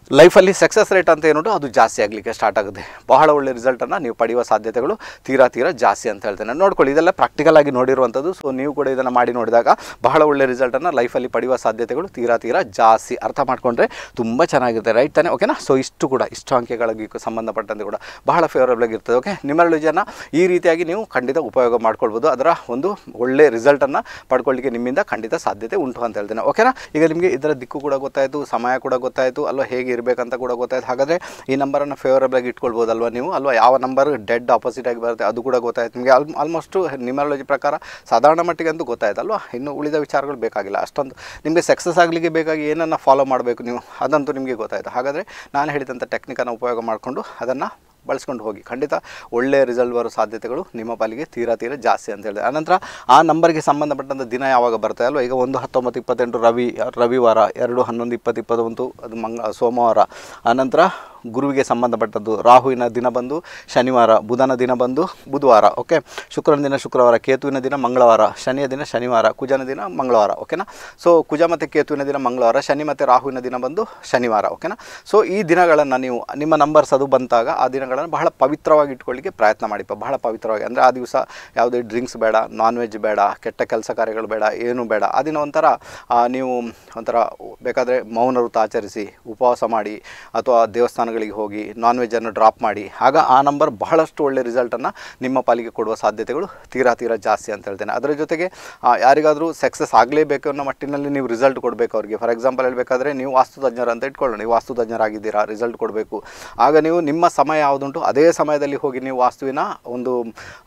ಲೈಫಲ್ಲಿ ಸಕ್ಸಸ್ ರೇಟ್ ಅಂತ ಏನುಂಟು ಅದು ಜಾಸ್ತಿ ಆಗಲಿಕ್ಕೆ ಸ್ಟಾರ್ಟ್ ಆಗುತ್ತೆ. ಬಹಳ ಒಳ್ಳೆ ರಿಸಲ್ಟನ್ನು ನೀವು ಪಡೆಯುವ ಸಾಧ್ಯತೆಗಳು ತೀರಾ ಜಾಸ್ತಿ ಅಂತ ಹೇಳ್ತೇನೆ. ನೋಡ್ಕೊಳ್ಳಿ, ಇದೆಲ್ಲ ಪ್ರಾಕ್ಟಿಕಲ್ ಆಗಿ ನೋಡಿರುವಂಥದ್ದು. ಸೊ ನೀವು ಕೂಡ ಇದನ್ನು ಮಾಡಿ ನೋಡಿದಾಗ ಬಹಳ ಒಳ್ಳೆ ರಿಸಲ್ಟನ್ನು ಲೈಫಲ್ಲಿ ಪಡೆಯುವ ಸಾಧ್ಯತೆಗಳು ತೀರಾ ಜಾಸ್ತಿ. ಅರ್ಥ ಮಾಡ್ಕೊಂಡ್ರೆ ತುಂಬ ಚೆನ್ನಾಗಿರುತ್ತೆ, ರೈಟ್ ತಾನೆ? ಓಕೆನಾ? ಸೊ ಇಷ್ಟು ಅಂಕೆಗಳಿಗೆ ಸಂಬಂಧಪಟ್ಟಂತೆ ಕೂಡ ಬಹಳ ಫೇವರಬಲ್ ಆಗಿರ್ತದೆ. ಓಕೆ, ನ್ಯೂಮರಾಲಜಿಯನ್ನು ಈ ರೀತಿಯಾಗಿ ನೀವು ಖಂಡಿತ ಉಪಯೋಗ ಮಾಡ್ಕೊಳ್ಬೋದು. ಅದರ ಒಂದು ಒಳ್ಳೆ ರಿಸಲ್ಟನ್ನು ಪಡ್ಕೊಳ್ಳಿಕ್ಕೆ ನಿಮ್ಮಿಂದ ಖಂಡಿತ ಸಾಧ್ಯತೆ ಉಂಟು ಅಂತ ಹೇಳ್ತೇನೆ. ಓಕೆನಾ? ಈಗ ನಿಮಗೆ ಇದರ ದಿಕ್ಕು ಕೂಡ ಗೊತ್ತಾಯಿತು, ಸಮಯ ಕೂಡ ಗೊತ್ತಾಯಿತು ಅಲ್ವಾ, ಹೇಗೆ ಇರಬೇಕಂತ ಕೂಡ ಗೊತ್ತಾಯ್ತು. ಹಾಗಾದರೆ ಈ ನಂಬರನ್ನು ಫೇವರಬಲ್ ಆಗಿ ಇಟ್ಕೊಳ್ಬೋದಲ್ವ ನೀವು ಅಲ್ವಾ? ಯಾವ ನಂಬರ್ ಡೆಡ್ ಆಪೋಸಿಟ್ ಆಗಿ ಬರುತ್ತೆ ಅದು ಕೂಡ ಗೊತ್ತಾಯ್ತು ನಿಮಗೆ. ಆಲ್ಮೋಸ್ಟು ನ್ಯೂಮರಾಲಜಿ ಪ್ರಕಾರ ಸಾಧಾರಣ ಮಟ್ಟಿಗೆ ಅಂತೂ ಗೊತ್ತಾಯ್ತಲ್ವಾ. ಇನ್ನು ಉಳಿದ ವಿಚಾರಗಳು ಬೇಕಾಗಿಲ್ಲ ಅಷ್ಟೊಂದು. ನಿಮಗೆ ಸಕ್ಸಸ್ ಆಗಲಿಕ್ಕೆ ಬೇಕಾಗಿ ಏನನ್ನು ಫಾಲೋ ಮಾಡಬೇಕು ನೀವು ಅದಂತೂ ನಿಮಗೆ ಗೊತ್ತಾಯಿತು. ಹಾಗಾದರೆ ನಾನು ಹೇಳಿದಂಥ ಟೆಕ್ನಿಕನ್ನು ಉಪಯೋಗ ಮಾಡಿಕೊಂಡು ಅದನ್ನು ಬಳಸ್ಕೊಂಡು ಹೋಗಿ, ಖಂಡಿತ ಒಳ್ಳೆಯ ರಿಸಲ್ಟ್ ಬರೋ ಸಾಧ್ಯತೆಗಳು ನಿಮ್ಮ ಪಾಲಿಗೆ ತೀರಾ ಜಾಸ್ತಿ ಅಂತ ಹೇಳಿದೆ. ಆನಂತರ ಆ ನಂಬರ್ಗೆ ಸಂಬಂಧಪಟ್ಟಂಥ ದಿನ ಯಾವಾಗ ಬರುತ್ತೆ ಅಲ್ವ? ಈಗ 1-19-28 ರವಿವಾರ, 2-11-20-21 ಅದು ಸೋಮವಾರ. ಆನಂತರ ಗುರುವಿಗೆ ಸಂಬಂಧಪಟ್ಟದ್ದು ರಾಹುವಿನ ದಿನ ಬಂದು ಶನಿವಾರ, ಬುಧನ ದಿನ ಬಂದು ಬುಧವಾರ, ಓಕೆ. ಶುಕ್ರನ ದಿನ ಶುಕ್ರವಾರ, ಕೇತುವಿನ ದಿನ ಮಂಗಳವಾರ, ಶನಿಯ ದಿನ ಶನಿವಾರ, ಕುಜನ ದಿನ ಮಂಗಳವಾರ, ಓಕೆನಾ? ಸೊ ಕುಜ ಮತ್ತು ಕೇತುವಿನ ದಿನ ಮಂಗಳವಾರ, ಶನಿ ಮತ್ತು ರಾಹುವಿನ ದಿನ ಬಂದು ಶನಿವಾರ, ಓಕೆನಾ? ಸೊ ಈ ದಿನಗಳನ್ನು ನೀವು ನಿಮ್ಮ ನಂಬರ್ಸ್ ಅದು ಬಂತಾಗ ಆ ದಿನಗಳನ್ನು ಬಹಳ ಪವಿತ್ರವಾಗಿ ಇಟ್ಕೊಳ್ಳಿಕ್ಕೆ ಪ್ರಯತ್ನ ಮಾಡಿಪ್ಪ. ಬಹಳ ಪವಿತ್ರವಾಗಿ ಅಂದರೆ ಆ ದಿವಸ ಯಾವುದೇ ಡ್ರಿಂಕ್ಸ್ ಬೇಡ, ನಾನ್ ವೆಜ್ ಬೇಡ, ಕೆಟ್ಟ ಕೆಲಸ ಕಾರ್ಯಗಳು ಬೇಡ, ಏನೂ ಬೇಡ. ಆ ದಿನ ನೀವು ಒಂಥರ ಬೇಕಾದರೆ ಮೌನ ವ್ರತ ಆಚರಿಸಿ, ಉಪವಾಸ ಮಾಡಿ, ಅಥವಾ ದೇವಸ್ಥಾನಗಳಿಗೆ ಹೋಗಿ ನಾನ್ ವೆಜ್ಜನ್ನು ಡ್ರಾಪ್ ಮಾಡಿ. ಆಗ ಆ ನಂಬರ್ ಬಹಳಷ್ಟು ಒಳ್ಳೆ ರಿಸಲ್ಟನ್ನು ನಿಮ್ಮ ಪಾಲಿಗೆ ಕೊಡುವ ಸಾಧ್ಯತೆಗಳು ತೀರಾ ಜಾಸ್ತಿ ಅಂತ ಹೇಳ್ತೇನೆ. ಅದರ ಜೊತೆಗೆ ಯಾರಿಗಾದರೂ ಸಕ್ಸಸ್ ಆಗಲೇಬೇಕು ಅನ್ನೋ ಮಟ್ಟಿನಲ್ಲಿ ನೀವು ರಿಸಲ್ಟ್ ಕೊಡಬೇಕು ಅವರಿಗೆ. ಫಾರ್ ಎಕ್ಸಾಂಪಲ್ ಹೇಳಬೇಕಾದ್ರೆ ನೀವು ವಾಸ್ತುತಜ್ಞರು ಅಂತ ಇಟ್ಕೊಳ್ಳೋಣ, ನೀವು ವಾಸ್ತುತಜ್ಞರಾಗಿದ್ದೀರಾ, ರಿಸಲ್ಟ್ ಕೊಡಬೇಕು. ಆಗ ನೀವು ನಿಮ್ಮ ಸಮಯ ಯಾವುದುಂಟು ಅದೇ ಸಮಯದಲ್ಲಿ ಹೋಗಿ ನೀವು ವಾಸ್ತುವಿನ ಒಂದು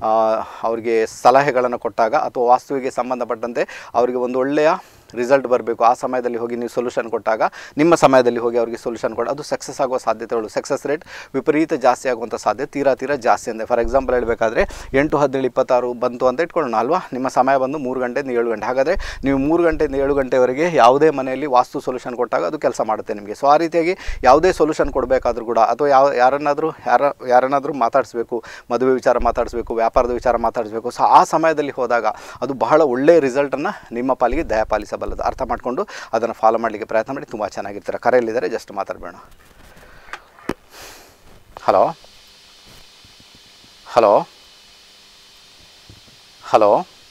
ಅವರಿಗೆ ಸಲಹೆಗಳನ್ನು ಕೊಟ್ಟಾಗ, ಅಥವಾ ವಾಸ್ತುವಿಗೆ ಸಂಬಂಧಪಟ್ಟಂತೆ ಅವರಿಗೆ ಒಂದು ಒಳ್ಳೆಯ ರಿಸಲ್ಟ್ ಬರಬೇಕು. ಆ ಸಮಯದಲ್ಲಿ ಹೋಗಿ ನೀವು ಸೊಲ್ಯೂಷನ್ ಕೊಟ್ಟಾಗ, ನಿಮ್ಮ ಸಮಯದಲ್ಲಿ ಹೋಗಿ ಅವರಿಗೆ ಸೊಲ್ಯೂಷನ್ ಕೊಟ್ಟು ಅದು ಸಕ್ಸಸ್ ಆಗುವ ಸಾಧ್ಯತೆಗಳು, ಸಕ್ಸಸ್ ರೇಟ್ ವಿಪರೀತ ಜಾಸ್ತಿ ಆಗುವಂಥ ಸಾಧ್ಯತೆ ತೀರಾ ಜಾಸ್ತಿ ಅಂದೆ. ಫಾರ್ ಎಕ್ಸಾಂಪಲ್ ಹೇಳಬೇಕಾದ್ರೆ 8-17-26 ಬಂತು ಅಂತ ಇಟ್ಕೊಳ್ಳೋಣ ಅಲ್ವಾ? ನಿಮ್ಮ ಸಮಯ ಬಂದು 3 ಗಂಟೆಯಿಂದ 7 ಗಂಟೆ. ಹಾಗಾದರೆ ನೀವು 3 ಗಂಟೆಯಿಂದ 7 ಗಂಟೆವರೆಗೆ ಯಾವುದೇ ಮನೆಯಲ್ಲಿ ವಾಸ್ತು ಸೊಲ್ಯೂಷನ್ ಕೊಟ್ಟಾಗ ಅದು ಕೆಲಸ ಮಾಡುತ್ತೆ ನಿಮಗೆ. ಸೊ ಆ ರೀತಿಯಾಗಿ ಯಾವುದೇ ಸೊಲ್ಯೂಷನ್ ಕೊಡಬೇಕಾದ್ರೂ ಕೂಡ, ಅಥವಾ ಯಾರನ್ನಾದರೂ ಮಾತಾಡಿಸ್ಬೇಕು, ಮದುವೆ ವಿಚಾರ ಮಾತಾಡಿಸ್ಬೇಕು, ವ್ಯಾಪಾರದ ವಿಚಾರ ಮಾತಾಡಿಸ್ಬೇಕು. ಸೊ ಆ ಸಮಯದಲ್ಲಿ ಹೋದಾಗ ಅದು ಬಹಳ ಒಳ್ಳೆಯ ರಿಸಲ್ಟನ್ನು ನಿಮ್ಮ ಪಾಲಿಗೆ ದಯಪಾಲಿಸಬಲ್ಲದು. ಅರ್ಥ ಮಾಡಿಕೊಂಡು ಅದನ್ನು ಫಾಲೋ ಮಾಡಲಿಕ್ಕೆ ಪ್ರಯತ್ನ ಮಾಡಿ, ತುಂಬ ಚೆನ್ನಾಗಿರ್ತಾರೆ. ಕರೆಯಲ್ಲಿದ್ದಾರೆ, ಜಸ್ಟ್ ಮಾತಾಡಬೇಡ. Hello hello hello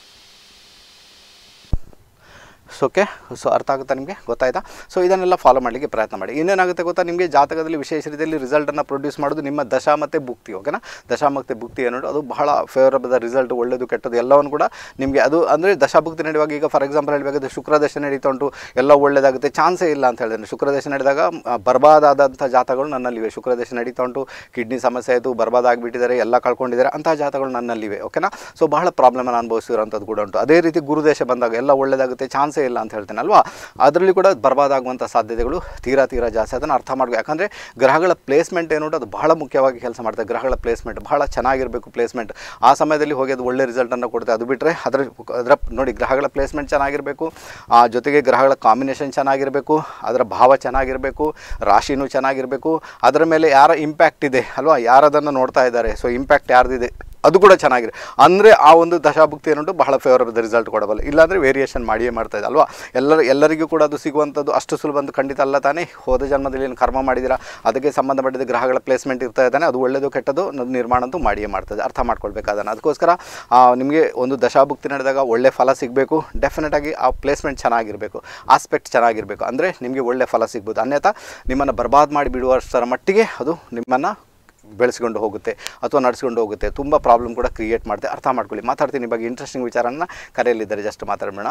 okay. So ಅರ್ಥ ಆಗುತ್ತಾ ನಿಮಗೆ? ಗೊತ್ತಾಯ್ತಾ? ಸೊ ಇದನ್ನೆಲ್ಲ ಫಾಲೋ ಮಾಡಲಿಕ್ಕೆ ಪ್ರಯತ್ನ ಮಾಡಿ. ಇನ್ನೇನಾಗುತ್ತೆ ಗೊತ್ತಾ, ನಿಮಗೆ ಜಾತಕದಲ್ಲಿ ವಿಶೇಷ ರೀತಿಯಲ್ಲಿ ರಿಸಲ್ಟನ್ನು ಪ್ರೊಡ್ಯೂಸ್ ಮಾಡೋದು ನಿಮ್ಮ ದಶಾ ಮತ್ತು ಭುಕ್ತಿ, ಓಕೆನಾ? ದಶಾ ಮತ್ತು ಭುಕ್ತಿ ಏನೋ ಅದು ಬಹಳ ಫೇವರಬಲ್ ರಿಸಲ್ಟ್, ಒಳ್ಳೆಯದು ಕೆಟ್ಟದ್ದು ಎಲ್ಲವನ್ನು ಕೂಡ ನಿಮಗೆ ಅದು ಅಂದರೆ ದಶಾಭುಕ್ತಿ ನಡೆಯುವಾಗ. ಈಗ ಫಾರ್ ಎಕ್ಸಾಂಪಲ್ ಹೇಳಬೇಕಾದ್ರೆ ಶುಕ್ರದಶ ನಡೀತಾ ಉಂಟು, ಎಲ್ಲ ಒಳ್ಳೆಯದಾಗುತ್ತೆ, ಚಾನ್ಸೇ ಇಲ್ಲ ಅಂತ ಹೇಳಿದ್ರೆ. ಶುಕ್ರದಶ ನಡೆದಾಗ ಬರ್ಬಾದಾದಂಥ ಜಾತಕಗಳು ನನ್ನಲ್ಲಿವೆ. ಶುಕ್ರದಶ ನಡೀತಾ ಉಂಟು, ಕಿಡ್ನಿ ಸಮಸ್ಯೆ ಆಯಿತು, ಬರ್ಬಾದ್ ಆಗಿಬಿಟ್ಟಿದ್ದಾರೆ, ಎಲ್ಲ ಕಳ್ಕೊಂಡಿದ್ದಾರೆ, ಅಂತಹ ಜಾತಕಗಳು ನನ್ನಲ್ಲಿವೆ, ಓಕೆನಾ? ಸೊ ಬಹಳ ಪ್ರಾಬ್ಲಮನ್ನು ಅನುಭವಿಸಿರೋಂಥದ್ದು ಕೂಡ ಉಂಟು. ಅದೇ ರೀತಿ ಗುರುದೇಶ ಬಂದಾಗ ಎಲ್ಲ ಒಳ್ಳೆಯದಾಗುತ್ತೆ, ಚಾನ್ಸೇ ಇಲ್ಲ ಅಂತ ಹೇಳ್ತೇನೆ ಅಲ್ವಾ? ಅದರಲ್ಲಿ ಕೂಡ ಬರ್ಬಾದಾಗುವಂಥ ಸಾಧ್ಯತೆಗಳು ತೀರಾ ಜಾಸ್ತಿ. ಅದನ್ನು ಅರ್ಥ ಮಾಡಬೇಕು. ಯಾಕಂದರೆ ಗ್ರಹಗಳ ಪ್ಲೇಸ್ಮೆಂಟ್ ಏನುಂಟು ಅದು ಬಹಳ ಮುಖ್ಯವಾಗಿ ಕೆಲಸ ಮಾಡ್ತದೆ. ಗ್ರಹಗಳ ಪ್ಲೇಸ್ಮೆಂಟ್ ಬಹಳ ಚೆನ್ನಾಗಿರಬೇಕು. ಪ್ಲೇಸ್ಮೆಂಟ್ ಆ ಸಮಯದಲ್ಲಿ ಹೋಗಿ ಅದು ಒಳ್ಳೆ ರಿಸಲ್ಟನ್ನು ಕೊಡುತ್ತೆ. ಅದು ಬಿಟ್ಟರೆ ಅದರ ನೋಡಿ, ಗ್ರಹಗಳ ಪ್ಲೇಸ್ಮೆಂಟ್ ಚೆನ್ನಾಗಿರಬೇಕು, ಜೊತೆಗೆ ಗ್ರಹಗಳ ಕಾಂಬಿನೇಷನ್ ಚೆನ್ನಾಗಿರಬೇಕು, ಅದರ ಭಾವ ಚೆನ್ನಾಗಿರಬೇಕು, ರಾಶಿನೂ ಚೆನ್ನಾಗಿರಬೇಕು, ಅದರ ಮೇಲೆ ಯಾರ ಇಂಪ್ಯಾಕ್ಟ್ ಇದೆ ಅಲ್ವಾ, ಯಾರದನ್ನು ನೋಡ್ತಾ ಇದ್ದಾರೆ, ಸೊ ಇಂಪ್ಯಾಕ್ಟ್ ಯಾರ್ದಿದೆ ಅದು ಕೂಡ ಚೆನ್ನಾಗಿದೆ. ಅಂದರೆ ಆ ಒಂದು ದಶಾಭುಕ್ತಿ ಏನುಂಟು ಬಹಳ ಫೇವರಬಲ್ ರಿಸಲ್ಟ್ ಕೊಡಬಲ್ಲ. ಇಲ್ಲಾಂದರೆ ವೇರಿಯೇಷನ್ ಮಾಡಿಯೇ ಮಾಡ್ತಾ ಇದೆ ಅಲ್ವಾ? ಎಲ್ಲರಿಗೂ ಕೂಡ ಅದು ಸಿಗುವಂಥದ್ದು ಅಷ್ಟು ಸುಲಭ ಅಂತ ಖಂಡಿತ ಅಲ್ಲ ತಾನೇ. ಹೋದ ಜನ್ಮದಲ್ಲಿ ಏನು ಕರ್ಮ ಮಾಡಿದ್ದೀರಾ ಅದಕ್ಕೆ ಸಂಬಂಧಪಟ್ಟಿದ್ದ ಗ್ರಹಗಳ ಪ್ಲೇಸ್ಮೆಂಟ್ ಇರ್ತಾ ಇದ್ದಾನೆ, ಅದು ಒಳ್ಳೆಯದು ಕೆಟ್ಟದ್ದು ನಿರ್ಮಾಣ ಅಂತೂ ಮಾಡಿಯೇ ಮಾಡ್ತದೆ. ಅರ್ಥ ಮಾಡ್ಕೊಳ್ಬೇಕು ಅದನ್ನು. ಅದಕ್ಕೋಸ್ಕರ ನಿಮಗೆ ಒಂದು ದಶಾಭುಕ್ತಿ ನಡೆದಾಗ ಒಳ್ಳೆ ಫಲ ಸಿಗಬೇಕು. ಡೆಫಿನೆಟಾಗಿ ಆ ಪ್ಲೇಸ್ಮೆಂಟ್ ಚೆನ್ನಾಗಿರಬೇಕು, ಆಸ್ಪೆಕ್ಟ್ ಚೆನ್ನಾಗಿರಬೇಕು, ಅಂದರೆ ನಿಮಗೆ ಒಳ್ಳೆ ಫಲ ಸಿಗ್ಬೋದು. ಅನ್ಯಥಾ ನಿಮ್ಮನ್ನು ಬರ್ಬಾದ್ ಮಾಡಿ ಬಿಡುವಷ್ಟರ ಮಟ್ಟಿಗೆ ಅದು ನಿಮ್ಮನ್ನು ಬೆಳೆಸ್ಕೊಂಡು ಹೋಗುತ್ತೆ ಅಥವಾ ನಡೆಸ್ಕೊಂಡು ಹೋಗುತ್ತೆ. ತುಂಬ ಪ್ರಾಬ್ಲಮ್ ಕೂಡ ಕ್ರಿಯೇಟ್ ಮಾಡುತ್ತೆ. ಅರ್ಥ ಮಾಡ್ಕೊಳ್ಳಿ. ಮಾತಾಡ್ತೀನಿ ಬಗ್ಗೆ ಇಂಟ್ರೆಸ್ಟಿಂಗ್ ವಿಚಾರನ. ಕರೆಯಲ್ಲಿದ್ದಾರೆ, ಜಸ್ಟ್ ಮಾತಾಡಬೇಡ.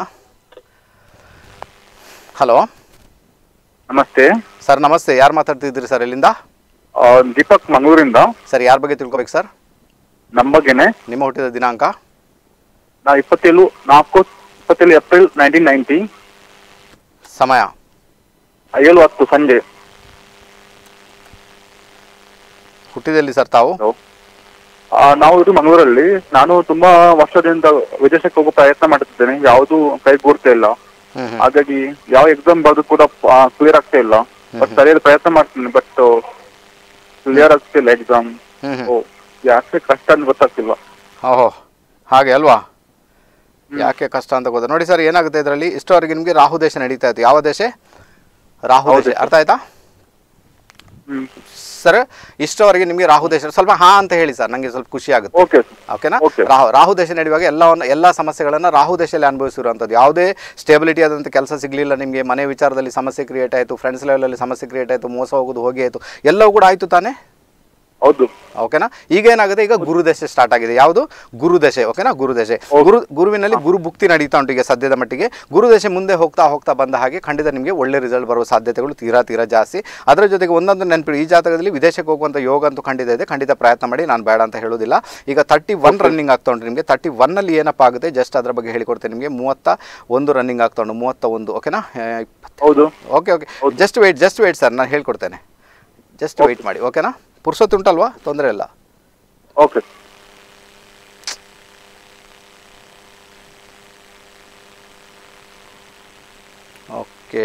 ಹಲೋ ನಮಸ್ತೆ ಸರ್. ನಮಸ್ತೆ. ಯಾರು ಮಾತಾಡ್ತಿದ್ದೀರಿ ಸರ್? ಎಲ್ಲಿಂದ? ದೀಪಕ್ ಮಂಗಳೂರಿಂದ. ಸರ್ ಯಾರ ಬಗ್ಗೆ ತಿಳ್ಕೊಬೇಕು ಸರ್? ನಮ್ಮ ಬಗ್ಗೆನೇ. ನಿಮ್ಮ ಹುಟ್ಟಿದ ದಿನಾಂಕ? 27 ಏಪ್ರಿಲ್ 1990. ಸಮಯ? 7:10 ಸಂಜೆ. ಹುಟ್ಟಿದಲ್ಲಿ ಸರ್ ತಾವು? ನಾವು ಇದು ಮಂಗಳೂರಲ್ಲಿ. ನಾನು ತುಂಬಾ ವರ್ಷದಿಂದ ವಿದೇಶಕ್ಕೆ ಹೋಗೋ ಪ್ರಯತ್ನ ಮಾಡುತ್ತಿದ್ದೇನೆ, ಯಾವುದು ಕೈಗೂಡ್ತಾ ಇಲ್ಲ. ಹಾಗಾಗಿ ಯಾವ ಎಕ್ಸಾಮ್ ಬರೆದು ಕೂಡ ಕ್ಲಿಯರ್ ಆಗ್ತಾ ಇಲ್ಲ. ಬಟ್ ಸರಿಯಾದ ಪ್ರಯತ್ನ ಮಾಡ್ತೀನಿ, ಬಟ್ ಕ್ಲಿಯರ್ ಆಗ್ತಿಲ್ಲ ಎಕ್ಸಾಮ್. ಯಾಕೆ ಕಷ್ಟ ಅಂತ ಗೊತ್ತಾಗ್ತಿಲ್ಲ. ಓಹೋ, ಹಾಗೆ ಅಲ್ವಾ? ಯಾಕೆ ಕಷ್ಟ ಅಂತ ಗೊತ್ತಾ? ನೋಡಿ ಸರ್, ಏನಾಗುತ್ತೆ ಇದರಲ್ಲಿ, ಇಷ್ಟವರೆಗೆ ನಿಮಗೆ ರಾಹು ದೇಶ ನಡೀತಾ ಇತ್ತು. ಯಾವ ದೇಶ? ರಾಹು ದೇಶ. ಅರ್ಥ ಆಯ್ತಾ? ಸರ್ ಇಷ್ಟವರೆಗೆ ನಿಮಗೆ ರಾಹು ದೇಶ ಸ್ವಲ್ಪ ಹಾ ಅಂತ ಹೇಳಿ ಸರ್, ನನಗೆ ಸ್ವಲ್ಪ ಖುಷಿ ಆಗುತ್ತೆ. ಓಕೆ ಓಕೆನಾ? ರಾಹು ದೇಶ ನಡೆಯುವಾಗ ಎಲ್ಲ ಸಮಸ್ಯೆಗಳನ್ನು ರಾಹು ದೇಶದಲ್ಲಿ ಅನುಭವಿಸಿರುವಂಥದ್ದು. ಯಾವುದೇ ಸ್ಟೇಬಿಲಿಟಿ ಆದಂಥ ಕೆಲಸ ಸಿಗಲಿಲ್ಲ ನಿಮಗೆ, ಮನೆ ವಿಚಾರದಲ್ಲಿ ಸಮಸ್ಯೆ ಕ್ರಿಯೇಟ್ ಆಯಿತು, ಫ್ರೆಂಡ್ಸ್ ಲೆವೆಲಲ್ಲಿ ಸಮಸ್ಯೆ ಕ್ರಿಯೇಟ್ ಆಯಿತು, ಮೋಸ ಹೋಗೋದು ಹೋಗಿ ಆಯಿತು, ಎಲ್ಲವೂ ಕೂಡ ಆಯಿತು ತಾನೇ? ಹೌದು. ಓಕೆನಾ? ಈಗ ಏನಾಗುತ್ತೆ, ಈಗ ಗುರುದಶೆ ಸ್ಟಾರ್ಟ್ ಆಗಿದೆ. ಯಾವುದು? ಗುರುದಶೆ. ಓಕೆನಾ? ಗುರುದಶೆ. ಗುರುವಿನಲ್ಲಿ ಗುರು ಭುಕ್ತಿ ನಡೀತಾ ಉಂಟು ಈಗ ಸದ್ಯದ ಮಟ್ಟಿಗೆ. ಗುರುದಶೆ ಮುಂದೆ ಹೋಗ್ತಾ ಬಂದ ಹಾಗೆ ಖಂಡಿತ ನಿಮಗೆ ಒಳ್ಳೆ ರಿಸಲ್ಟ್ ಬರುವ ಸಾಧ್ಯತೆಗಳು ತೀರಾ ಜಾಸ್ತಿ. ಅದರ ಜೊತೆಗೆ ಒಂದೊಂದು ನೆನಪಿಡಿ, ಈ ಜಾತಕದಲ್ಲಿ ವಿದೇಶಕ್ಕೆ ಹೋಗುವಂಥ ಯೋಗ ಅಂತೂ ಖಂಡಿತ ಇದೆ. ಖಂಡಿತ ಪ್ರಯತ್ನ ಮಾಡಿ, ನಾನು ಬೇಡ ಅಂತ ಹೇಳೋದಿಲ್ಲ. ಈಗ 31 ರನ್ನಿಂಗ್ ಆಗ್ತಾ ಉಂಟು ನಿಮಗೆ. 31ನಲ್ಲಿ ಏನಪ್ಪ ಆಗುತ್ತೆ ಜಸ್ಟ್ ಅದರ ಬಗ್ಗೆ ಹೇಳಿಕೊಡ್ತೇನೆ ನಿಮಗೆ. 31 ರನ್ನಿಂಗ್ ಆಗ್ತಾ ಉಂಟು. 31. ಓಕೆನಾ? ಹೌದು. ಓಕೆ ಜಸ್ಟ್ ವೇಟ್ ಸರ್, ನಾನು ಹೇಳ್ಕೊಡ್ತೇನೆ. ಜಸ್ಟ್ ವೆಯ್ಟ್ ಮಾಡಿ. ಓಕೆನಾ? ಪುರ್ಸೊತ್ತುಂಟಲ್ವಾ? ತೊಂದರೆ ಇಲ್ಲ. ಓಕೆ ಓಕೆ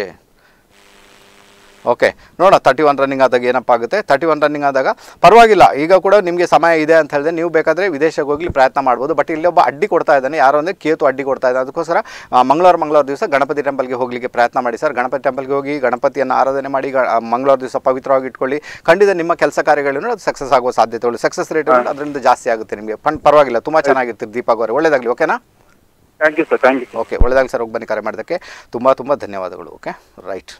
ಓಕೆ ನೋಡೋಣ. 31 ರನ್ನಿಂಗ್ ಆದಾಗ ಏನಪ್ಪ ಆಗುತ್ತೆ. 31 ರನ್ನಿಂಗ್ ಆದಾಗ ಪರವಾಗಿಲ್ಲ, ಈಗ ಕೂಡ ನಿಮಗೆ ಸಮಯ ಇದೆ ಅಂತ ಹೇಳಿದ್ರೆ ನೀವು ಬೇಕಾದರೆ ವಿದೇಶಕ್ಕೆ ಹೋಗಿ ಪ್ರಯತ್ನ ಮಾಡ್ಬೋದು. ಬಟ್ ಇಲ್ಲೊಬ್ಬ ಅಡ್ಡಿ ಕೊಡ್ತಾ ಇದ್ದಾನೆ. ಯಾರು ಅಂದರೆ ಕೇತು ಅಡ್ಡಿ ಕೊಡ್ತಾ ಇದ್ದಾನೆ. ಅದಕ್ಕೋಸ್ಕರ ಮಂಗಳವಾರ ದಿವಸ ಗಣಪತಿ ಟೆಂಪಲ್ಗೆ ಹೋಗಲಿಕ್ಕೆ ಪ್ರಯತ್ನ ಮಾಡಿ ಸರ್. ಗಣಪತಿ ಟೆಂಪಲ್ಗೆ ಹೋಗಿ ಗಣಪತಿಯನ್ನು ಆರಾಧನೆ ಮಾಡಿ ಮಂಗಳವಾರ ದಿವಸ ಪವಿತ್ರವಾಗಿ ಇಟ್ಕೊಳ್ಳಿ. ಖಂಡಿತ ನಿಮ್ಮ ಕೆಲಸ ಕಾರ್ಯಗಳನ್ನು ಅದು ಸಕ್ಸಸ್ ಆಗುವ ಸಾಧ್ಯತೆಗಳು, ಸಕ್ಸಸ್ ರೇಟ್ ಅದರಿಂದ ಜಾಸ್ತಿ ಆಗುತ್ತೆ ನಿಮಗೆ. ಪರವಾಗಿಲ್ಲ, ತುಂಬ ಚೆನ್ನಾಗಿರ್ತೀರಿ ದೀಪಕ್ ಅವರೇ. ಒಳ್ಳೆಯದಾಗಲಿ. ಓಕೆನಾ? Thank you sir. Thank you. Okay, ಒಳ್ಳೆಯದಾಗಲಿ ಸರ್. ಹೋಗಿ ಬನ್ನಿ, ಕರೆ ಮಾಡೋದಕ್ಕೆ ತುಂಬ ಧನ್ಯವಾದಗಳು. Okay right.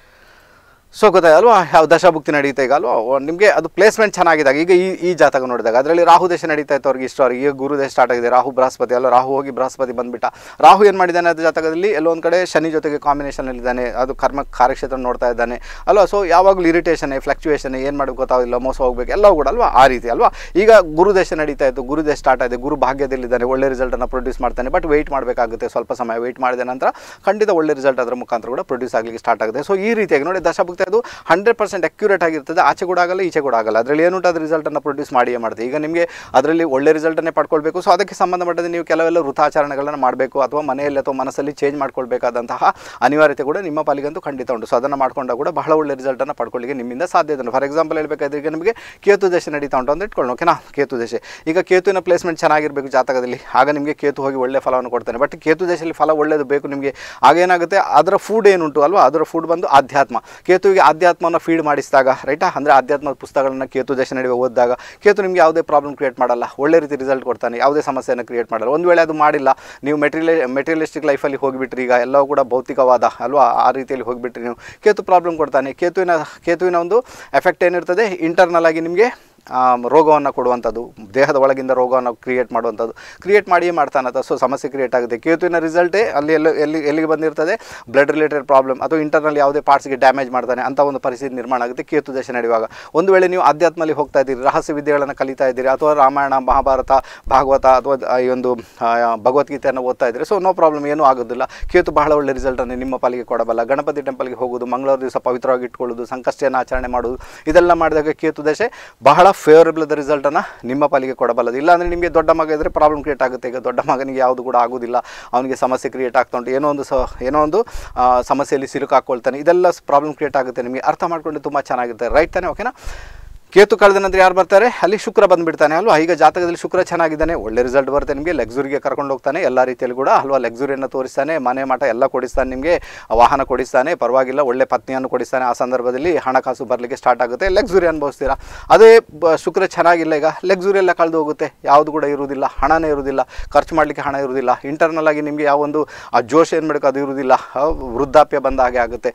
ಸೊ ಗೊತ್ತಾಗಲ್ವಾ ಯಾವ ದಶಾಭುಕ್ತಿ ನಡೀತಾ ಈಗ ಅಲ್ವಾ ನಿಮಗೆ. ಅದು ಪ್ಲೇಸ್ಮೆಂಟ್ ಚೆನ್ನಾಗಿದ್ದಾಗ ಈಗ ಈ ಜಾತಕ ನೋಡಿದಾಗ ಅದರಲ್ಲಿ ರಾಹು ದೇಶ ನಡೀತಾ ಇತ್ತು ಅವ್ರಿಗೆ ಇಷ್ಟವರೆಗೆ. ಈಗ ಗುರು ದೇಶ ಸ್ಟಾರ್ಟ್ ಆಗಿದೆ. ರಾಹು ಬೃಹಸ್ಪತಿ ಅಲ್ಲ, ರಾಹು ಹೋಗಿ ಬೃಹಸ್ಪತಿ ಬಂದುಬಿಟ್ಟ. ರಾಹು ಏನು ಮಾಡಿದ್ದಾನೆ ಅದು ಜಾತಕದಲ್ಲಿ ಎಲ್ಲೊಂದು ಕಡೆ ಶನಿ ಜೊತೆಗೆ ಕಾಂಬಿನೇಷನಲ್ಲಿದ್ದಾನೆ. ಅದು ಕರ್ಮ ಕಾರ್ಯಕ್ಷೇತ್ರ ನೋಡ್ತಾ ಇದ್ದಾನೆ ಅಲ್ವಾ. ಸೊ ಯಾವಾಗಲೂ ಇರಿಟೇಷನ್, ಫ್ಲಕ್ಚುಯೇಷನ್, ಏನು ಮಾಡೋದು ಗೊತ್ತಾಗಿಲ್ಲ, ಮೋಸ ಹೋಗ್ಬೇಕು, ಎಲ್ಲವೂ ಕೂಡ ಅಲ್ವಾ ಆ ರೀತಿ ಅಲ್ವಾ. ಈಗ ಗುರು ದೇಶ ನಡೀತಾ ಇತ್ತು, ಗುರು ದೇಶ ಸ್ಟಾರ್ಟ್ ಆಗಿದೆ. ಗುರು ಭಾಗ್ಯದಲ್ಲಿದ್ದಾನೆ, ಒಳ್ಳೆ ರಿಸಲ್ಟನ್ನು ಪ್ರೊಡ್ಯೂಸ್ ಮಾಡ್ತಾನೆ. ಬಟ್ ವೆಯ್ಟ್ ಮಾಡಬೇಕಾಗುತ್ತೆ, ಸ್ವಲ್ಪ ಸಮಯ ವೆಯ್ಟ್ ಮಾಡಿದ ನಂತರ ಖಂಡಿತ ಒಳ್ಳೆ ರಿಸಲ್ಟ್ ಅದರ ಮುಖಾಂತರ ಕೂಡ ಪ್ರೊಡ್ಯೂಸ್ ಆಗಲಿಕ್ಕೆ ಸ್ಟಾರ್ಟ್ ಆಗುತ್ತೆ. ಸೊ ಈ ರೀತಿಯಾಗಿ ನೋಡಿ ದಶಾಭುಕ್ತಿ ಅದು 100% ಅಕ್ಯುರೇಟ್ ಆಗಿರ್ತದೆ. ಆಚೆ ಕೂಡ ಆಗಲ್ಲ, ಈಚೆ ಕೂಡ ಆಗಲ್ಲ. ಅದರಲ್ಲಿ ಏನುಂಟು ಅದು ರಿಸಲ್ಟನ್ನು ಪ್ರೊಡ್ಯೂಸ್ ಮಾಡಿಯೇ ಮಾಡ್ತೀವಿ. ಈಗ ನಿಮಗೆ ಅದರಲ್ಲಿ ಒಳ್ಳೆ ರಿಸಲ್ಟನ್ನೇ ಪಡ್ಕೊಳ್ಬೇಕು. ಸೊ ಅದಕ್ಕೆ ಸಂಬಂಧಪಟ್ಟಂತೆ ನೀವು ಕೆಲವೆಲ್ಲ ವೃತಾಚರಣೆಗಳನ್ನು ಮಾಡಬೇಕು, ಅಥವಾ ಮನೆಯಲ್ಲಿ ಅಥವಾ ಮನಸ್ಸಲ್ಲಿ ಚೇಂಜ್ ಮಾಡ್ಕೊಳ್ಬೇಕಾದಂತಹ ಅನಿವಾರ್ಯತೆ ಕೂಡ ನಿಮ್ಮ ಪಾಲಿಗಂತೂ ಖಂಡಿತ ಉಂಟು. ಸೊ ಅದನ್ನು ಮಾಡ್ಕೊಂಡಾಗ ಕೂಡ ಬಹಳ ಒಳ್ಳೆ ರಿಸಲ್ಟನ್ನು ಪಡ್ಕೊಳ್ಳಿಕ್ಕೆ ನಿಮ್ಮಿಂದ ಸಾಧ್ಯ ಇದೆ. ಫಾರ್ ಎಕ್ಸಾಂಪಲ್ ಹೇಳಬೇಕಾದ್ರೆ ಈಗ ನಿಮಗೆ ಕೇತು ದೇಶ ನಡೀತಾ ಉಂಟು ಅಂತ ಇಟ್ಕೊಳ್ಳೋಣ. ಓಕೆನಾ? ಕೇತು ದೇಶ ಈಗ ಕೇತುವಿನ ಪ್ಲೇಸ್ಮೆಂಟ್ ಚೆನ್ನಾಗಿರಬೇಕು ಜಾತಕದಲ್ಲಿ. ಆಗ ನಿಮಗೆ ಕೇತು ಹೋಗಿ ಒಳ್ಳೆ ಫಲವನ್ನು ಕೊಡ್ತಾನೆ. ಬಟ್ ಕೇತು ದೇಶದಲ್ಲಿ ಫಲ ಒಳ್ಳೆಯದು ಬೇಕು ನಿಮಗೆ. ಆಗೇನಾಗುತ್ತೆ, ಅದರ ಫುಡ್ ಏನುಂಟು ಅಲ್ವಾ, ಅದರ ಫುಡ್ ಬಂದು ಆಧ್ಯಾತ್ಮ. ಕೇತುವಿಗೆ ಆಧ್ಯಾತ್ಮವನ್ನು ಫೀಡ್ ಮಾಡಿಸಿದಾಗ ರೈಟಾ, ಅಂದರೆ ಆಧ್ಯಾತ್ಮದ ಪುಸ್ತಕಗಳನ್ನು ಕೇತು ದೇಶ ನಡುವೆ ಓದಿದಾಗ ಕೇತು ನಿಮಗೆ ಯಾವುದೇ ಪ್ರಾಬ್ಲಮ್ ಕ್ರಿಯೇಟ್ ಮಾಡಲ್ಲ, ಒಳ್ಳೆ ರೀತಿ ರಿಸಲ್ಟ್ ಕೊಡ್ತಾನೆ, ಯಾವುದೇ ಸಮಸ್ಯೆಯನ್ನು ಕ್ರಿಯೇಟ್ ಮಾಡಲ್ಲ. ಒಂದು ವೇಳೆ ಅದು ಮಾಡಿಲ್ಲ, ನೀವು ಮೆಟೀರಿಯಲಿಸ್ಟಿಕ್ ಲೈಫಲ್ಲಿ ಹೋಗಿಬಿಟ್ರಿ, ಈಗ ಎಲ್ಲವೂ ಕೂಡ ಭೌತಿಕವಾದ ಅಲ್ವಾ, ಆ ರೀತಿಯಲ್ಲಿ ಹೋಗಿಬಿಟ್ರಿ ನೀವು, ಕೇತು ಪ್ರಾಬ್ಲಮ್ ಕೊಡ್ತಾನೆ. ಕೇತುವಿನ ಒಂದು ಎಫೆಕ್ಟ್ ಏನಿರ್ತದೆ, ಇಂಟರ್ನಲ್ ಆಗಿ ನಿಮಗೆ ರೋಗವನ್ನು ಕೊಡುವಂಥದ್ದು, ದೇಹದ ಒಳಗಿಂದ ರೋಗವನ್ನು ಕ್ರಿಯೇಟ್ ಮಾಡಿಯೇ ಮಾಡ್ತಾನಂತ. ಸೊ ಸಮಸ್ಯೆ ಕ್ರಿಯೇಟ್ ಆಗುತ್ತೆ. ಕೇತುವಿನ ರಿಸಲ್ಟೇ ಅಲ್ಲಿ ಎಲ್ಲಿಗೆ ಬಂದಿರ್ತದೆ, ಬ್ಲಡ್ ರಿಲೇಟೆಡ್ ಪ್ರಾಬ್ಲಮ್ ಅಥವಾ ಇಂಟರ್ನಲ್ ಯಾವುದೇ ಪಾರ್ಟ್ಸ್ಗೆ ಡ್ಯಾಮೇಜ್ ಮಾಡ್ತಾನೆ ಅಂತ ಒಂದು ಪರಿಸ್ಥಿತಿ ನಿರ್ಮಾಣ ಆಗುತ್ತೆ ಕೇತು ದೇಶ ನಡೆಯುವಾಗ. ಒಂದು ವೇಳೆ ನೀವು ಅಧ್ಯಾತ್ಮದಲ್ಲಿ ಹೋಗ್ತಾ ಇದ್ದೀರಿ, ರಹಸ್ಯ ವಿದ್ಯೆಗಳನ್ನು ಕಲಿತಾ ಇದ್ದೀರಿ, ಅಥವಾ ರಾಮಾಯಣ, ಮಹಾಭಾರತ, ಭಾಗವತ ಅಥವಾ ಈ ಒಂದು ಭಗವದ್ಗೀತೆಯನ್ನು ಓದ್ತಾ ಇದ್ದೀರಿ, ಸೊ ನೋ ಪ್ರಾಬ್ಲಮ್, ಏನೂ ಆಗೋದಿಲ್ಲ. ಕೇತು ಬಹಳ ಒಳ್ಳೆ ರಿಸಲ್ಟನ್ನು ನಿಮ್ಮ ಪಾಲಿಗೆ ಕೊಡಬಲ್ಲ. ಗಣಪತಿ ಟೆಂಪಲ್ಗೆ ಹೋಗೋದು, ಮಂಗಳವಾರ ದಿವಸ ಪವಿತ್ರವಾಗಿ ಇಟ್ಕೊಳ್ಳೋದು, ಸಂಕಷ್ಟವನ್ನು ಆಚರಣೆ ಮಾಡೋದು, ಇದೆಲ್ಲ ಮಾಡಿದಾಗ ಕೇತು ದೇಶ ಬಹಳ ಫೇವರೇಬಲ್ ಆದ ರಿಸಲ್ಟನ್ನು ನಿಮ್ಮ ಪಾಲಿಗೆ ಕೊಡಬಲ್ಲದು. ಇಲ್ಲಾಂದರೆ ನಿಮಗೆ ದೊಡ್ಡ ಮಗ ಇದ್ದರೆ ಪ್ರಾಬ್ಲಮ್ ಕ್ರಿಯೇಟ್ ಆಗುತ್ತೆ. ಈಗ ದೊಡ್ಡ ಮಗನಿಗೆ ಯಾವುದು ಕೂಡ ಆಗೋದಿಲ್ಲ, ಅವನಿಗೆ ಸಮಸ್ಯೆ ಕ್ರಿಯೇಟ್ ಆಗ್ತಾ ಉಂಟು, ಏನೋ ಒಂದು ಸಮಸ್ಯೆಯಲ್ಲಿ ಸಿಲುಕಾಕೊಳ್ತಾನೆ, ಇದೆಲ್ಲ ಪ್ರಾಬ್ಲಮ್ ಕ್ರಿಯೇಟ್ ಆಗುತ್ತೆ. ನಿಮಗೆ ಅರ್ಥ ಮಾಡ್ಕೊಂಡು ತುಂಬ ಚೆನ್ನಾಗಿರುತ್ತೆ. ರೈಟ್ ತಾನೆ? ಓಕೆನಾ? ಕೇತು ಕಳೆದ ನಂತರ ಯಾರು ಬರ್ತಾರೆ, ಅಲ್ಲಿ ಶುಕ್ರ ಬಂದುಬಿಡ್ತಾನೆ ಅಲ್ವಾ. ಈಗ ಜಾತಕದಲ್ಲಿ ಶುಕ್ರ ಚೆನ್ನಾಗಿದ್ದಾನೆ, ಒಳ್ಳೆ ರಿಸಲ್ಟ್ ಬರುತ್ತೆ ನಿಮಗೆ. ಲಕ್ಸುರಿಗೆ ಕರ್ಕೊಂಡು ಹೋಗ್ತಾನೆ ಎಲ್ಲ ರೀತಿಯಲ್ಲಿ ಕೂಡ ಅಲ್ವಾ. ಲಕ್ಸುರಿಯನ್ನು ತೋರಿಸ್ತಾನೆ, ಮನೆ ಮಾಟ ಎಲ್ಲ ಕೊಡಿಸ್ತಾನೆ, ನಿಮಗೆ ವಾಹನ ಕೊಡಿಸ್ತಾನೆ, ಪರವಾಗಿಲ್ಲ, ಒಳ್ಳೆ ಪತ್ನಿಯನ್ನು ಕೊಡಿಸ್ತಾನೆ. ಆ ಸಂದರ್ಭದಲ್ಲಿ ಹಣಕಾಸು ಬರಲಿಕ್ಕೆ ಸ್ಟಾರ್ಟ್ ಆಗುತ್ತೆ, ಲಕ್ಸುರಿ ಅನುಭವಿಸ್ತೀರಾ. ಅದೇ ಶುಕ್ರ ಚೆನ್ನಾಗಿಲ್ಲ, ಈಗ ಲಕ್ಸುರಿ ಎಲ್ಲ ಕಳೆದು ಹೋಗುತ್ತೆ, ಯಾವುದು ಕೂಡ ಇರುವುದಿಲ್ಲ, ಹಣನೇ ಇರುವುದಿಲ್ಲ, ಖರ್ಚು ಮಾಡಲಿಕ್ಕೆ ಹಣ ಇರುವುದಿಲ್ಲ, ಇಂಟರ್ನಲ್ ಆಗಿ ನಿಮಗೆ ಯಾವೊಂದು ಆ ಜೋಶ್ ಏನು ಮಾಡಬೇಕು ಅದು ಇರುವುದಿಲ್ಲ, ವೃದ್ಧಾಪ್ಯ ಬಂದ ಹಾಗೆ ಆಗುತ್ತೆ,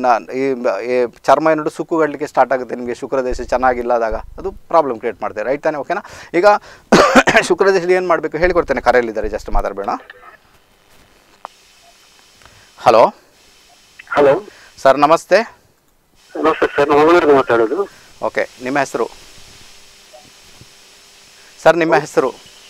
ಈ ಚರ್ಮ ಏನುಂಟು ಸುಕ್ಕುಗಡಲಿಕ್ಕೆ ಸ್ಟಾರ್ಟ್ ಆಗುತ್ತೆ ನಿಮಗೆ. ಶುಕ್ರ ದೇಶ ಚೆನ್ನಾಗಿಲ್ಲ ಆದಾಗ ಅದು ಪ್ರಾಬ್ಲಮ್ ಕ್ರಿಯೇಟ್ ಮಾಡ್ತಾರೆ. ರೈಟ್ ತಾನೆ? ಓಕೆನಾ? ಈಗ ಶುಕ್ರ ದೇಶದಲ್ಲಿ ಏನು ಮಾಡಬೇಕು ಹೇಳಿಕೊಡ್ತೇನೆ. ಕರೆಯಲ್ಲಿದ್ದಾರೆ, ಜಸ್ಟ್ ಮಾತಾಡಬೇಡ. ಹಲೋ ಹಲೋ ಸರ್, ನಮಸ್ತೆ. ನಮಸ್ತೆ ಸರ್, ಮಂಗಳೂರಿಂದ ಮಾತಾಡೋದು. ಓಕೆ, ನಿಮ್ಮ ಹೆಸರು ಸರ್? ನಿಮ್ಮ ಹೆಸರು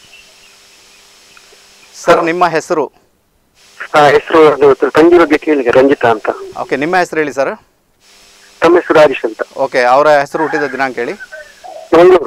ಸರ್? ನಿಮ್ಮ ಹೆಸರು? ಹೆಸರು ತಂಗಿ ಬಗ್ಗೆ ಕೇಳಿದೆ, ರಂಜಿತಾ ಅಂತ. ಓಕೆ, ನಿಮ್ಮ ಹೆಸರು ಹೇಳಿ ಸರ್. ತಮ್ಮ ಹೆಸರು ಹರೀಶ್ ಅಂತ. ಓಕೆ, ಅವರ ಹೆಸರು, ಹುಟ್ಟಿದ ದಿನಾಂಕ ಹೇಳಿ. ಮಂಗಳೂರು.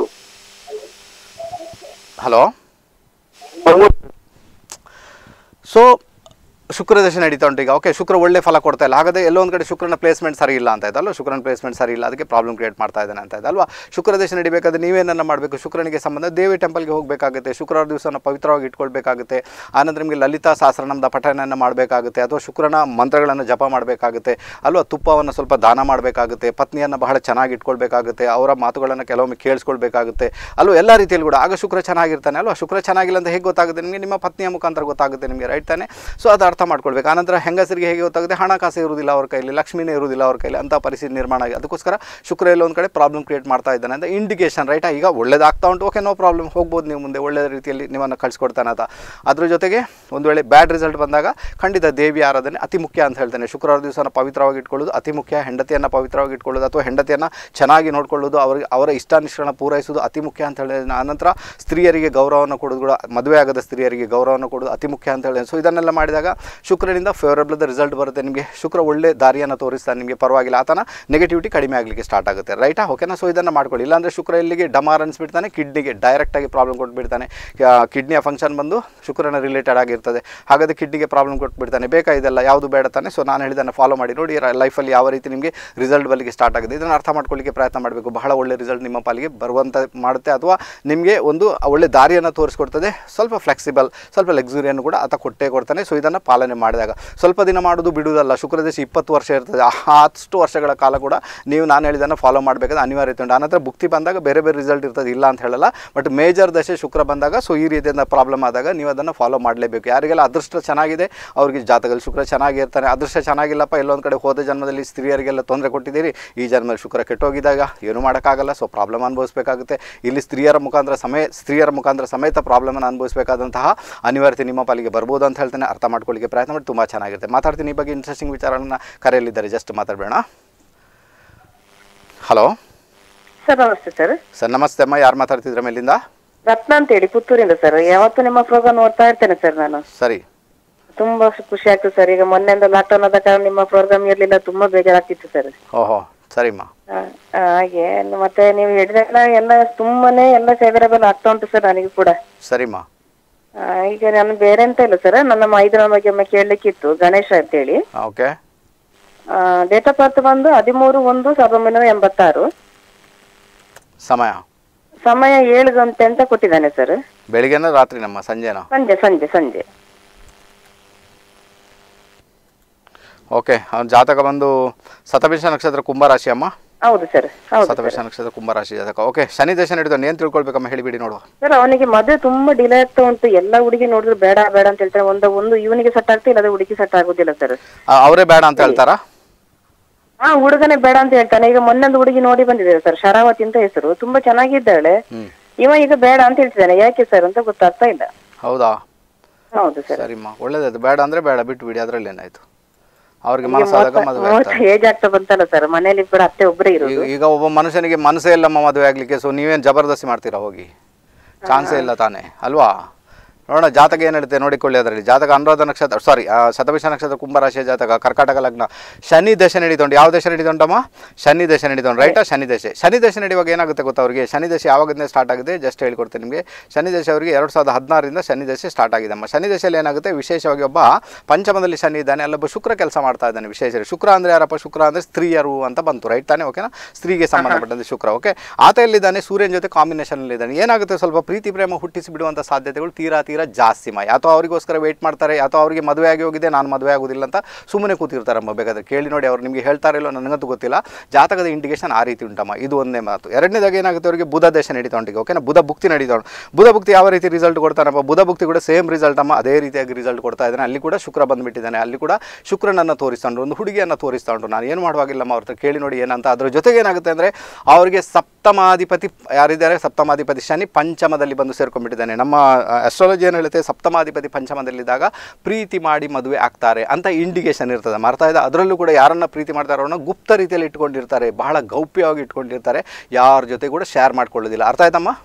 ಹಲೋ. ಸೊ ಶುಕ್ರ ದಶೆ ನಡೀತಾ ಉಂಟು ಈಗ. ಓಕೆ, ಶುಕ್ರ ಒಳ್ಳೆ ಫಲ ಕೊಡ್ತಾ ಇಲ್ಲ, ಹಾಗಾದರೆ ಎಲ್ಲೋ ಒಂದು ಕಡೆ ಶುಕ್ರನ ಪ್ಲೇಸ್ಮೆಂಟ್ ಸರಿ ಇಲ್ಲ ಅಂತ ಇದಲ್ವ, ಶುಕ್ರನ ಪ್ಲೇಸ್ಮೆಂಟ್ ಸರಿ ಇಲ್ಲ, ಅದಕ್ಕೆ ಪ್ರಾಬ್ಲಮ್ ಕ್ರಿಯೇಟ್ ಮಾಡ್ತಾ ಇದ್ದಾನೆ ಅಂತ ಇದಲ್ವಾ. ಶುಕ್ರ ದಶೆ ನಡಿಬೇಕಾದ್ರೆ ನೀವೇನನ್ನ ಮಾಡಬೇಕು, ಶುಕ್ರನಿಗೆ ಸಂಬಂಧ ದೇವಿ ಟೆಂಪಲ್ಗೆ ಹೋಗಬೇಕಾಗುತ್ತೆ, ಶುಕ್ರವಾರ ದಿವಸನ ಪವಿತ್ರವಾಗಿ ಇಟ್ಕೊಳ್ಬೇಕಾಗುತ್ತೆ. ಆನಂತರ ನಿಮಗೆ ಲಲಿತಾ ಸಹಸ್ರನಾಮದ ಪಠಣವನ್ನು ಮಾಡಬೇಕಾಗುತ್ತೆ, ಅಥವಾ ಶುಕ್ರನ ಮಂತ್ರಗಳನ್ನು ಜಪ ಮಾಡಬೇಕಾಗುತ್ತೆ ಅಲ್ವಾ. ತುಪ್ಪವನ್ನು ಸ್ವಲ್ಪ ದಾನ ಮಾಡಬೇಕಾಗುತ್ತೆ, ಪತ್ನಿಯನ್ನು ಬಹಳ ಚೆನ್ನಾಗಿ ಇಟ್ಕೊಳ್ಬೇಕಾಗುತ್ತೆ, ಅವರ ಮಾತುಗಳನ್ನು ಕೆಲವೊಮ್ಮೆ ಕೇಳಿಸ್ಕೊಳ್ಬೇಕಾಗುತ್ತೆ ಅಲ್ವಾ, ಎಲ್ಲ ರೀತಿಯಲ್ಲಿ ಕೂಡ. ಆಗ ಶುಕ್ರ ಚೆನ್ನಾಗಿರ್ತಾನೆ ಅಲ್ವಾ. ಶುಕ್ರ ಚೆನ್ನಾಗಿಲ್ಲ ಅಂತ ಹೇಗೆ ಗೊತ್ತಾಗುತ್ತೆ ನಿಮಗೆ, ನಿಮ್ಮ ಪತ್ನಿಯ ಮುಖಾಂತರ ಗೊತ್ತಾಗುತ್ತೆ ನಿಮಗೆ, ರೈಟ್ ತಾನೆ. ಸೊ ಅದು ಅರ್ಥ ಮಾಡ್ಕೊಳ್ಬೇಕು. ಆನಂತರ ಹೆಂಗಸರಿಗೆ ಹೇಗೆ ಗೊತ್ತಾಗುತ್ತೆ, ಹಣಕಾಸು ಇರುವುದಿಲ್ಲ ಅವ್ರ ಕೈಲಿ, ಲಕ್ಷ್ಮಿನೇ ಇರುವುದಿಲ್ಲ ಅವ್ರ ಕೈಲಿ, ಅಂತ ಪರಿಸ್ಥಿತಿ ನಿರ್ಮಾಣ ಆಗಿ ಅದಕ್ಕೋಸ್ಕರ ಶುಕ್ರ ಎಲ್ಲ ಒಂದು ಕಡೆ ಪ್ರಾಬ್ಲಮ್ ಕ್ರಿಯೇಟ್ ಮಾಡ್ತಾ ಇದ್ದಾನೆ ಅಂತ ಇಂಡಿಕೇಶನ್, ರೈಟಾ. ಈಗ ಒಳ್ಳೇದಾಗ್ತಾ ಉಂಟು, ಓಕೆ, ನೋ ಪ್ರಾಬ್ಲಮ್, ಹೋಗ್ಬೋದು ನೀವು ಮುಂದೆ, ಒಳ್ಳೆ ರೀತಿಯಲ್ಲಿ ನಿಮ್ಮನ್ನು ಕಳಿಸ್ಕೊಡ್ತಾನೆ ಅಂತ. ಅದ್ರ ಜೊತೆಗೆ ಒಂದು ವೇಳೆ ಬ್ಯಾಡ್ ರಿಸಲ್ಟ್ ಬಂದಾಗ ಖಂಡಿತ ದೇವಿ ಆರಾಧನೆ ಅತಿ ಮುಖ್ಯ ಅಂತ ಹೇಳ್ತೇನೆ. ಶುಕ್ರವಾರ ದಿವಸನ ಪವಿತ್ರವಾಗಿ ಇಟ್ಕೊಳ್ಳೋದು ಅತಿ ಮುಖ್ಯ, ಹೆಂಡತಿಯನ್ನು ಪವಿತ್ರವಾಗಿ ಇಟ್ಕೊಳ್ಳೋದು ಅಥವಾ ಹೆಂಡತಿಯನ್ನು ಚೆನ್ನಾಗಿ ನೋಡ್ಕೊಳ್ಳೋದು, ಅವರ ಇಷ್ಟಾನಿಷ್ಟಗಳನ್ನ ಪೂರೈಸೋದು ಅತಿ ಮುಖ್ಯ ಅಂತ ಹೇಳಿದ್ರೆ. ಆನಂತರ ಸ್ತ್ರೀಯರಿಗೆ ಗೌರವವನ್ನು ಕೊಡೋದು ಕೂಡ, ಮದುವೆ ಆಗದ ಸ್ತ್ರೀಯರಿಗೆ ಗೌರವವನ್ನು ಕೊಡೋದು ಅತಿ ಮುಖ್ಯ ಅಂತ ಹೇಳಿದೆ. ಸೊ ಇದನ್ನೆಲ್ಲ ಮಾಡಿದಾಗ ಶುಕ್ರನಿಂದ ಫೇವರಬಲ್ ರಿಸಲ್ಟ್ ಬರುತ್ತೆ ನಿಮಗೆ. ಶುಕ್ರ ಒಳ್ಳೆ ದಾರಿಯನ್ನು ತೋರಿಸ್ತಾನೆ ನಿಮಗೆ, ಪರವಾಗಿಲ್ಲ, ಆತನ ನೆಗೆಟಿವಿಟಿ ಕಡಿಮೆ ಆಗಲಿಕ್ಕೆ ಸ್ಟಾರ್ಟ್ ಆಗುತ್ತೆ, ರೈಟಾ. ಓಕೆನಾ. ಸೊ ಇದನ್ನು ಮಾಡ್ಕೊಳ್ಳಿ. ಇಲ್ಲಾಂದರೆ ಶುಕ್ರ ಇಲ್ಲಿಗೆ ಡಮಾರ್ ಅನಿಸ್ಬಿಡ್ತಾನೆ, ಕಿಡ್ನಿಗೆ ಡೈರೆಕ್ಟಾಗಿ ಪ್ರಾಬ್ಲಮ್ ಕೊಟ್ಬಿಡ್ತಾನೆ. ಕಿಡ್ನಿಯ ಫಂಕ್ಷನ್ ಬಂದು ಶುಕ್ರನ ರಿಲೇಟೆಡ್ ಆಗಿರ್ತದೆ, ಹಾಗಾದರೆ ಕಿಡ್ನಿಗೆ ಪ್ರಾಬ್ಲಮ್ ಕೊಟ್ಬಿಡ್ತಾನೆ. ಬೇಕಾ ಇದೆಲ್ಲ, ಯಾವುದು ಬೇಡ ತಾನೆ. ಸೊ ನಾನು ಹೇಳಿದ್ದನ್ನು ಫಾಲೋ ಮಾಡಿ ನೋಡಿ, ಲೈಫಲ್ಲಿ ಯಾವ ರೀತಿ ನಿಮಗೆ ರಿಸಲ್ಟ್ ಬರಲಿಕ್ಕೆ ಸ್ಟಾರ್ಟ್ ಆಗಿದೆ, ಇದನ್ನು ಅರ್ಥ ಮಾಡ್ಕೊಳ್ಳಿಕ್ಕೆ ಪ್ರಯತ್ನ ಮಾಡಬೇಕು. ಬಹಳ ಒಳ್ಳೆ ರಿಸಲ್ಟ್ ನಿಮ್ಮ ಪಾಲಿಗೆ ಬರುವಂಥ ಮಾಡುತ್ತೆ, ಅಥವಾ ನಿಮಗೆ ಒಂದು ಒಳ್ಳೆ ದಾರಿಯನ್ನು ತೋರಿಸ್ಕೊಡ್ತದೆ. ಸ್ವಲ್ಪ ಫ್ಲೆಕ್ಸಿಬಲ್, ಸ್ವಲ್ಪ ಲಕ್ಸುರಿಯನ್ನು ಕೂಡ ಆತ ಕೊಟ್ಟೇ ಕೊಡ್ತಾನೆ. ಸೊ ಇದನ್ನು ಪಾಲನೆ ಮಾಡಿದಾಗ ಸ್ವಲ್ಪ ದಿನ ಮಾಡೋದು ಬಿಡುವುದಲ್ಲ. ಶುಕ್ರದೇಶ 20 ವರ್ಷ ಇರ್ತದೆ, ಅಷ್ಟು ವರ್ಷಗಳ ಕಾಲ ಕೂಡ ನೀವು ನಾನು ಹೇಳಿದ್ದನ್ನು ಫಾಲೋ ಮಾಡಬೇಕಾದ್ರೆ ಅನಿವಾರ್ಯತೆ ಉಂಟು. ಆನಂತರ ಭುಕ್ತಿ ಬಂದಾಗ ಬೇರೆ ಬೇರೆ ರಿಸಲ್ಟ್ ಇರ್ತದೆ, ಇಲ್ಲ ಅಂತ ಹೇಳಲ್ಲ. ಬಟ್ ಮೇಜರ್ ದಶೆ ಶುಕ್ರ ಬಂದಾಗ ಸೊ ಈ ರೀತಿಯಿಂದ ಪ್ರಾಬ್ಲಮ್ ಆದಾಗ ನೀವು ಅದನ್ನು ಫಾಲೋ ಮಾಡಲೇಬೇಕು. ಯಾರಿಗೆಲ್ಲ ಅದೃಷ್ಟ ಚೆನ್ನಾಗಿದೆ ಅವ್ರಿಗೆ ಜಾತಕದಲ್ಲಿ ಶುಕ್ರ ಚೆನ್ನಾಗಿರ್ತಾನೆ. ಅದೃಷ್ಟ ಚೆನ್ನಾಗಿಲ್ಲಪ್ಪ, ಎಲ್ಲೊಂದು ಕಡೆ ಹೋದ ಜನ್ಮದಲ್ಲಿ ಸ್ತ್ರೀಯರಿಗೆಲ್ಲ ತೊಂದರೆ ಕೊಟ್ಟಿದ್ದೀರಿ, ಈ ಜನ್ಮದಲ್ಲಿ ಶುಕ್ರ ಕೆಟ್ಟೋಗಿದ್ದಾಗ ಏನು ಮಾಡೋಕ್ಕಾಗಲ್ಲ. ಸೊ ಪ್ರಾಬ್ಲಮ್ ಅನುಭವಿಸಬೇಕಾಗುತ್ತೆ. ಇಲ್ಲಿ ಸ್ತ್ರೀಯರ ಮುಖಾಂತರ ಸಮೇತ ಪ್ರಾಬ್ಲಮನ್ನು ಅನುಭವಿಸಬೇಕಾದಂತಹ ಅನಿವಾರ್ಯತೆ ನಿಮ್ಮ ಪಾಲಿಗೆ ಬರ್ಬೋದು ಅಂತ ಹೇಳ್ತೇನೆ. ಅರ್ಥ ಮಾಡ್ಕೊಳ್ಳಿಕ್ಕೆ ಪ್ರಯತ್ನ ಮಾಡಿ, ತುಂಬ ಚೆನ್ನಾಗಿರುತ್ತೆ. ಮಾತಾಡ್ತೀನಿ ಈ ಬಗ್ಗೆ ಇಂಟ್ರೆಸ್ಟಿಂಗ್ ವಿಚಾರಗಳನ್ನು. ಕರೆಯಲ್ಲಿದ್ದಾರೆ, ಜಸ್ಟ್ ಮಾತಾಡಬೇಡ. ಹಲೋ ಸರ್, ನಮಸ್ತೆ ಸರ್. ಸರ್ ನಮಸ್ತೆ ಅಮ್ಮ, ಯಾರು ಮಾತಾಡ್ತಿದ್ರ ಮೇಲಿಂದ? ರತ್ನ ಅಂತ ಹೇಳಿ, ಪುತ್ತೂರಿಂದ ಸರ್. ಯಾವತ್ತು ನಿಮ್ಮ ಪ್ರೋಗ್ರಾಮ್ ನೋಡ್ತಾ ಇರ್ತೇನೆ ಸರ್ ನಾನು. ಸರಿ, ತುಂಬಾ ಖುಷಿ ಆಗ್ತದೆ ಸರ್. ಈಗ ಮೊನ್ನೆಯಿಂದ ಲಾಕ್ಡೌನ್ ಆದ ಕಾರಣ ನಿಮ್ಮ ಪ್ರೋಗ್ರಾಮ್ ಇರ್ಲಿಲ್ಲ, ತುಂಬಾ ಬೇಜಾರಾಗ್ತಿತ್ತು ಸರ್. ಓಹೋ, ಸರಿಮ್ಮ. ಹಾಗೆ ಮತ್ತೆ ನೀವು ಹೇಳಿದೆಲ್ಲ ಎಲ್ಲ ತುಂಬಾನೇ ಎಲ್ಲ ಫೇವರೇಬಲ್ ಆಗ್ತಾ ಉಂಟು ಸರ್ ನನಗೆ ಕೂಡ. ಸರಿಮ್ಮ. ಈಗ ನಾನು ಬೇರೆ ಅಂತ ಇಲ್ಲ ಸರ್, ನನ್ನ ಮೈದನ ಬಗ್ಗೆ ಒಮ್ಮೆ ಕೇಳಲಿಕ್ಕಿತ್ತು, ಗಣೇಶ ಅಂತ ಹೇಳಿ. ಓಕೆ. ಡೇಟ್ ಆಫ್ ಬರ್ತ್ ಬಂದು 13/1/1986. ಸಮಯ 7 ಗಂಟೆ ಅಂತ ಕೊಟ್ಟಿದ್ದಾನೆ ಸರ್. ಬೆಳಿಗ್ಗೆನ ರಾತ್ರಿ ನಮ್ಮ ಸಂಜೆನಾ? ಸಂಜೆ. ಓಕೆ. ಅವ್ನ ಜಾತಕ ಬಂದು ಶತಭಿಷ ನಕ್ಷತ್ರ ಕುಂಭರಾಶಿ ಅಮ್ಮ. ಹೌದು ಸರ್, ಶತಭಿಷ ನಕ್ಷತ್ರ ಕುಂಭರಾಶಿ ಜಾತಕ. ಓಕೆ, ಶನಿ ದಶೆ ನಡೆದು ಏನು ತಿಳ್ಕೊಳ್ಬೇಕಮ್ಮ, ಹೇಳಿಬಿಡಿ ನೋಡುವ. ಸರ್ ಅವನಿಗೆ ಮದುವೆ ತುಂಬಾ ಡಿಲೇ ಆಗ್ತಾ ಉಂಟು. ಎಲ್ಲ ಹುಡುಗಿ ನೋಡಿದ್ರು ಬೇಡ ಅಂತ ಹೇಳ್ತಾರೆ. ಒಂದು ಇವನಿಗೆ ಸೆಟ್ ಆಗ್ತಾ ಇಲ್ಲ, ಹುಡುಗಿ ಸೆಟ್ ಆಗುದಿಲ್ಲ ಸರ್. ಅವರೇ ಬೇಡ ಅಂತ ಹೇಳ್ತಾರಾ? ಹುಡುಗನೇ ಬೇಡ ಅಂತ ಹೇಳ್ತಾನೆ. ಈಗ ಮೊನ್ನೊಂದು ಹುಡುಗಿ ನೋಡಿ ಬಂದಿದೆ ಸರ್, ಶರಾವತಿ ಅಂತ ಹೆಸರು, ತುಂಬಾ ಚೆನ್ನಾಗಿದ್ದಾಳೆ. ಇವ ಈಗ ಬೇಡ ಅಂತ ಹೇಳ್ತಿದ್ದಾನೆ. ಯಾಕೆ ಸರ್ ಅಂತ ಗೊತ್ತಾಗ್ತಾ ಇಲ್ಲ. ಹೌದಾ? ಹೌದು ಸರ್. ಸರಿಮ್ಮ, ಒಳ್ಳೇದಾಯ್ತು. ಬೇಡ ಅಂದ್ರೆ ಬೇಡ, ಬಿಟ್ಟು ಬಿಡಿ, ಅದ್ರಲ್ಲಿ ಏನಾಯ್ತು. ಅವ್ರಿಗೆ ಮನಸ್ಸಾದಾಗ ಮದುವೆ ಏಜ್ ಆಗ್ತಾ ಬಂತಲ್ಲ ಸರ್, ಮನೇಲಿ ಕೂಡ ಅತ್ತೆ ಒಬ್ಬರೇ ಇರೋದು. ಈಗ ಒಬ್ಬ ಮನುಷ್ಯನಿಗೆ ಮನಸ್ಸೇ ಇಲ್ಲಮ್ಮ ಮದುವೆ ಆಗ್ಲಿಕ್ಕೆ. ಸೊ ನೀವೇನು ಜಬರ್ದಸ್ತಿ ಮಾಡ್ತೀರಾ? ಹೋಗಿ, ಚಾನ್ಸೇ ಇಲ್ಲ ತಾನೇ ಅಲ್ವಾ. ನೋಡೋಣ ಜಾತಕ ಏನು ಹೇಳ್ತೆ ನೋಡಿಕೊಳ್ಳಿ. ಅದರಲ್ಲಿ ಜಾತಕ ಅನುರಾಧ ನಕ್ಷತ್ರ, ಶತಭಿಷ ನಕ್ಷತ್ರ ಕುಂಭರಾಶಿಯ ಜಾತಕ, ಕರ್ಕಾಟಕ ಲಗ್ನ, ಶನಿ ದಶೆ ನಡೀತೊಂಡು. ಯಾವ ದಶೆ ನಡೀತೊಂಡಮ್ಮ? ಶನಿ ದಶೆ ನಡೀತೊಂಡು, ರೈಟಾ? ಶನಿ ದಶೆ ನಡೆಯುವಾಗ ಏನಾಗುತ್ತೆ ಗೊತ್ತಾ ಅವರಿಗೆ? ಶನಿ ದಶೆ ಯಾವಾಗಿಂದ ಸ್ಟಾರ್ಟ್ ಆಗಿದೆ ಜಸ್ಟ್ ಹೇಳ್ಕೊಡ್ತೇನೆ ನಿಮಗೆ. ಶನಿ ದಶೆ ಅವರಿಗೆ 2016ರಿಂದ ಶನಿ ದಶೆ ಸ್ಟಾರ್ಟ್ ಆಗಿದೆ ಅಮ್ಮ. ಶನಿ ದಶೆಯಲ್ಲಿ ಏನಾಗುತ್ತೆ, ವಿಶೇಷವಾಗಿ ಒಬ್ಬ ಪಂಚಮದಲ್ಲಿ ಶನಿ ಇದ್ದಾನೆ, ಅಲ್ಲೊಬ್ಬ ಶುಕ್ರ ಕೆಲಸ ಮಾಡ್ತಾ ಇದ್ದಾನೆ. ವಿಶೇಷ ಶುಕ್ರ ಅಂದರೆ ಯಾರಪ್ಪ? ಶುಕ್ರ ಅಂದರೆ ಸ್ತ್ರೀಯರು ಅಂತ ಬಂತು, ರೈಟ್ ತಾನೆ? ಓಕೆನಾ, ಸ್ತ್ರೀಗೆ ಸಂಬಂಧಪಟ್ಟಂತೆ ಶುಕ್ರ. ಓಕೆ, ಆತ ಎಲ್ಲಿದ್ದಾನೆ? ಸೂರ್ಯನ ಜೊತೆ ಕಾಂಬಿನೇಷನಲ್ಲಿದ್ದಾನೆ. ಏನಾಗುತ್ತೆ, ಸ್ವಲ್ಪ ಪ್ರೀತಿ ಪ್ರೇಮ ಹುಟ್ಟಿಸಿ ಬಿಡುವಂಥ ಸಾಧ್ಯತೆಗಳು ತೀರಾ ಜಾಸ್ತಿ. ಅಥವಾ ಅವರಿಗೋಸ್ಕರ ವೇಟ್ ಮಾಡ್ತಾರೆ, ಅಥವಾ ಅವರಿಗೆ ಮದುವೆ ಆಗಿ ಹೋಗಿದೆ, ನಾನು ಮದುವೆ ಆಗೋದಿಲ್ಲ ಅಂತ ಸುಮ್ಮನೆ ಕೂತಿರ್ತಾರಮ್ಮ. ಬೇಕಾದ್ರೆ ಕೇಳಿ ನೋಡಿ, ಅವ್ರು ನಿಮಗೆ ಹೇಳ್ತಾರೆ ಇಲ್ಲೋ ನನಗಂತೂ ಗೊತ್ತಿಲ್ಲ. ಜಾತಕದ ಇಂಡಿಕೇಶನ್ ಆ ರೀತಿ ಉಂಟಮ್ಮ. ಇದು ಒಂದೇ ಮಾತು. ಎರಡನೇದಾಗಿ ಏನಾಗುತ್ತೆ, ಅವರಿಗೆ ಬುಧ ದಶೆ ನಡೀತಾ ಉಂಟು. ಓಕೆನಾ, ಬುಧ ಭುಕ್ತಿ ನಡೀತಾ ಉಂಟು. ಬುಧ ಭುಕ್ತಿ ಯಾವ ರೀತಿ ರಿಸಲ್ಟ್ ಕೊಡ್ತಾರಪ್ಪ? ಬುಧ ಭುಕ್ತಿ ಕೂಡ ಸೇಮ್ ರಿಸಲ್ಟ್ ಅಮ್ಮ, ಅದೇ ರೀತಿಯಾಗಿ ರಿಸಲ್ಟ್ ಕೊಡ್ತಾ ಇದ್ದಾನೆ. ಅಲ್ಲಿ ಕೂಡ ಶುಕ್ರ ಬಂದುಬಿಟ್ಟಿದ್ದಾನೆ, ಅಲ್ಲಿ ಕೂಡ ಶುಕ್ರನನ್ನು ತೋರಿಸ್ತಾಂಡ್ರು, ಒಂದು ಹುಡುಗಿಯನ್ನು ತೋರಿಸ್ತಾ ಉಂಟು. ನಾನು ಏನು ಮಾಡುವಾಗಿಲ್ಲಮ್ಮ, ಅವ್ರ ಹತ್ರ ಕೇಳಿ ನೋಡಿ ಏನಂತ. ಅದ್ರ ಜೊತೆಗೆ ಏನಾಗುತ್ತೆ ಅಂದರೆ ಅವರಿಗೆ ಸಪ್ತಮಾಧಿಪತಿ ಯಾರಿದ್ದಾರೆ? ಸಪ್ತಮಾಧಿಪತಿ ಶನಿ ಪಂಚಮದಲ್ಲಿ ಬಂದು ಸೇರ್ಕೊಂಡ್ಬಿಟ್ಟಿದ್ದಾನೆ. ನಮ್ಮ ಅಸ್ಟ್ರಾಲಜಿ ಏನು ಹೇಳುತ್ತೆ, ಸಪ್ತಮಾಧಿಪತಿ ಪಂಚಮದಲ್ಲಿದ್ದಾಗ ಪ್ರೀತಿ ಮಾಡಿ ಮದುವೆ ಆಗ್ತಾರೆ ಅಂತ ಇಂಡಿಕೇಶನ್ ಇರ್ತದೆ. ಮಾಡ್ತಾ ಇದೆ. ಅದರಲ್ಲೂ ಕೂಡ ಯಾರನ್ನ ಪ್ರೀತಿ ಮಾಡ್ತಾರೋ ಅವ್ರನ್ನ ಗುಪ್ತ ರೀತಿಯಲ್ಲಿ ಇಟ್ಕೊಂಡಿರ್ತಾರೆ, ಬಹಳ ಗೌಪ್ಯವಾಗಿ ಇಟ್ಕೊಂಡಿರ್ತಾರೆ, ಯಾರ ಜೊತೆ ಕೂಡ ಶೇರ್ ಮಾಡ್ಕೊಳ್ಳೋದಿಲ್ಲ. ಅರ್ಥ ಆಯ್ತಮ್ಮ?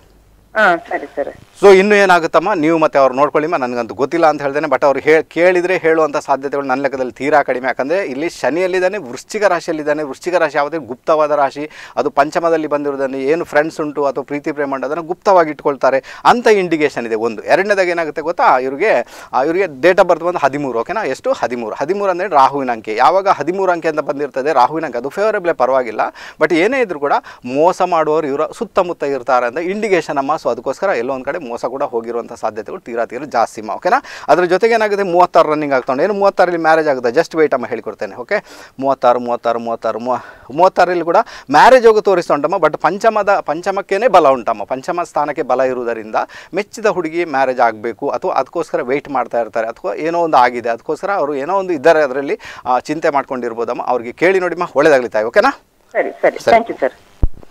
ಹಾ ಸರಿ ಸರಿ. ಸೊ ಇನ್ನು ಏನಾಗುತ್ತಮ್ಮ, ನೀವು ಮತ್ತೆ ಅವ್ರು ನೋಡ್ಕೊಳ್ಳಿಮ್ಮ, ನನಗಂತೂ ಗೊತ್ತಿಲ್ಲ ಅಂತ ಹೇಳ್ದೇನೆ, ಬಟ್ ಅವ್ರು ಕೇಳಿದರೆ ಹೇಳುವಂಥ ಸಾಧ್ಯತೆಗಳು ನನ್ನ ಲೆಕ್ಕದಲ್ಲಿ ತೀರಾ ಕಡಿಮೆ. ಯಾಕಂದರೆ ಇಲ್ಲಿ ಶನಿಯಲ್ಲಿದ್ದಾನೆ, ವೃಶ್ಚಿಕ ರಾಶಿಯಲ್ಲಿದ್ದಾನೆ. ವೃಶ್ಚಿಕ ರಾಶಿ ಯಾವುದೇ ಗುಪ್ತವಾದ ರಾಶಿ, ಅದು ಪಂಚಮದಲ್ಲಿ ಬಂದಿರೋದನ್ನು ಏನು ಫ್ರೆಂಡ್ಸ್ ಉಂಟು ಅಥವಾ ಪ್ರೀತಿ ಪ್ರೇಮ ಉಂಟು ಅದನ್ನು ಗುಪ್ತವಾಗಿ ಇಟ್ಕೊಳ್ತಾರೆ ಅಂತ ಇಂಡಿಕೇಶನ್ ಇದೆ ಒಂದು. ಎರಡನೇದಾಗಿ ಏನಾಗುತ್ತೆ ಗೊತ್ತಾ, ಇವರಿಗೆ ಡೇಟ್ ಆಫ್ ಬರ್ತ್ ಬಂದು 13, ಓಕೆನಾ? ಎಷ್ಟು? 13 ಅಂದರೆ ರಾಹುವಿನ ಅಂಕೆ. ಯಾವಾಗ 13 ಅಂಕೆ ಅಂತ ಬಂದಿರ್ತದೆ ರಾಹುವಿನ ಅಂಕೆ, ಅದು ಫೇವರೇಬಲ್ ಪರವಾಗಿಲ್ಲ, ಬಟ್ ಏನೇ ಇದ್ರೂ ಕೂಡ ಮೋಸ ಮಾಡುವವರು ಇವರ ಸುತ್ತಮುತ್ತ ಇರ್ತಾರೆ ಅಂತ ಇಂಡಿಕೇಶನ್ ಅಮ್ಮ. ಸೊ ಅದಕ್ಕೋಸ್ಕರ ಎಲ್ಲೋ ಒಂದು ಕಡೆ ಮೋಸ ಕೂಡ ಹೋಗಿರುವಂಥ ಸಾಧ್ಯತೆಗಳು ತೀರಾ ಜಾಸ್ತಿ ಅಮ್ಮ, ಓಕೆನಾ? ಅದ್ರ ಜೊತೆಗೆ ಏನಾಗುತ್ತೆ 36 ರನ್ನಿಂಗ್ ಆಗ್ತಾನೆ. ಏನು 36ರಲ್ಲಿ ಮ್ಯಾರೇಜ್ ಆಗುತ್ತೆ? ಜಸ್ಟ್ ವೆಯ್ಟ್ ಅಮ್ಮ, ಹೇಳಿಕೊಡ್ತೇನೆ, ಓಕೆ? 36 ಕೂಡ ಮ್ಯಾರೇಜ್ ಹೋಗಿ ತೋರಿಸ್ತಾ ಉಂಟಮ್ಮ, ಬಟ್ ಪಂಚಮಕ್ಕೇನೆ ಬಲ ಉಂಟಮ್ಮ. ಪಂಚಮ ಸ್ಥಾನಕ್ಕೆ ಬಲ ಇರುವುದರಿಂದ ಮೆಚ್ಚಿದ ಹುಡುಗಿ ಮ್ಯಾರೇಜ್ ಆಗಬೇಕು ಅಥವಾ ಅದಕ್ಕೋಸ್ಕರ ವೆಯ್ಟ್ ಮಾಡ್ತಾ ಇರ್ತಾರೆ, ಅಥವಾ ಏನೋ ಒಂದು ಆಗಿದೆ ಅದಕ್ಕೋಸ್ಕರ ಅವರು ಏನೋ ಒಂದು ಇದ್ದಾರೆ ಅದರಲ್ಲಿ ಚಿಂತೆ ಮಾಡ್ಕೊಂಡಿರ್ಬೋದಮ್ಮ. ಅವ್ರಿಗೆ ಕೇಳಿ ನೋಡಿಮ್ಮ, ಒಳ್ಳೇದಾಗ್ಲಿ ತಾಯಿ, ಓಕೆನಾ? ಸರಿ ಸರಿ, ಥ್ಯಾಂಕ್ ಯು ಸರ್.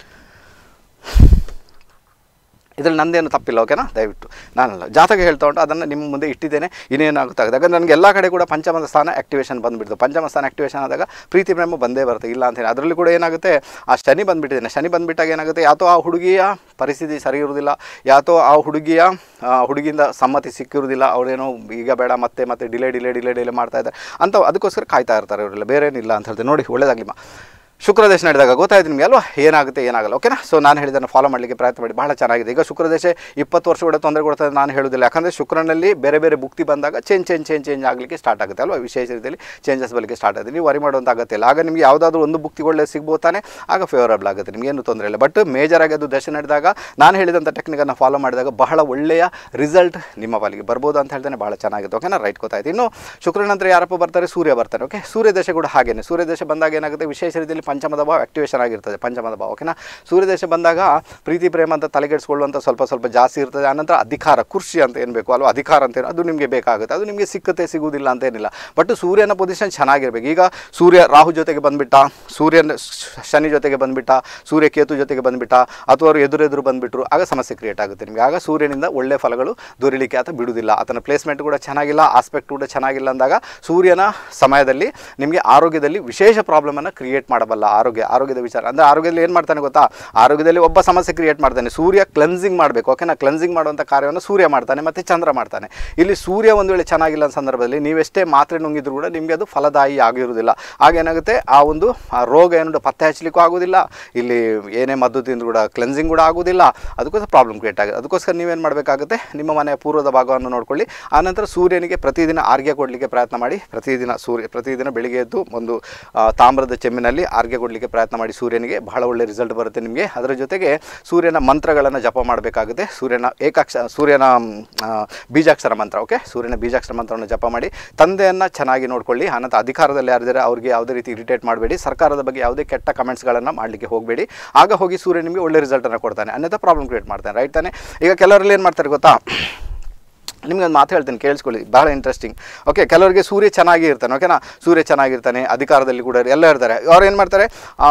ಇದರಲ್ಲಿ ನಂದೇನು ತಪ್ಪಿಲ್ಲ, ಓಕೆನಾ? ದಯವಿಟ್ಟು ನಾನಲ್ಲ ಜಾತಕ ಹೇಳ್ತಾ ಉಂಟು, ಅದನ್ನು ನಿಮ್ಮ ಮುಂದೆ ಇಟ್ಟಿದ್ದೇನೆ. ಇನ್ನೇನಾಗುತ್ತೆ ಯಾಕಂದರೆ ನನಗೆ ಎಲ್ಲ ಕಡೆ ಕೂಡ ಪಂಚಮದ ಸ್ಥಾನ ಆ್ಯಕ್ಟಿವೇಶನ್ ಬಂದುಬಿಡ್ತು. ಪಂಚಮ ಸ್ಥಾನ ಆ್ಯಕ್ಟಿವೇಶನ್ ಆದಾಗ ಪ್ರೀತಿ ಪ್ರೇಮ ಬಂದೇ ಬರುತ್ತೆ, ಇಲ್ಲ ಅಂತ ಹೇಳಿ. ಅದರಲ್ಲಿ ಕೂಡ ಏನಾಗುತ್ತೆ, ಆ ಶನಿ ಬಂದುಬಿಟ್ಟಿದ್ದೇನೆ. ಶನಿ ಬಂದುಬಿಟ್ಟಾಗ ಏನಾಗುತ್ತೆ, ಯಾತೋ ಆ ಹುಡುಗಿಯ ಪರಿಸ್ಥಿತಿ ಸರಿ ಇರುವುದಿಲ್ಲ, ಯಾತೋ ಆ ಹುಡುಗಿಯಿಂದ ಸಮ್ಮತಿ ಸಿಕ್ಕಿರುವುದಿಲ್ಲ, ಅವರೇನೋ ಈಗ ಬೇಡ ಮತ್ತೆ ಡಿಲೇ ಮಾಡ್ತಾ ಇದ್ದಾರೆ ಅಂತ, ಅದಕ್ಕೋಸ್ಕರ ಕಾಯ್ತಾ ಇರ್ತಾರೆ ಅವರೆಲ್ಲ, ಬೇರೆ ಏನಿಲ್ಲ ಅಂತ ಹೇಳ್ತಾರೆ. ನೋಡಿ, ಒಳ್ಳೆಯದಾಗಲಿಮ್ಮ. ಶುಕ್ರದೇಶ ನಡೆದಾಗ ಗೊತ್ತಾಯ್ತು ನಿಮಗೆ ಅಲ್ವಾ, ಏನಾಗುತ್ತೆ ಏನಾಗಲ್ಲ, ಓಕೆನಾ? ಸೊ ನಾನು ಹೇಳಿದ್ದನ್ನು ಫಾಲೋ ಮಾಡಲಿಕ್ಕೆ ಪ್ರಯತ್ನ ಮಾಡಿ, ಬಹಳ ಚೆನ್ನಾಗಿದೆ. ಈಗ ಶುಕ್ರದೇಶ 20 ವರ್ಷ ಕೂಡ ತೊಂದರೆ ಕೊಡ್ತದೆ ನಾನು ಹೇಳೋದಿಲ್ಲ, ಯಾಕಂದರೆ ಶುಕ್ರನಲ್ಲಿ ಬೇರೆ ಬೇರೆ ಭುಕ್ತಿ ಬಂದಾಗ ಚೇಂಜ್ ಆಗಲಿಕ್ಕೆ ಸ್ಟಾರ್ಟ್ ಆಗುತ್ತೆ ಅಲ್ವಾ, ವಿಶೇಷ ರೀತಿಯಲ್ಲಿ ಚೇಂಜಸ್ ಬರಲಿಕ್ಕೆ ಸ್ಟಾರ್ಟ್ ಆಗುತ್ತೆ. ನೀವು ವರಿ ಮಾಡುವಂಥ ಅಗತ್ಯ ಇಲ್ಲ. ಆಗ ನಿಮಗೆ ಯಾವುದಾದ್ರೂ ಒಂದು ಭುಕ್ತಿ ಒಳ್ಳೆ ಸಿಗ್ಬೋದು ತಾನೆ, ಆಗ ಫೇವರಬಲ್ ಆಗುತ್ತೆ, ನಿಮಗೇನು ತೊಂದರೆ ಇಲ್ಲ. ಬಟ್ ಮೇಜರಾಗಿ ಅದು ದಶ ನಡೆದಾಗ ನಾನು ಹೇಳಿದಂಥ ಟೆಕ್ನಿಕನ್ನು ಫಾಲೋ ಮಾಡಿದಾಗ ಬಹಳ ಒಳ್ಳೆಯ ರಿಸಲ್ಟ್ ನಿಮ್ಮ ಪಾಲಿಗೆ ಬರ್ಬೋದು ಅಂತ ಹೇಳ್ತೇನೆ. ಬಹಳ ಚೆನ್ನಾಗಿದೆ, ಓಕೆನಾ? ರೈಟ್, ಗೊತ್ತಾಯ್ತು. ಇನ್ನು ಶುಕ್ರ ನಂತರ ಯಾರಪ್ಪ ಬರ್ತಾರೆ? ಸೂರ್ಯ ಬರ್ತಾರೆ, ಓಕೆ? ಸೂರ್ಯದೇಶ ಕೂಡ ಹಾಗೇನೆ. ಸೂರ್ಯದೇಶ ಬಂದಾಗ ಏನಾಗುತ್ತೆ, ವಿಶೇಷ ರೀತಿಯಲ್ಲಿ ಪಂಚಮದ ಭಾವ ಆಕ್ಟಿವೇಶನ್ ಆಗಿರ್ತದೆ, ಪಂಚಮದ ಭಾವ, ಓಕೆನಾ? ಸೂರ್ಯದೇಶ ಬಂದಾಗ ಪ್ರೀತಿ ಪ್ರೇಮ ಅಂತ ತಲೆಗೆಡಿಸ್ಕೊಳ್ಳುವಂಥ ಸ್ವಲ್ಪ ಜಾಸ್ತಿ ಇರ್ತದೆ. ಆನಂತರ ಅಧಿಕಾರ, ಕುರ್ಚಿ ಅಂತ ಏನು ಬೇಕು ಅಲ್ವಾ, ಅಧಿಕಾರ ಅಂತ ಅದು ನಿಮಗೆ ಬೇಕಾಗುತ್ತೆ, ಅದು ನಿಮಗೆ ಸಿಗುವುದಿಲ್ಲ ಅಂತೇನಿಲ್ಲ. ಬಟ್ ಸೂರ್ಯನ ಪೊಸಿಷನ್ ಚೆನ್ನಾಗಿರ್ಬೇಕು. ಈಗ ಸೂರ್ಯ ರಾಹು ಜೊತೆಗೆ ಬಂದುಬಿಟ್ಟ, ಸೂರ್ಯನ ಶನಿ ಜೊತೆಗೆ ಬಂದುಬಿಟ್ಟ, ಸೂರ್ಯ ಕೇತು ಜೊತೆಗೆ ಬಂದುಬಿಟ್ಟ, ಅಥವಾ ಅವರು ಎದುರೆದುರು ಬಂದುಬಿಟ್ರು, ಆಗ ಸಮಸ್ಯೆ ಕ್ರಿಯೇಟ್ ಆಗುತ್ತೆ ನಿಮಗೆ. ಆಗ ಸೂರ್ಯನಿಂದ ಒಳ್ಳೆ ಫಲಗಳು ದೊರಿಲಿಕ್ಕೆ ಆತ ಬಿಡುವುದಿಲ್ಲ, ಆತನ ಪ್ಲೇಸ್ಮೆಂಟ್ ಕೂಡ ಚೆನ್ನಾಗಿಲ್ಲ, ಆಸ್ಪೆಕ್ಟ್ ಕೂಡ ಚೆನ್ನಾಗಿಲ್ಲ ಅಂದಾಗ ಸೂರ್ಯನ ಸಮಯದಲ್ಲಿ ನಿಮಗೆ ಆರೋಗ್ಯದಲ್ಲಿ ವಿಶೇಷ ಪ್ರಾಬ್ಲಮನ್ನು ಕ್ರಿಯೇಟ್ ಮಾಡಬಲ್ಲ. ಆರೋಗ್ಯದ ವಿಚಾರ ಅಂದರೆ ಆರೋಗ್ಯದಲ್ಲಿ ಏನು ಮಾಡ್ತಾನೆ ಗೊತ್ತಾ, ಆರೋಗ್ಯದಲ್ಲಿ ಒಬ್ಬ ಸಮಸ್ಯೆ ಕ್ರಿಯೇಟ್ ಮಾಡ್ತಾನೆ. ಸೂರ್ಯ ಕ್ಲೆನ್ಸಿಂಗ್ ಮಾಡಬೇಕು, ಓಕೆನಾ? ಕ್ಲೆನ್ಸಿಂಗ್ ಮಾಡುವಂಥ ಕಾರ್ಯವನ್ನು ಸೂರ್ಯ ಮಾಡ್ತಾನೆ ಮತ್ತು ಚಂದ್ರ ಮಾಡ್ತಾನೆ. ಇಲ್ಲಿ ಸೂರ್ಯ ಒಂದು ವೇಳೆ ಚೆನ್ನಾಗಿಲ್ಲ ಅನ್ನೋ ಸಂದರ್ಭದಲ್ಲಿ ನೀವೆಷ್ಟೇ ಮಾತ್ರೆ ನುಂಗಿದ್ರು ಕೂಡ ನಿಮಗೆ ಅದು ಫಲದಾಯಿ ಆಗಿರುವುದಿಲ್ಲ. ಆಗೇನಾಗುತ್ತೆ, ಆ ರೋಗ ಏನು ಪತ್ತೆ ಹಚ್ಚಲಿಕ್ಕೂ ಆಗೋದಿಲ್ಲ, ಇಲ್ಲಿ ಏನೇ ಮದ್ದು ತಿಂದರೂ ಕೂಡ ಕ್ಲೆನ್ಸಿಂಗ್ ಕೂಡ ಆಗೋದಿಲ್ಲ, ಅದಕ್ಕೋಸ್ಕರ ಪ್ರಾಬ್ಲಮ್ ಕ್ರಿಯೇಟ್ ಆಗುತ್ತೆ. ಅದಕ್ಕೋಸ್ಕರ ನೀವೇನು ಮಾಡಬೇಕಾಗುತ್ತೆ, ನಿಮ್ಮ ಮನೆಯ ಪೂರ್ವದ ಭಾಗವನ್ನು ನೋಡ್ಕೊಳ್ಳಿ. ಆನಂತರ ಸೂರ್ಯನಿಗೆ ಪ್ರತಿದಿನ ಆರ್ಘ್ಯ ಕೊಡಲಿಕ್ಕೆ ಪ್ರಯತ್ನ ಮಾಡಿ. ಪ್ರತಿದಿನ ಬೆಳಿಗ್ಗೆ ಎದ್ದು ಒಂದು ತಾಮ್ರದ ಚೆಮ್ಮಿನಲ್ಲಿ ಆರ್ಘ್ಯ ಕೊಡಲಿಕ್ಕೆ ಪ್ರಯತ್ನ ಮಾಡಿ ಸೂರ್ಯನಿಗೆ, ಬಹಳ ಒಳ್ಳೆ ರಿಸಲ್ಟ್ ಬರುತ್ತೆ ನಿಮಗೆ. ಅದರ ಜೊತೆಗೆ ಸೂರ್ಯನ ಮಂತ್ರಗಳನ್ನು ಜಪ ಮಾಡಬೇಕಾಗುತ್ತೆ. ಸೂರ್ಯನ ಬೀಜಾಕ್ಷರ ಮಂತ್ರ, ಓಕೆ? ಸೂರ್ಯನ ಬೀಜಾಕ್ಷರ ಮಂತ್ರವನ್ನು ಜಪ ಮಾಡಿ. ತಂದೆಯನ್ನು ಚೆನ್ನಾಗಿ ನೋಡ್ಕೊಳ್ಳಿ. ಆನಂತರ ಅಧಿಕಾರದಲ್ಲಿ ಯಾರಿದ್ದಾರೆ ಅವ್ರಿಗೆ ಯಾವುದೇ ರೀತಿ ಇರಿಟೇಟ್ ಮಾಡಬೇಡಿ. ಸರ್ಕಾರದ ಬಗ್ಗೆ ಯಾವುದೇ ಕೆಟ್ಟ ಕಮೆಂಟ್ಸ್ಗಳನ್ನು ಮಾಡಲಿಕ್ಕೆ ಹೋಗಬೇಡಿ. ಆಗ ಹೋಗಿ ಸೂರ್ಯ ನಿಮಗೆ ಒಳ್ಳೆ ರಿಸಲ್ಟನ್ನು ಕೊಡ್ತಾನೆ, ಅನ್ಯಥಾ ಪ್ರಾಬ್ಲಮ್ ಕ್ರಿಯೇಟ್ ಮಾಡ್ತಾನೆ, ರೈಟ್ ತಾನೆ? ಈಗ ಕೆಲವರಲ್ಲಿ ಏನು ಮಾಡ್ತಾರೆ ಗೊತ್ತಾ, ನಿಮಗೆ ಒಂದು ಮಾತು ಹೇಳ್ತೇನೆ, ಕೇಳಿಸ್ಕೊಳ್ಳಿ, ಬಹಳ ಇಂಟ್ರೆಸ್ಟಿಂಗ್, ಓಕೆ? ಕೆಲವರಿಗೆ ಸೂರ್ಯ ಚೆನ್ನಾಗಿ ಇರ್ತಾನೆ, ಓಕೆನಾ? ಸೂರ್ಯ ಚೆನ್ನಾಗಿರ್ತಾನೆ, ಅಧಿಕಾರದಲ್ಲಿ ಕೂಡ ಎಲ್ಲ ಇರ್ತಾರೆ. ಅವ್ರು ಏನು ಮಾಡ್ತಾರೆ,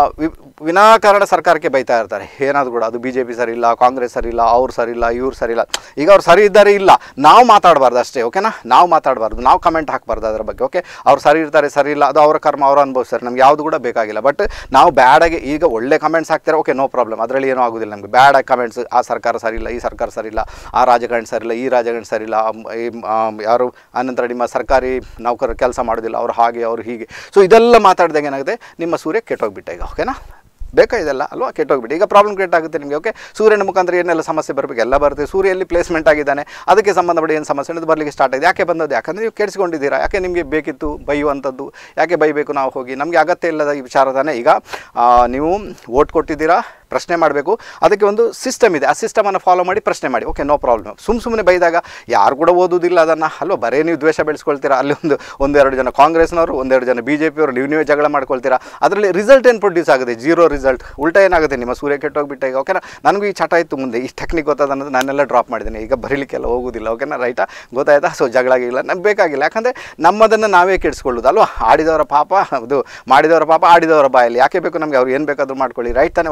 ವಿನಾಕಾರಣ ಸರ್ಕಾರಕ್ಕೆ ಬೈತಾ ಇರ್ತಾರೆ, ಏನಾದರೂ ಕೂಡ. ಅದು BJP ಸರಿ ಇಲ್ಲ, ಕಾಂಗ್ರೆಸ್ ಸರಿ ಇಲ್ಲ, ಅವ್ರು ಸರಿ ಇಲ್ಲ, ಇವ್ರು ಸರಿ ಇಲ್ಲ. ಈಗ ಅವ್ರು ಸರಿ ಇದ್ದಾರೆ ಇಲ್ಲ, ನಾವು ಮಾತಾಡಬಾರ್ದು ಅಷ್ಟೇ, ಓಕೆನಾ? ನಾವು ಮಾತಾಡಬಾರ್ದು, ನಾವು ಕಮೆಂಟ್ ಹಾಕಬಾರ್ದು ಅದರ ಬಗ್ಗೆ, ಓಕೆ? ಅವ್ರು ಸರಿ ಇರ್ತಾರೆ, ಸರಿ ಇಲ್ಲ, ಅದು ಅವರ ಕರ್ಮ, ಅವರು ಅನುಭವಿಸ್ತಾರೆ, ನಮ್ಗೆ ಯಾವುದು ಕೂಡ ಬೇಕಾಗಿಲ್ಲ. ಬಟ್ ನಾವು ಬ್ಯಾಡಾಗಿ ಈಗ ಒಳ್ಳೆ ಕಮೆಂಟ್ಸ್ ಹಾಕ್ತಾರೆ, ಓಕೆ, ನೋ ಪ್ರಾಬ್ಲಮ್, ಅದರಲ್ಲಿ ಏನೂ ಆಗೋದಿಲ್ಲ ನಮಗೆ. ಬ್ಯಾಡಾಗಿ ಕಮೆಂಟ್ಸ್, ಆ ಸರ್ಕಾರ ಸರಿ ಇಲ್ಲ, ಈ ಸರ್ಕಾರ ಸರಿ ಇಲ್ಲ, ಆ ರಾಜಕಾರಣ ಸರಿ ಇಲ್ಲ, ಈ ರಾಜಕಾರಣ ಸರಿ ಇಲ್ಲ, ಯಾರು ಆನಂತರ ನಿಮ್ಮ ಸರ್ಕಾರಿ ನೌಕರರು ಕೆಲಸ ಮಾಡೋದಿಲ್ಲ, ಅವ್ರು ಹಾಗೆ ಅವ್ರು ಹೀಗೆ. ಸೊ ಇದೆಲ್ಲ ಮಾತಾಡಿದಾಗ ಏನಾಗುತ್ತೆ, ನಿಮ್ಮ ಸೂರ್ಯ ಕೆಟ್ಟೋಗ್ಬಿಟ್ಟ ಈಗ, ಓಕೆನಾ? ಬೇಕಾ ಇದೆಲ್ಲ ಅಲ್ವಾ? ಕೆಟ್ಟೋಗ್ಬಿಟ್ಟು ಈಗ ಪ್ರಾಬ್ಲಮ್ ಕ್ರಿಯೇಟ್ ಆಗುತ್ತೆ ನಿಮಗೆ, ಓಕೆ? ಸೂರ್ಯನ ಮುಖಾಂತರ ಏನೆಲ್ಲ ಸಮಸ್ಯೆ ಬರಬೇಕು, ಎಲ್ಲ ಬರುತ್ತೆ. ಸೂರ್ಯಲ್ಲಿ ಪ್ಲೇಸ್ಮೆಂಟ್ ಆಗಿದ್ದಾನೆ, ಅದಕ್ಕೆ ಸಂಬಂಧಪಟ್ಟ ಏನು ಸಮಸ್ಯೆ ಅದು ಬರಲಿಕ್ಕೆ ಸ್ಟಾರ್ಟ್ ಆಗಿದೆ. ಯಾಕೆ ಬಂದದ್ದು? ಯಾಕಂದರೆ ನೀವು ಕೆಡಿಸ್ಕೊಂಡಿದ್ದೀರಾ. ಯಾಕೆ ನಿಮಗೆ ಬೇಕಿತ್ತು ಬೈಯುವಂಥದ್ದು? ಯಾಕೆ ಬೈಬೇಕು ನಾವು ಹೋಗಿ? ನಮಗೆ ಅಗತ್ಯ ಇಲ್ಲದ ಈ ವಿಚಾರ ತಾನೇ. ಈಗ ನೀವು ವೋಟ್ ಕೊಟ್ಟಿದ್ದೀರಾ, ಪ್ರಶ್ನೆ ಮಾಡಬೇಕು, ಅದಕ್ಕೆ ಒಂದು ಸಿಸ್ಟಮ್ ಇದೆ, ಆ ಸಿಸ್ಟಮನ್ನು ಫಾಲೋ ಮಾಡಿ ಪ್ರಶ್ನೆ ಮಾಡಿ, ಓಕೆ, ನೋ ಪ್ರಾಬ್ಲಮ್. ಸುಮ್ಮನೆ ಬೈದಾಗ ಯಾರು ಕೂಡ ಓದೋದಿಲ್ಲ ಅದನ್ನು ಅಲ್ವಾ? ಬರೇ ನೀವು ದ್ವೇಷ ಬೆಳೆಸ್ಕೊಳ್ತೀರಾ. ಅಲ್ಲಿ ಒಂದೆರಡು ಜನ ಕಾಂಗ್ರೆಸ್ನವರು, ಒಂದೆರಡು ಜನ BJP ಅವರು, ನೀವೇ ಜಗಳ ಮಾಡ್ಕೊಳ್ತೀರಾ. ಅದರಲ್ಲಿ ರಿಸಲ್ಟ್ ಏನು ಪ್ರೊಡ್ಯೂಸ್ ಆಗುತ್ತೆ? Zero result. ಉಲ್ಟಾ ಏನಾಗುತ್ತೆ, ನಿಮ್ಮ ಸೂರ್ಯ ಕೆಟ್ಟೋಗ್ಬಿಟ್ಟ ಈಗ, ಓಕೆನಾ? ನನಗೂ ಈ ಚಟ ಇತ್ತು, ಮುಂದೆ ಈ ಟೆಕ್ನಿಕ್ ಗೊತ್ತಾದ ಅನ್ನೋದು ನಾನೆಲ್ಲ ಡ್ರಾಪ್ ಮಾಡಿದ್ದೀನಿ, ಈಗ ಬರೀಲಿಕ್ಕೆಲ್ಲ ಹೋಗೋದಿಲ್ಲ, ಓಕೆನಾ? ರೈಟಾ? ಗೊತ್ತಾಯ್ತಾ? ಸೊ ಜಗಳಾಗಿಲ್ಲ, ನಮ್ಗೆ ಬೇಕಾಗಿಲ್ಲ. ಯಾಕಂದರೆ ನಮ್ಮದನ್ನು ನಾವೇ ಕೆಡಿಸ್ಕೊಳ್ಳೋದು ಅಲ್ವಾ? ಆಡಿದವರ ಪಾಪ, ಅದು ಮಾಡಿದವರ ಪಾಪ ಆಡಿದವರ ಬಾಯಲ್ಲಿ. ಯಾಕೆ ಬೇಕು ನಮಗೆ? ಅವ್ರು ಏನು ಬೇಕಾದರೂ ಮಾಡ್ಕೊಳ್ಳಿ, ರೈಟ್ ತಾನೆ? ಓಕೆನಾ? ನಮ್ಮ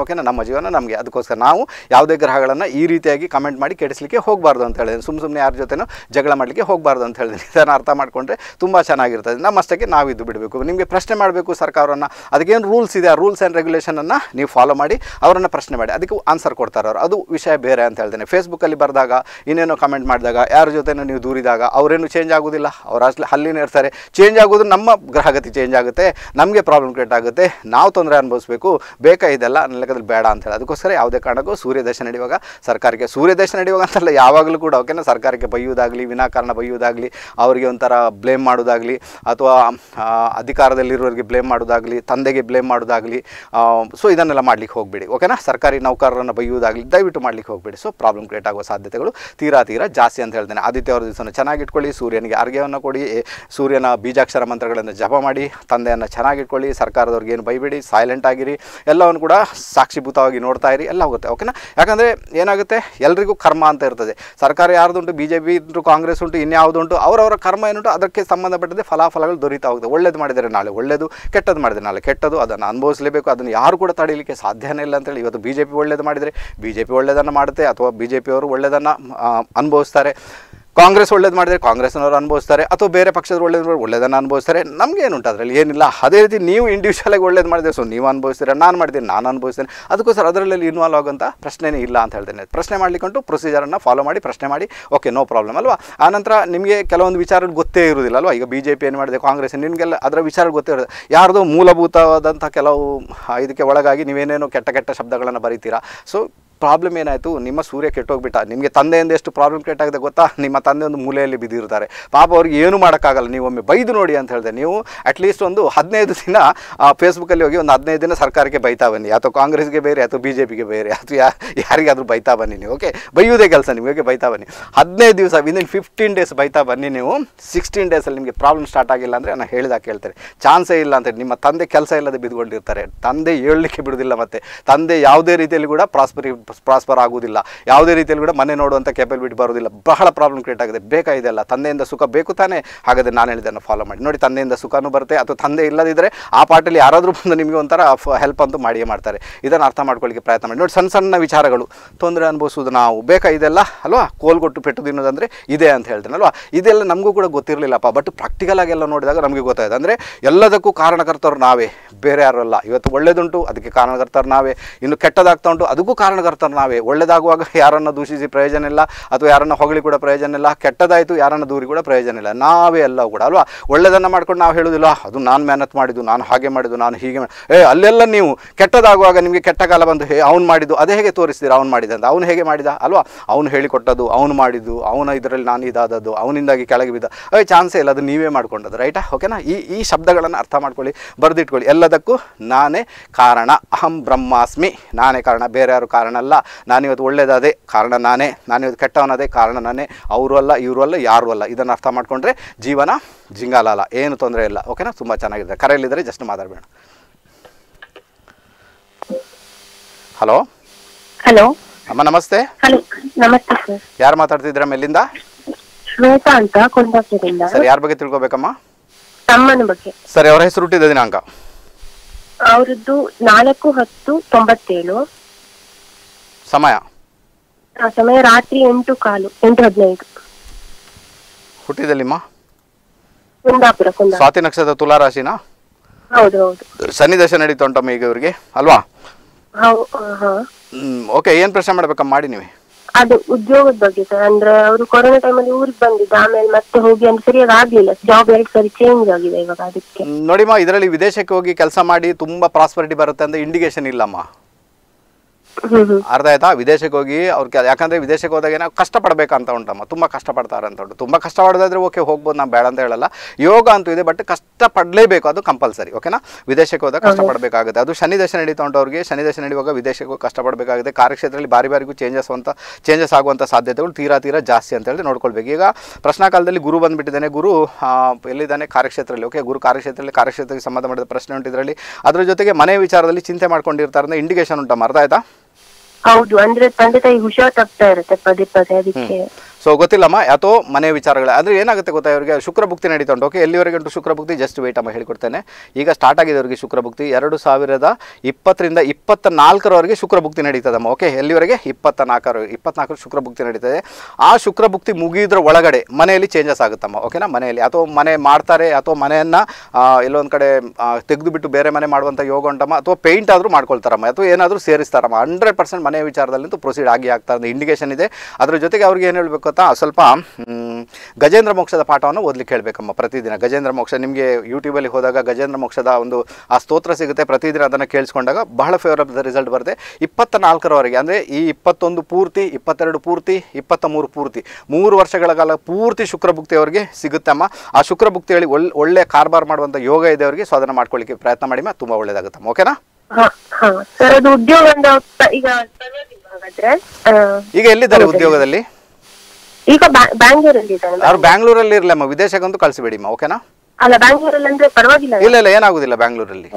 ಜೀವನ ನಮಗೆ. ಅದಕ್ಕೋಸ್ಕರ ನಾವು ಯಾವುದೇ ಗ್ರಹಗಳನ್ನು ಈ ರೀತಿಯಾಗಿ ಕಮೆಂಟ್ ಮಾಡಿ ಕೆಡಿಸಲಿಕ್ಕೆ ಹೋಗಬಾರ್ದು ಅಂತ ಹೇಳಿದ್ದೀನಿ. ಸುಮ್ಮನೆ ಯಾರ ಜೊತೆನೂ ಜಗಳ ಮಾಡಲಿಕ್ಕೆ ಹೋಗಬಾರ್ದು ಅಂತ ಹೇಳಿದ್ದೀನಿ. ಇದನ್ನು ಅರ್ಥ ಮಾಡಿಕೊಂಡ್ರೆ ತುಂಬ ಚೆನ್ನಾಗಿರ್ತದೆ. ನಮ್ಮಷ್ಟಕ್ಕೆ ನಾವು ಇದು ಬಿಡಬೇಕು. ನಿಮಗೆ ಪ್ರಶ್ನೆ ಮಾಡಬೇಕು ಸರ್ಕಾರವನ್ನು, ಅದಕ್ಕೇನು ರೂಲ್ಸ್ ಇದೆ, ಆ ರೂಲ್ಸ್ ಆ್ಯಂಡ್ ರೆಗ್ಯುಲೇಷನನ್ನು ನೀವು ಫಾಲೋ ಮಾಡಿ ಅವರನ್ನು ಪ್ರಶ್ನೆ ಮಾಡಿ, ಅದಕ್ಕೆ ಆನ್ಸರ್ ಕೊಡ್ತಾರೆ ಅವರು. ಅದು ವಿಷಯ ಬೇರೆ ಅಂತ ಹೇಳ್ತೇನೆ. ಫೇಸ್ಬುಕ್ಕಲ್ಲಿ ಬರೆದಾಗ ಇನ್ನೇನೋ ಕಮೆಂಟ್ ಮಾಡಿದಾಗ ಯಾರ ಜೊತೆನೂ ನೀವು ದೂರಿದಾಗ ಅವರೇನು ಚೇಂಜ್ ಆಗೋದಿಲ್ಲ, ಅವ್ರು ಅಲ್ಲಿನೇ ಇರ್ತಾರೆ. ಚೇಂಜ್ ಆಗೋದು ನಮ್ಮ ಗ್ರಹಗತಿ ಚೇಂಜ್ ಆಗುತ್ತೆ, ನಮಗೆ ಪ್ರಾಬ್ಲಮ್ ಕ್ರಿಯೇಟ್ ಆಗುತ್ತೆ, ನಾವು ತೊಂದರೆ ಅನುಭವಿಸಬೇಕು. ಬೇಕಾ ಇದೆಲ್ಲ ನನ್ನ ಲೆಕ್ಕದಲ್ಲಿ ಬೇಡ ಅಂತ ಹೇಳಿ. ಅದಕ್ಕೋಸ್ಕರ ಯಾವುದೇ ಕಾರಣಕ್ಕೂ ಸೂರ್ಯದಶ ನಡೆಯುವಾಗ ಸರ್ಕಾರಕ್ಕೆ, ಸೂರ್ಯದಶ ನಡೆಯುವಾಗ ಅಂತಲ್ಲ ಯಾವಾಗಲೂ ಕೂಡ ಓಕೆನಾ, ಸರ್ಕಾರಕ್ಕೆ ಬೈಯುವುದಾಗಲಿ, ವಿನಾಕಾರಣ ಬೈಯುವುದಾಗಲಿ, ಅವರಿಗೆ ಒಂಥರ ಬ್ಲೇಮ್ ಮಾಡೋದಾಗಲಿ, ಅಥವಾ ಅಧಿಕಾರದಲ್ಲಿರೋರಿಗೆ ಬ್ಲೇಮ್ ಮಾಡೋದಾಗಲಿ, ತಂದೆಗೆ ಬ್ಲೇಮ್ ಮಾಡೋದಾಗಲಿ, ಸೊ ಇದನ್ನೆಲ್ಲ ಮಾಡಲಿಕ್ಕೆ ಹೋಗಬೇಡಿ ಓಕೆನಾ. ಸರ್ಕಾರಿ ನೌಕರರನ್ನು ಬೈಯುವುದಾಗಲಿ ದಯವಿಟ್ಟು ಮಾಡಲಿಕ್ಕೆ ಹೋಗಬೇಡಿ. ಸೊ ಪ್ರಾಬ್ಲಮ್ ಕ್ರಿಯೇಟ್ ಆಗುವ ಸಾಧ್ಯತೆಗಳು ತೀರಾ ಜಾಸ್ತಿ ಅಂತ ಹೇಳ್ತೇನೆ. ಆದಿತ್ಯವಾರ ದಿವಸನ ಚೆನ್ನಾಗಿಟ್ಕೊಳ್ಳಿ, ಸೂರ್ಯನಿಗೆ ಅರ್ಘ್ಯವನ್ನು ಕೊಡಿ, ಸೂರ್ಯನ ಬೀಜಾಕ್ಷರ ಮಂತ್ರಗಳನ್ನು ಜಪ ಮಾಡಿ, ತಂದೆಯನ್ನು ಚೆನ್ನಾಗಿಟ್ಕೊಳ್ಳಿ, ಸರ್ಕಾರದವ್ರಿಗೆ ಏನು ಬೈಬೇಡಿ, ಸೈಲೆಂಟ್ ಆಗಿರಿ, ಎಲ್ಲವನ್ನು ಕೂಡ ಸಾಕ್ಷಿಭೂತವಾಗಿ ನೋಡ್ತಾ ಇರಿ, ಎಲ್ಲ ಹೋಗುತ್ತೆ ಓಕೆನಾ. ಯಾಕಂದರೆ ಏನಾಗುತ್ತೆ, ಎಲ್ರಿಗೂ ಕರ್ಮ ಅಂತ ಇರ್ತದೆ. ಸರ್ಕಾರ ಯಾರ್ದುಂಟು, BJP ಉಂಟು, ಕಾಂಗ್ರೆಸ್ ಉಂಟು, ಇನ್ಯಾವುದುಂಟು, ಅವರವರ ಕರ್ಮ ಏನುಂಟು ಅದಕ್ಕೆ ಸಂಬಂಧಪಟ್ಟಂತೆ ಫಲಾಫಲಗಳು ದೊರೀತಾ ಹೋಗುತ್ತೆ. ಒಳ್ಳೇದು ಮಾಡಿದರೆ ನಾಳೆ ಒಳ್ಳೆಯದು, ಕೆಟ್ಟದ್ದು ಮಾಡಿದರೆ ನಾಳೆ ಕೆಟ್ಟದ್ದು, ಅದನ್ನು ಅನುಭವಿಸಲೇಬೇಕು. ಅದನ್ನು ಯಾರು ಕೂಡ ತಡೀಲಿಕ್ಕೆ ಸಾಧ್ಯನೇ ಇಲ್ಲ ಅಂತೇಳಿ. ಇವತ್ತು BJP ಒಳ್ಳೇದು ಮಾಡಿದರೆ BJP ಒಳ್ಳೆಯದನ್ನು ಮಾಡುತ್ತೆ, ಅಥವಾ BJP ಅವರು ಒಳ್ಳೆಯದನ್ನು ಅನುಭವಿಸ್ತಾರೆ. ಕಾಂಗ್ರೆಸ್ ಒಳ್ಳೇದು ಮಾಡಿದರೆ ಕಾಂಗ್ರೆಸ್ನವರು ಅನುಭವಿಸ್ತಾರೆ, ಅಥವಾ ಬೇರೆ ಪಕ್ಷದವರು ಒಳ್ಳೆಯದನ್ನು ಅನುಭವಿಸ್ತಾರೆ. ನಮಗೇನುಂಟು ಅದರಲ್ಲಿ ಏನಿಲ್ಲ. ಅದೇ ರೀತಿ ನೀವು ಇಂಡಿವಿಜುವಲಾಗಿ ಒಳ್ಳೇದು ಮಾಡಿದರೆ ಸೊ ನೀವು ಅನುಭವಿಸ್ತೀರ, ನಾನು ಮಾಡ್ತೀನಿ, ನಾನು ಅನುಭವಿಸ್ತೇನೆ. ಅದಕ್ಕೋಸ್ಕರ ಅದರಲ್ಲಿ ಇನ್ವಾಲ್ವ್ ಆಗೋಂಥ ಪ್ರಶ್ನೆನೇ ಇಲ್ಲ ಅಂತ ಹೇಳ್ತೇನೆ. ಪ್ರಶ್ನೆ ಮಾಡಲಿಕ್ಕಂಟು ಪ್ರೊಸೀಜರನ್ನು ಫಾಲೋ ಮಾಡಿ ಪ್ರಶ್ನೆ ಮಾಡಿ, ಓಕೆ ನೋ ಪ್ರಾಬ್ಲಮ್ ಅಲ್ವಾ. ಆನಂತರ ನಿಮಗೆ ಕೆಲವೊಂದು ವಿಚಾರಗಳು ಗೊತ್ತೇ ಇರೋದಿಲ್ಲ ಅಲ್ವಾ. ಈಗ BJP ಏನು ಮಾಡಿದೆ, ಕಾಂಗ್ರೆಸ್, ನಿಮಗೆಲ್ಲ ಅದರ ವಿಚಾರಗಳು ಗೊತ್ತೇ ಇರೋದು. ಯಾರ್ದೋ ಮೂಲಭೂತವಾದಂಥ ಕೆಲವು ಇದಕ್ಕೆ ಒಳಗಾಗಿ ನೀವೇನೇನೋ ಕೆಟ್ಟ ಕೆಟ್ಟ ಶಬ್ದಗಳನ್ನು ಬರೀತೀರಾ. ಸೊ ಪ್ರಾಬ್ಲಮ್ ಏನಾಯಿತು, ನಿಮ್ಮ ಸೂರ್ಯ ಕೆಟ್ಟೋಗ್ಬಿಟ್ಟ. ನಿಮಗೆ ತಂದೆಯಿಂದ ಎಷ್ಟು ಪ್ರಾಬ್ಲಮ್ ಕ್ರಿಯೇಟ್ ಆಗಿದೆ ಗೊತ್ತಾ. ನಿಮ್ಮ ತಂದೆ ಒಂದು ಮೂಲೆಯಲ್ಲಿ ಬಿದ್ದಿರ್ತಾರೆ, ಪಾಪ ಅವ್ರಿಗೆ ಏನು ಮಾಡೋಕ್ಕಾಗಲ್ಲ. ನೀವು ಒಮ್ಮೆ ಬೈದು ನೋಡಿ ಅಂತ ಹೇಳಿದೆ. ನೀವು ಅಟ್ಲೀಸ್ಟ್ ಒಂದು 15 ದಿನ ಫೇಸ್ಬುಕ್ಕಲ್ಲಿ ಹೋಗಿ ಒಂದು 15 ದಿನ ಸರ್ಕಾರಕ್ಕೆ ಬೈತಾ ಬನ್ನಿ, ಅಥವಾ ಕಾಂಗ್ರೆಸ್ಗೆ ಬೇರೆ, ಅಥವಾ BJPಗೆ ಬೇರೆ, ಅಥವಾ ಯಾರಿಗಾದರೂ ಬೈತಾ ಬನ್ನಿ ನೀವು. ಓಕೆ, ಬೈಯುವುದೇ ಕೆಲಸ ನಿಮಗೆ, ಬೈತಾ ಬನ್ನಿ 15 ದಿವಸ, ವಿದಿನ್ 15 ಡೇಸ್ ಬೈತಾ ಬನ್ನಿ ನೀವು. 16 ಡೇಸಲ್ಲಿ ನಿಮಗೆ ಪ್ರಾಬ್ಲಮ್ ಸ್ಟಾರ್ಟ್ ಆಗಿಲ್ಲ ಅಂದರೆ ನಾನು ಹೇಳಿದಾಗ ಕೇಳ್ತಾರೆ, ಚಾನ್ಸೇ ಇಲ್ಲ ಅಂತೇಳಿ. ನಿಮ್ಮ ತಂದೆ ಕೆಲಸ ಇಲ್ಲದೆ ಬಿದ್ದುಕೊಂಡಿರ್ತಾರೆ, ತಂದೆ ಹೇಳಲಿಕ್ಕೆ ಬಿಡೋದಿಲ್ಲ. ಮತ್ತು ತಂದೆ ಯಾವುದೇ ರೀತಿಯಲ್ಲಿ ಕೂಡ ಪ್ರಾಸ್ಪರ್ ಆಗುವುದಿಲ್ಲ, ಯಾವುದೇ ರೀತಿಯಲ್ಲಿ ಕೂಡ ಮನೆ ನೋಡುವಂಥ ಕೆಪಬಿಲಿಟಿ ಬರೋದಿಲ್ಲ. ಬಹಳ ಪ್ರಾಬ್ಲಮ್ ಕ್ರಿಯೇಟ್ ಆಗಿದೆ. ಬೇಕಾಗಿದೆಯಲ್ಲ, ತಂದೆಯಿಂದ ಸುಖ ಬೇಕು ತಾನೇ. ಹಾಗಾದರೆ ನಾನು ಹೇಳಿದ್ದನ್ನು ಫಾಲೋ ಮಾಡಿ ನೋಡಿ, ತಂದೆಯಿಂದ ಸುಖನೂ ಬರುತ್ತೆ. ಅಥವಾ ತಂದೆ ಇಲ್ಲದಿದ್ದರೆ ಆ ಪಾರ್ಟಲ್ಲಿ ಯಾರಾದರೂ ಬಂದು ನಿಮಗೆ ಒಂಥರ ಹೆಲ್ಪ್ ಅಂತೂ ಮಾಡಿಯೇ ಮಾಡ್ತಾರೆ. ಇದನ್ನು ಅರ್ಥ ಮಾಡ್ಕೊಳ್ಳಿಕ್ಕೆ ಪ್ರಯತ್ನ ಮಾಡಿ ನೋಡಿ. ಸಣ್ಣ ಸಣ್ಣ ವಿಚಾರಗಳು ತೊಂದರೆ ಅನುಭವಿಸುವುದು ನಾವು ಬೇಕಾಗಿದೆಲ್ಲ ಅಲ್ವಾ. ಕೋಲ್ಗೊಟ್ಟು ಪೆಟ್ಟು ತಿನ್ನೋದಂದರೆ ಇದೆ ಅಂತ ಹೇಳ್ತೇನೆ ಅಲ್ವಾ. ಇದೆಲ್ಲ ನಮಗೂ ಕೂಡ ಗೊತ್ತಿರಲಿಲ್ಲಪ್ಪ, ಬಟ್ ಪ್ರಾಕ್ಟಿಕಲ್ ಆಗೆಲ್ಲ ನೋಡಿದಾಗ ನಮಗೆ ಗೊತ್ತಾಯಿತು. ಅಂದರೆ ಎಲ್ಲದಕ್ಕೂ ಕಾರಣಕರ್ತರು ನಾವೇ, ಬೇರೆ ಯಾರು ಅಲ್ಲ. ಇವತ್ತು ಒಳ್ಳೇದುಂಟು, ಅದಕ್ಕೆ ಕಾರಣಕರ್ತರು ನಾವೇ. ಇನ್ನು ಕೆಟ್ಟದಾಗ್ತಾ ಉಂಟು, ಅದಕ್ಕೂ ಕಾರಣಕರ್ತರು ನಾವೇ. ಒಳ್ಳೆದಾಗುವಾಗ ಯಾರನ್ನು ದೂಷಿಸಿ ಪ್ರಯೋಜನ ಇಲ್ಲ, ಅಥವಾ ಯಾರನ್ನು ಹೊಗಳಿ ಕೂಡ ಪ್ರಯೋಜನ ಇಲ್ಲ. ಕೆಟ್ಟದಾಯಿತು ಯಾರನ್ನು ದೂರಿ ಕೂಡ ಪ್ರಯೋಜನ ಇಲ್ಲ. ನಾವೇ ಎಲ್ಲ ಕೂಡ ಅಲ್ವಾ. ಒಳ್ಳೆದನ್ನು ಮಾಡ್ಕೊಂಡು ನಾವು ಹೇಳೋದಿಲ್ಲ, ಅದು ನಾನು ಮೆಹನತ್ ಮಾಡಿದ್ದು, ನಾನು ಹಾಗೆ ಮಾಡಿದ್ದು, ನಾನು ಹೀಗೆ ಅಲ್ಲೆಲ್ಲ ನೀವು ಕೆಟ್ಟದಾಗುವಾಗ ನಿಮಗೆ ಕೆಟ್ಟ ಕಾಲ ಬಂದು ಅವ್ನು ಮಾಡಿದ್ದು ಅದೇ ಹೇಗೆ ತೋರಿಸ್ತೀರಾ, ಅವ್ನು ಮಾಡಿದ ಅಂತ. ಅವನು ಹೇಗೆ ಮಾಡಿದ ಅಲ್ವಾ, ಅವನು ಹೇಳಿಕೊಟ್ಟದ್ದು, ಅವನು ಮಾಡಿದ್ದು, ಅವನ ಇದರಲ್ಲಿ ನಾನು ಇದಾದದ್ದು, ಅವನಿಂದಾಗಿ ಕೆಳಗೆ ಬಿದ್ದ, ಚಾನ್ಸೇ ಇಲ್ಲ, ಅದು ನೀವೇ ಮಾಡ್ಕೊಂಡದ್ದು. ರೈಟಾ ಓಕೆನಾ. ಈ ಶಬ್ದಗಳನ್ನು ಅರ್ಥ ಮಾಡ್ಕೊಳ್ಳಿ, ಬರೆದಿಟ್ಕೊಳ್ಳಿ. ಎಲ್ಲದಕ್ಕೂ ನಾನೇ ಕಾರಣ, ಅಹಂ ಬ್ರಹ್ಮಾಸ್ಮಿ, ನಾನೇ ಕಾರಣ, ಬೇರೆ ಯಾರು ಕಾರಣ ಅಲ್ಲ. ನಾನಿವತ್ತು ಒಳ್ಳೇದಾದೆ ಕಾರಣ ನಾನೇ, ನಾನಿವತ್ತು ಕೆಟ್ಟವನಾದೆ ಕಾರಣ ನಾನೇ. ಅವರು ಅಲ್ಲ, ಇವರು ಅಲ್ಲ, ಯಾರು ಅಲ್ಲ. ಇದನ್ನು ಅರ್ಥ ಮಾಡ್ಕೊಂಡ್ರೆ ಜೀವನ ಜಿಂಗಾಲ, ಏನು ತೊಂದರೆ ಇಲ್ಲ ಓಕೆನಾ. ತುಂಬ ಚೆನ್ನಾಗಿದೆ. ಕರೆಯಲ್ಲಿದ್ದರೆ ಜಸ್ಟ್ ಮಾತಾಡಬೇಡ. ಹಲೋ ಹಲೋ ಅಮ್ಮ, ನಮಸ್ತೆ. ಹಲೋ ನಮಸ್ತೆ ಸರ್. ಯಾರು ಮಾತಾಡ್ತಿದ್ದೀರಮ್ಮ, ಎಲ್ಲಿಂದ? ಶ್ವೇತಾ ಅಂತ ಕೊಂಡಾಪುರದಿಂದ. ಸರ್, ಯಾರ ಬಗ್ಗೆ ತಿಳ್ಕೊಬೇಕಮ್ಮ? ತಮ್ಮನ ಬಗ್ಗೆ. ಸರಿ, ಅವರ ಹೆಸರು, ಹುಟ್ಟಿದ ದಿನಾಂಕ? ಅವರದ್ದು 4/10/97. ಸಮಯ? ಸಮಯ ರಾತ್ರಿ 8:15. ಹುಟ್ಟಿದಲ್ಲಿಮ್ಮ? ಕುಂದಾಪುರ. ಸ್ವಾತಿ ನಕ್ಷತ್ರ, ತುಲಾ ರಾಶಿನಾ? ಹೌದು ಹೌದು. ಶನಿ ದಶ ನಡೀತಾ ಉಂಟಮ್ಮ ಈಗ ಇವರಿಗೆ ಅಲ್ವಾ? ಓಕೆ, ಏನು ಪ್ರಶ್ನೆ ಮಾಡ್ಬೇಕಮ್ಮ ಮಾಡಿ ನೀವೇ. ಅದು ಉದ್ಯೋಗದ ಬಗ್ಗೆ ಸರ್. ಅಂದ್ರೆ ಅವರು ಕೊರೋನಾ ಟೈಮಲ್ಲಿ ಊರಿಗೆ ಬಂದಿದ್ದ, ಆಮೇಲೆ ಮತ್ತೆ ಹೋಗಿ ಅಂದ್ರೆ ಸರಿಯಾಗಿ ಆಗ್ಲಿಲ್ಲ. ಜಾಬ್ 2 ಸರಿ ಚೇಂಜ್ ಆಗಿದೆ ಇವಾಗ. ಅದಕ್ಕೆ ನೋಡಿಮ್ಮ, ಇದರಲ್ಲಿ ವಿದೇಶಕ್ಕೆ ಹೋಗಿ ಕೆಲಸ ಮಾಡಿ ತುಂಬಾ ಪ್ರಾಸ್ಪರಿಟಿ ಬರುತ್ತೆ ಅಂತ ಇಂಡಿಕೇಶನ್ ಇಲ್ಲಮ್ಮ. ಅರ್ಥ ಆಯ್ತಾ? ವಿದೇಶಕ್ಕೆ ಹೋಗಿ ಅವ್ರು ಯಾಕಂದ್ರೆ ವಿದೇಶಕ್ಕೆ ಹೋದಾಗ ಏನೋ ಕಷ್ಟಪಡಬೇಕಂತ ಉಂಟಮ್ಮ, ತುಂಬ ಕಷ್ಟಪಡ್ತಾರೆ ಅಂತ ಉಂಟು. ತುಂಬ ಕಷ್ಟಪಡೋದಾದ್ರೆ ಓಕೆ ಹೋಗ್ಬೋದು, ನಾನು ಬೇಡ ಅಂತ ಹೇಳಲ್ಲ. ಯೋಗ ಅಂತೂ ಇದೆ, ಬಟ್ ಕಷ್ಟಪಡಲೇಬೇಕು, ಅದು ಕಂಪಲ್ಸರಿ ಓಕೆನಾ. ವಿದೇಶಕ್ಕೆ ಹೋದಾಗ ಕಷ್ಟಪಡಬೇಕಾಗುತ್ತೆ. ಅದು ಶನಿ ದಶ ನಡೀತಾ ಉಂಟು ಅವ್ರಿಗೆ. ಶನಿ ದಶ ನಡೆಯುವಾಗ ವಿದೇಶಕ್ಕೆ ಹೋಗಿ ಕಷ್ಟಪಡಬೇಕಾಗುತ್ತೆ. ಕಾರ್ಯಕ್ಷೇತ್ರದಲ್ಲಿ ಬಾರಿಗೂ ಚೇಂಜಸ್ ಆಗುವಂಥ ಸಾಧ್ಯತೆಗಳು ತೀರಾ ಜಾಸ್ತಿ ಅಂತ ಹೇಳಿ ನೋಡ್ಕೊಳ್ಬೇಕು. ಈಗ ಪ್ರಶ್ನಾಕಾಲದಲ್ಲಿ ಗುರು ಬಂದುಬಿಟ್ಟಿದ್ದಾನೆ. ಗುರು ಎಲ್ಲಿದ್ದಾನೆ? ಕಾರ್ಯಕ್ಷೇತ್ರದಲ್ಲಿ. ಓಕೆ, ಗುರು ಕಾರ್ಯಕ್ಷೇತ್ರಕ್ಕೆ ಸಂಬಂಧ ಮಾಡಿದ ಪ್ರಶ್ನೆ ಉಂಟು ಇದರಲ್ಲಿ. ಅದ್ರ ಜೊತೆಗೆ ಮನೆ ವಿಚಾರದಲ್ಲಿ ಚಿಂತೆ ಮಾಡ್ಕೊಂಡಿರ್ತಾರೆ ಅಂತ ಇಂಡಿಕೇಶನ್ ಉಂಟಮ್ಮ. ಅರ್ಥ ಆಯ್ತಾ? ಹೌದು, ಅಂದ್ರೆ ತಂದೆ ತಾಯಿ ಹುಷಾರ್ ತಪ್ತಾ ಇರುತ್ತೆ ಪದೇ ಪದೇ. ಅದಕ್ಕೆ ಸೊ ಸೊ ಗೊತ್ತಿಲ್ಲಮ್ಮ ಯಾತೋ ಮನೆ ವಿಚಾರಗಳು ಅಂದರೆ ಏನಾಗುತ್ತೆ ಗೊತ್ತಾ ಇವರಿಗೆ ಶುಕ್ರ ಭುಕ್ತಿ ನಡೀತಾ ಉಂಟು. ಓಕೆ, ಎಲ್ಲಿವರೆಗೆ ಉಂಟು ಶುಕ್ರ ಭುಕ್ತಿ? ಜಸ್ಟ್ ವೇಟ್ ಅಮ್ಮ ಹೇಳಿಕೊಡ್ತೇನೆ. ಈಗ ಸ್ಟಾರ್ಟ್ ಆಗಿದೆ ಅವರಿಗೆ ಶುಕ್ರ ಭುಕ್ತಿ 2020ರಿಂದ 24ರವರೆಗೆ ಶುಕ್ರ ಭುಕ್ತಿ ನಡೀತದಮ್ಮ. ಓಕೆ, ಎಲ್ಲಿವರೆಗೆ? 24 ಶುಕ್ರ ಭುಕ್ತಿ ನಡೀತದೆ. ಆ ಶುಕ್ರ ಭುಕ್ತಿ ಮುಗಿದ್ರ ಒಳಗಡೆ ಮನೆಯಲ್ಲಿ ಚೇಂಜಸ್ ಆಗುತ್ತಮ್ಮ. ಓಕೆನಾ, ಮನೆಯಲ್ಲಿ ಅಥವಾ ಮನೆ ಮಾಡ್ತಾರೆ ಅಥವಾ ಮನೆಯನ್ನು ಎಲ್ಲೊಂದು ಕಡೆ ತೆಗೆದು ಬಿಟ್ಟು ಬೇರೆ ಮನೆ ಮಾಡುವಂಥ ಯೋಗ ಉಂಟಮ್ಮ, ಅಥವಾ ಪೇಂಟ್ ಆದರೂ ಮಾಡ್ಕೊಳ್ತಾರಮ್ಮ, ಅಥವಾ ಏನಾದರೂ ಸೇರಿಸ್ತಾರಮ್ಮ. 100% ಮನೆ ವಿಚಾರದಲ್ಲಂತೂ ಪ್ರೊಸೀಡ್ ಆಗ್ತಾ ಇರೋದು ಇಂಡಿಕೇಶನ್ ಇದೆ. ಅದರ ಜೊತೆಗೆ ಅವ್ರಿಗೆ ಏನು ಹೇಳಬೇಕು ಗೊತ್ತಾ, ಸ್ವಲ್ಪ ಗಜೇಂದ್ರ ಮೋಕ್ಷದ ಪಾಠವನ್ನು ಓದಲಿಕ್ಕೆ ಹೇಳಬೇಕಮ್ಮ ಪ್ರತಿದಿನ. ಗಜೇಂದ್ರ ಮೋಕ್ಷ ನಿಮಗೆ ಯೂಟ್ಯೂಬಲ್ಲಿ ಹೋದಾಗ ಗಜೇಂದ್ರ ಮೋಕ್ಷದ ಒಂದು ಆ ಸ್ತೋತ್ರ ಸಿಗುತ್ತೆ. ಪ್ರತಿದಿನ ಅದನ್ನು ಕೇಳಿಸ್ಕೊಂಡಾಗ ಬಹಳ ಫೇವರಬಲ್ ರಿಸಲ್ಟ್ ಬರುತ್ತೆ. 24ರವರೆಗೆ ಅಂದರೆ ಈ 21 ಪೂರ್ತಿ, 22 ಪೂರ್ತಿ, 23 ಪೂರ್ತಿ, 3 ವರ್ಷಗಳ ಕಾಲ ಪೂರ್ತಿ ಶುಕ್ರ ಭುಕ್ತಿ ಅವರಿಗೆ ಸಿಗುತ್ತಮ್ಮ. ಆ ಶುಕ್ರ ಭುಕ್ತಿಯಲ್ಲಿ ಒಳ್ಳೆ ಕಾರ್ಬಾರ್ ಮಾಡುವಂಥ ಯೋಗ ಇದೆ ಅವರಿಗೆ. ಸೊ ಅದನ್ನು ಮಾಡ್ಕೊಳ್ಳಿಕ್ಕೆ ಪ್ರಯತ್ನ ಮಾಡಿಮ್ಮ, ತುಂಬ ಒಳ್ಳೇದಾಗುತ್ತಮ್ಮ. ಓಕೆನಾ? ಸರ್, ಅದು ಉದ್ಯೋಗ ಈಗ ಎಲ್ಲಿದ್ದಾರೆ ಉದ್ಯೋಗದಲ್ಲಿ? ಈಗ ಬ್ಯಾಂಗ್ಳೂರಲ್ಲಿ ಇದ್ದಾರೆ. ಅವ್ರು ಬ್ಯಾಂಗ್ಳೂರಲ್ಲಿ ಇರಲಮ್ಮ, ವಿದೇಶಕ್ಕಂತೂ ಕಳಿಸಿಬೇಡಿಮ್ಮ. ಓಕೆನಾ? ಅಲ್ಲ, ಬ್ಯಾಂಗ್ಳೂರಲ್ಲಿ ಅಂದ್ರೆ ಪರವಾಗಿಲ್ಲ. ಇಲ್ಲ ಏನಾಗುದಿಲ್ಲ. ಬ್ಯಾಂಗ್ಳೂರಲ್ಲಿ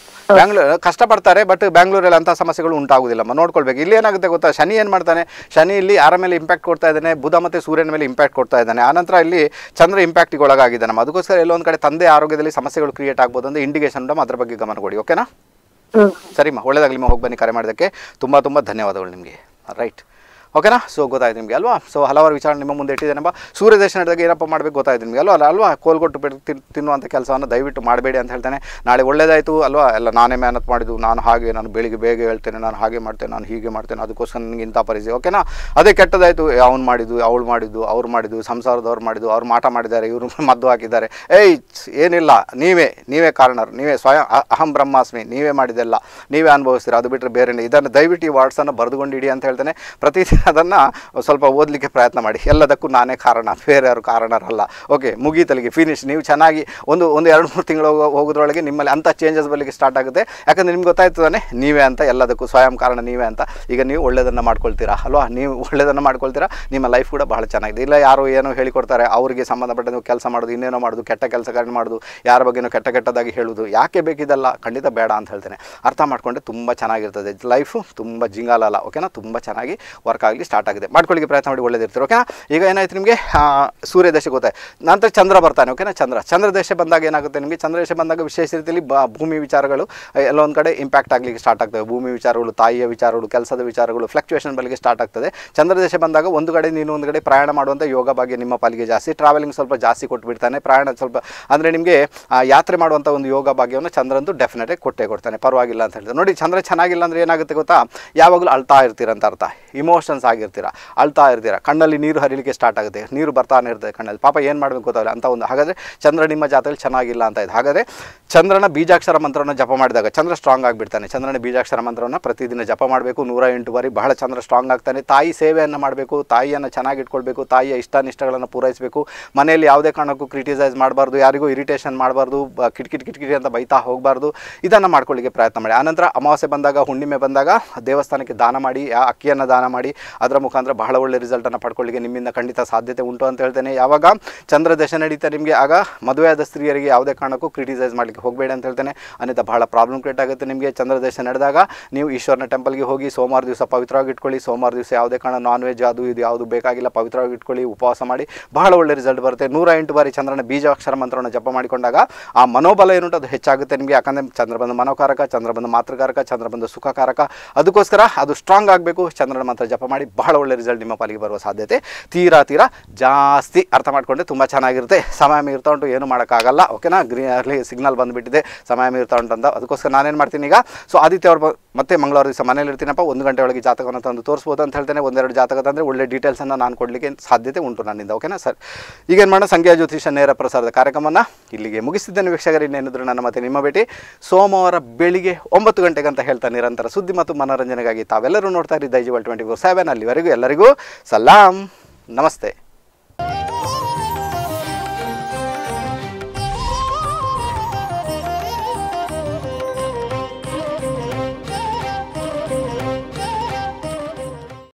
ಕಷ್ಟಪಡ್ತಾರೆ, ಬಟ್ ಬ್ಯಾಂಗ್ಳೂರಲ್ಲಿ ಅಂಥ ಸಮಸ್ಯೆಗಳು ಉಂಟಾಗುದಿಲ್ಲಮ್ಮ. ನೋಡ್ಕೊಳ್ಬೇಕು. ಇಲ್ಲಿ ಏನಾಗುತ್ತೆ ಗೊತ್ತಾ, ಶನಿ ಏನು ಮಾಡ್ತಾನೆ, ಶನಿ ಇಲ್ಲಿ ಯಾರ ಮೇಲೆ ಇಂಪ್ಯಾಕ್ಟ್ ಕೊಡ್ತಾ ಇದ್ದಾನೆ, ಬುಧ ಮತ್ತು ಸೂರ್ಯನ ಮೇಲೆ ಇಂಪ್ಯಾಕ್ಟ್ ಕೊಡ್ತಾ ಇದ್ದಾನೆ. ಆನಂತರ ಇಲ್ಲಿ ಚಂದ್ರ ಇಂಪ್ಯಾಕ್ಟಿಗೆ ಒಳಗಾಗಿದೆ ನಮ್ಮ. ಅದಕ್ಕೋಸ್ಕರ ಎಲ್ಲೊಂದು ಕಡೆ ತಂದೆ ಆರೋಗ್ಯದಲ್ಲಿ ಸಮಸ್ಯೆಗಳು ಕ್ರಿಯೇಟ್ ಆಗ್ಬೋದು ಅಂತ ಇಂಡಿಕೇಶನ್ ಉಂಟಮ್ಮ. ಅದ್ರ ಬಗ್ಗೆ ಗಮನ ಕೊಡಿ. ಓಕೆನಾ? ಸರಿಮ್ಮ, ಒಳ್ಳೆದಾಗಲಿ. ಹೋಗಿ ಬನ್ನಿ. ಕರೆ ಮಾಡೋದಕ್ಕೆ ತುಂಬ ಧನ್ಯವಾದಗಳು ನಿಮಗೆ. ರೈಟ್, ಓಕೆನಾ? ಸೊ ಗೊತ್ತಾಯ್ತು ನಿಮಗೆ ಅಲ್ವಾ? ಸೊ ಹಲವಾರು ವಿಚಾರ ನಿಮ್ಮ ಮುಂದೆ ಇಟ್ಟಿದ್ದೇನಪ್ಪ. ಸೂರ್ಯದೇಶ ನಡೆದಾಗ ಏನಪ್ಪ ಮಾಡಬೇಕು ಗೊತ್ತಾಯ್ತು ನಿಮಗೆ ಅಲ್ವಾ? ಕೋಲ್ಗೊಟ್ಟು ತಿನ್ನುವಂಥ ಕೆಲಸವನ್ನು ದಯವಿಟ್ಟು ಮಾಡಬೇಡಿ ಅಂತ ಹೇಳ್ತೇನೆ. ನಾಳೆ ಒಳ್ಳೇದಾಯಿತು ಅಲ್ವಾ? ಎಲ್ಲ ನಾನೇ ಮೆಹನತ್ ಮಾಡಿದ್ದು, ನಾನು ಬೆಳಿಗ್ಗೆ ಬೇಗ ಹೇಳ್ತೇನೆ, ನಾನು ಹಾಗೆ ಮಾಡ್ತೇನೆ, ನಾನು ಹೀಗೆ ಮಾಡ್ತೇನೆ, ಅದಕ್ಕೋಸ್ಕರ ನನಗೆ ಇಂಥ ಪರಿಸ್ಥಿತಿ. ಓಕೆನಾ? ಅದೇ ಕೆಟ್ಟದಾಯಿತು, ಅವ್ನು ಮಾಡಿದ್ದು, ಅವಳು ಮಾಡಿದ್ದು, ಅವ್ರು ಮಾಡಿದ್ದು, ಸಂಸಾರದವ್ರು ಮಾಡಿದ್ದು, ಅವ್ರು ಮಾಟ ಮಾಡಿದ್ದಾರೆ, ಇವರು ಮದ್ದು ಹಾಕಿದ್ದಾರೆ. ಏನಿಲ್ಲ, ನೀವೇ ಕಾರಣರು, ನೀವೇ ಸ್ವಯಂ ಅಹಂ ಬ್ರಹ್ಮಾಸ್ಮಿ, ನೀವೇ ಮಾಡಿದೆಲ್ಲ, ನೀವೇ ಅನುಭವಿಸ್ತೀರ. ಅದು ಬಿಟ್ಟರೆ ಬೇರೆ ಇದನ್ನು ದಯವಿಟ್ಟು ಈ ವರ್ಡ್ಸನ್ನು ಬರೆದುಕೊಂಡಿಡಿ ಅಂತ ಹೇಳ್ತೇನೆ. ಪ್ರತಿದಿನ ಅದನ್ನು ಸ್ವಲ್ಪ ಓದಲಿಕ್ಕೆ ಪ್ರಯತ್ನ ಮಾಡಿ. ಎಲ್ಲದಕ್ಕೂ ನಾನೇ ಕಾರಣ, ಬೇರೆ ಯಾರು ಕಾರಣರಲ್ಲ. Okay, ಮುಗೀತಲಿಗೆ finish. ನೀವು ಚೆನ್ನಾಗಿ ಒಂದು 2-3 ತಿಂಗಳು ಹೋಗೋದ್ರೊಳಗೆ ನಿಮ್ಮಲ್ಲಿ ಅಂಥ ಚೇಂಜಸ್ ಬರಲಿಕ್ಕೆ ಸ್ಟಾರ್ಟ್ ಆಗುತ್ತೆ. ಯಾಕಂದರೆ ನಿಮ್ಗೆ ಗೊತ್ತಾಯ್ತದಾನೆ ನೀವೇ ಅಂತ, ಎಲ್ಲದಕ್ಕೂ ಸ್ವಯಂ ಕಾರಣ ನೀವೇ ಅಂತ. ಈಗ ನೀವು ಒಳ್ಳೆಯದನ್ನು ಮಾಡ್ಕೊಳ್ತೀರಾ ಅಲ್ವಾ? ನೀವು ಒಳ್ಳೆಯದನ್ನು ಮಾಡ್ಕೊಳ್ತೀರಾ, ನಿಮ್ಮ ಲೈಫ್ ಕೂಡ ಬಹಳ ಚೆನ್ನಾಗಿದೆ. ಇಲ್ಲ ಯಾರು ಏನೋ ಹೇಳಿಕೊಡ್ತಾರೆ, ಅವರಿಗೆ ಸಂಬಂಧಪಟ್ಟಂತೆ ಕೆಲಸ ಮಾಡೋದು, ಇನ್ನೇನೋ ಮಾಡೋದು, ಕೆಟ್ಟ ಕೆಲಸಗಳನ್ನ ಮಾಡೋದು, ಯಾರ ಬಗ್ಗೆನೋ ಕೆಟ್ಟದಾಗಿ ಹೇಳೋದು, ಯಾಕೆ ಬೇಕಿದೆಲ್ಲ? ಖಂಡಿತ ಬೇಡ ಅಂತ ಹೇಳ್ತೇನೆ. ಅರ್ಥ ಮಾಡಿಕೊಂಡ್ರೆ ತುಂಬ ಚೆನ್ನಾಗಿರ್ತದೆ ಲೈಫು. ತುಂಬ ಜಿಂಗಾಲಲ್ಲ. ಓಕೆನಾ? ತುಂಬ ಚೆನ್ನಾಗಿ ವರ್ಕ್ ಆಗಲಿ ಸ್ಟಾರ್ಟ್ ಆಗಿದೆ. ಮಾಡ್ಕೊಳ್ಳಿಕ್ಕೆ ಪ್ರಯತ್ನ ಮಾಡಿ, ಒಳ್ಳೆದಿರ್ತೀರಿ. ಓಕೆನಾ? ಈಗ ಏನಾಯ್ತು ನಿಮಗೆ, ಸೂರ್ಯ ದಶೆ ಗೊತ್ತಾಯ್ತು. ನಂತರ ಚಂದ್ರ ಬರ್ತಾನೆ. ಓಕೆನಾ? ಚಂದ್ರ ದಶೆ ಬಂದಾಗ ಏನಾಗುತ್ತೆ ನಿಮಗೆ, ಚಂದ್ರ ದಶೆ ಬಂದಾಗ ವಿಶೇಷ ರೀತಿಯಲ್ಲಿ ಭೂಮಿ ವಿಚಾರಗಳು ಎಲ್ಲೊಂದು ಕಡೆ ಇಂಪ್ಯಾಕ್ಟ್ ಆಗಲಿಕ್ಕೆ ಸ್ಟಾರ್ಟ್ ಆಗ್ತವೆ. ಭೂಮಿ ವಿಚಾರಗಳು, ತಾಯಿಯ ವಿಚಾರಗಳು, ಕೆಲಸದ ವಿಚಾರಗಳು, ಫ್ಲಕ್ಚುಯೇಷನ್ ಬಲಿಗೆ ಸ್ಟಾರ್ಟ್ ಆಗ್ತದೆ. ಚಂದ್ರ ದಶೆ ಬಂದಾಗ ಒಂದು ಕಡೆ ಒಂದು ಕಡೆ ಪ್ರಯಾಣ ಮಾಡುವಂಥ ಯೋಗ ಭಾಗ್ಯ ನಿಮ್ಮ ಪಾಲಿಗೆ ಜಾಸ್ತಿ. ಟ್ರಾವೆಲಿಂಗ್ ಸ್ವಲ್ಪ ಜಾಸ್ತಿ ಕೊಟ್ಬಿಡ್ತಾನೆ. ಪ್ರಯಾಣ ಸ್ವಲ್ಪ ಅಂದರೆ ನಿಮಗೆ ಯಾತ್ರೆ ಮಾಡುವಂಥ ಒಂದು ಯೋಗ ಭಾಗ್ಯವನ್ನು ಚಂದ್ರಂತೂ ಡೆಫಿನೆಟಾಗಿ ಕೊಡ್ತಾನೆ. ಪರವಾಗಿಲ್ಲ ಅಂತ ಹೇಳ್ತಾರೆ. ನೋಡಿ, ಚಂದ್ರ ಚೆನ್ನಾಗಿಲ್ಲ ಅಂದರೆ ಏನಾಗುತ್ತೆ ಗೊತ್ತಾ, ಯಾವಾಗಲೂ ಅಳ್ತಾ ಇರ್ತೀರಂತ ಅರ್ಥ. ಇಮೋಷನ್ಸ್ ಆಗಿರ್ತೀರ, ಅಳ್ತಾ ಇರ್ತೀರ, ಕಣ್ಣಲ್ಲಿ ನೀರು ಹರಿಲಿಕ್ಕೆ ಸ್ಟಾರ್ಟ್ ಆಗುತ್ತೆ, ನೀರು ಬರ್ತಾನೆ ಇರ್ತದೆ ಕಣ್ಣಲ್ಲಿ. ಪಾಪ ಏನು ಮಾಡಬೇಕು ಗೊತ್ತಾಗಲ್ಲ ಅಂತ ಒಂದು. ಹಾಗಾದರೆ ಚಂದ್ರ ನಿಮ್ಮ ಜಾತಕದಲ್ಲಿ ಚೆನ್ನಾಗಿಲ್ಲ ಅಂತ ಇದೆ. ಹಾಗಾದರೆ ಚಂದ್ರನ ಬೀಜಾಕ್ಷರ ಮಂತ್ರವನ್ನು ಜಪ ಮಾಡಿದಾಗ ಚಂದ್ರ ಸ್ಟ್ರಾಂಗ್ ಆಗಿಬಿಡ್ತಾನೆ. ಚಂದ್ರನ ಬೀಜಾಕ್ಷರ ಮಂತ್ರವನ್ನು ಪ್ರತಿದಿನ ಜಪ ಮಾಡಬೇಕು 108 ಬಾರಿ. ಬಹಳ ಚಂದ್ರ ಸ್ಟ್ರಾಂಗ್ ಆಗ್ತಾನೆ. ತಾಯಿ ಸೇವೆಯನ್ನು ಮಾಡಬೇಕು, ತಾಯಿಯನ್ನು ಚೆನ್ನಾಗಿ ಇಟ್ಕೊಳ್ಬೇಕು, ತಾಯಿಯ ಇಷ್ಟಾನಿಷ್ಟಗಳನ್ನು ಪೂರೈಸಬೇಕು. ಮನೆಯಲ್ಲಿ ಯಾವುದೇ ಕಾರಣಕ್ಕೂ ಕ್ರಿಟಿಸೈಸ್ ಮಾಡಬಾರ್ದು, ಯಾರಿಗೂ ಇರಿಟೇಷನ್ ಮಾಡಬಾರ್ದು, ಕಿಟಕಿಟಿ ಅಂತ ಬೈತಾ ಹೋಗಬಾರ್ದು. ಇದನ್ನು ಮಾಡ್ಕೊಳ್ಳಿಕ್ಕೆ ಪ್ರಯತ್ನ ಮಾಡಿ. ಆನಂತರ ಅಮಾವಾಸ್ಯೆ ಬಂದಾಗ, ಹುಣ್ಣಿಮೆ ಬಂದಾಗ ದೇವಸ್ಥಾನಕ್ಕೆ ದಾನ ಮಾಡಿ, ಅಕ್ಕಿಯನ್ನು ದಾನ ಮಾಡಿ, ಅದರ ಮುಖಾಂತರ ಬಹಳ ಒಳ್ಳೆ ರಿಸಲ್ಟನ್ನು ಪಡ್ಕೊಳ್ಳಿಕ್ಕೆ ನಿಮ್ಮಿಂದ ಖಂಡಿತ ಸಾಧ್ಯತೆ ಉಂಟು ಅಂತ ಹೇಳ್ತೇನೆ. ಯಾವಾಗ ಚಂದ್ರ ದಶೆ ನಡೀತಾ ನಿಮಗೆ, ಆಗ ಮದುವೆಯಾದ ಸ್ತ್ರೀಯರಿಗೆ ಯಾವುದೇ ಕಾರಣಕ್ಕೂ ಕ್ರಿಟಿಸೈಸ್ ಮಾಡಲಿಕ್ಕೆ ಹೋಗಬೇಡಿ ಅಂತ ಹೇಳ್ತೇನೆ. ಅನ್ಯಥ ಬಹಳ ಪ್ರಾಬ್ಲಮ್ ಕ್ರಿಯೇಟ್ ಆಗುತ್ತೆ ನಿಮಗೆ. ಚಂದ್ರ ದಶೆ ನಡೆದಾಗ ನೀವು ಈಶ್ವರನ ಟೆಂಪಲ್ಗೆ ಹೋಗಿ ಸೋಮವಾರ ದಿವಸ ಪವಿತ್ರವಾಗಿ ಇಟ್ಕೊಳ್ಳಿ. ಸೋಮವಾರ ದಿವಸ ಯಾವುದೇ ಕಾರಣ ನಾನ್ ವೆಜ್ ಅದು ಇದು ಯಾವುದು ಬೇಕಾಗಿಲ್ಲ, ಪವಿತ್ರವಾಗಿ ಇಟ್ಕೊಳ್ಳಿ, ಉಪವಾಸ ಮಾಡಿ, ಬಹಳ ಒಳ್ಳೆ ರಿಸಲ್ಟ್ ಬರುತ್ತೆ. 108 ಬಾರಿ ಚಂದ್ರನ ಬೀಜಾಕ್ಷರ ಮಂತ್ರವನ್ನು ಜಪ ಮಾಡಿಕೊಂಡಾಗ ಆ ಮನೋಬಲ ಏನುಂಟು ಅದು ಹೆಚ್ಚಾಗುತ್ತೆ ನಿಮಗೆ. ಯಾಕಂದರೆ ಚಂದ್ರ ಬಂದು ಮನೋಕಾರಕ, ಚಂದ್ರ ಬಂದು ಮಾತೃಕಾರಕ, ಚಂದ್ರ ಬಂದು ಸುಖಕಾರಕ. ಅದಕ್ಕೋಸ್ಕರ ಅದು ಸ್ಟ್ರಾಂಗ್ ಆಗಬೇಕು. ಚಂದ್ರನ ಮಂತ್ರ ಜಪ ಮಾಡಿ, ಬಹಳ ಒಳ್ಳೆ ರಿಸಲ್ಟ್ ನಿಮ್ಮ ಪಾಲಿಗೆ ಬರುವ ಸಾಧ್ಯತೆ ತೀರಾ ಜಾಸ್ತಿ. ಅರ್ಥ ಮಾಡಿಕೊಂಡ್ರೆ ತುಂಬ ಚೆನ್ನಾಗಿರುತ್ತೆ. ಸಮಯ ಮೀರ್ತಾ ಉಂಟು, ಏನು ಮಾಡೋಕ್ಕಾಗಲ್ಲ. ಓಕೆನಾ? ಗ್ರೀನಲ್ಲಿ ಸಿಗ್ನಲ್ ಬಂದುಬಿಟ್ಟಿದೆ, ಸಮಯ ಮೀರ್ತಾ ಉಂಟು ಅಂತ. ಅದಕ್ಕೋಸ್ಕರ ನಾನೇನು ಮಾಡ್ತೀನಿ ಈಗ, ಸೊ ಆದಿತ್ಯ ಅವ್ರು ಮತ್ತೆ ಮಂಗಳವಾರ ದಿವಸ ಮನೇಲಿ ಇರ್ತೀನಪ್ಪ. 1 ಗಂಟೆ ಒಳಗೆ ಜಾತಕವನ್ನು ತಂದು ತೋರಿಸ್ಬೋದು ಅಂತ ಹೇಳ್ತೇನೆ. 1-2 ಜಾತಕ ತಂದರೆ ಒಳ್ಳೆ ಡೀಟೇಲ್ಸನ್ನು ನಾನು ಕೊಡಲಿಕ್ಕೆ ಸಾಧ್ಯತೆ ಉಂಟು ನನ್ನಿಂದ. ಓಕೆನಾ ಸರ್? ಈಗೇನು ಮಾಡೋಣ, ಸಂಖ್ಯಾ ಜ್ಯೋತಿಷ ನೇರ ಪ್ರಸಾರದ ಕಾರ್ಯಕ್ರಮವನ್ನು ಇಲ್ಲಿಗೆ ಮುಗಿಸಿದ್ದೇನೆ ವೀಕ್ಷಕರು. ಇನ್ನೇನಿದ್ರು ನನ್ನ ಮತ್ತೆ ನಿಮ್ಮ ಭೇಟಿ ಸೋಮವಾರ ಬೆಳಿಗ್ಗೆ 9 ಗಂಟೆಗೆ ಅಂತ ಹೇಳ್ತಾ ನಿರಂತರ ಸುದ್ದಿ ಮತ್ತು ಮನೋರಂಜನೆಗಾಗಿ ತಾವೆಲ್ಲರೂ ನೋಡ್ತಾ ಇರಿ ದೈಜಿವರ್ಲ್ಡ್ 24/7. ಅಲ್ಲಿವರೆಗೂ ಎಲ್ಲರಿಗೂ ಸಲಾಂ, ನಮಸ್ತೆ.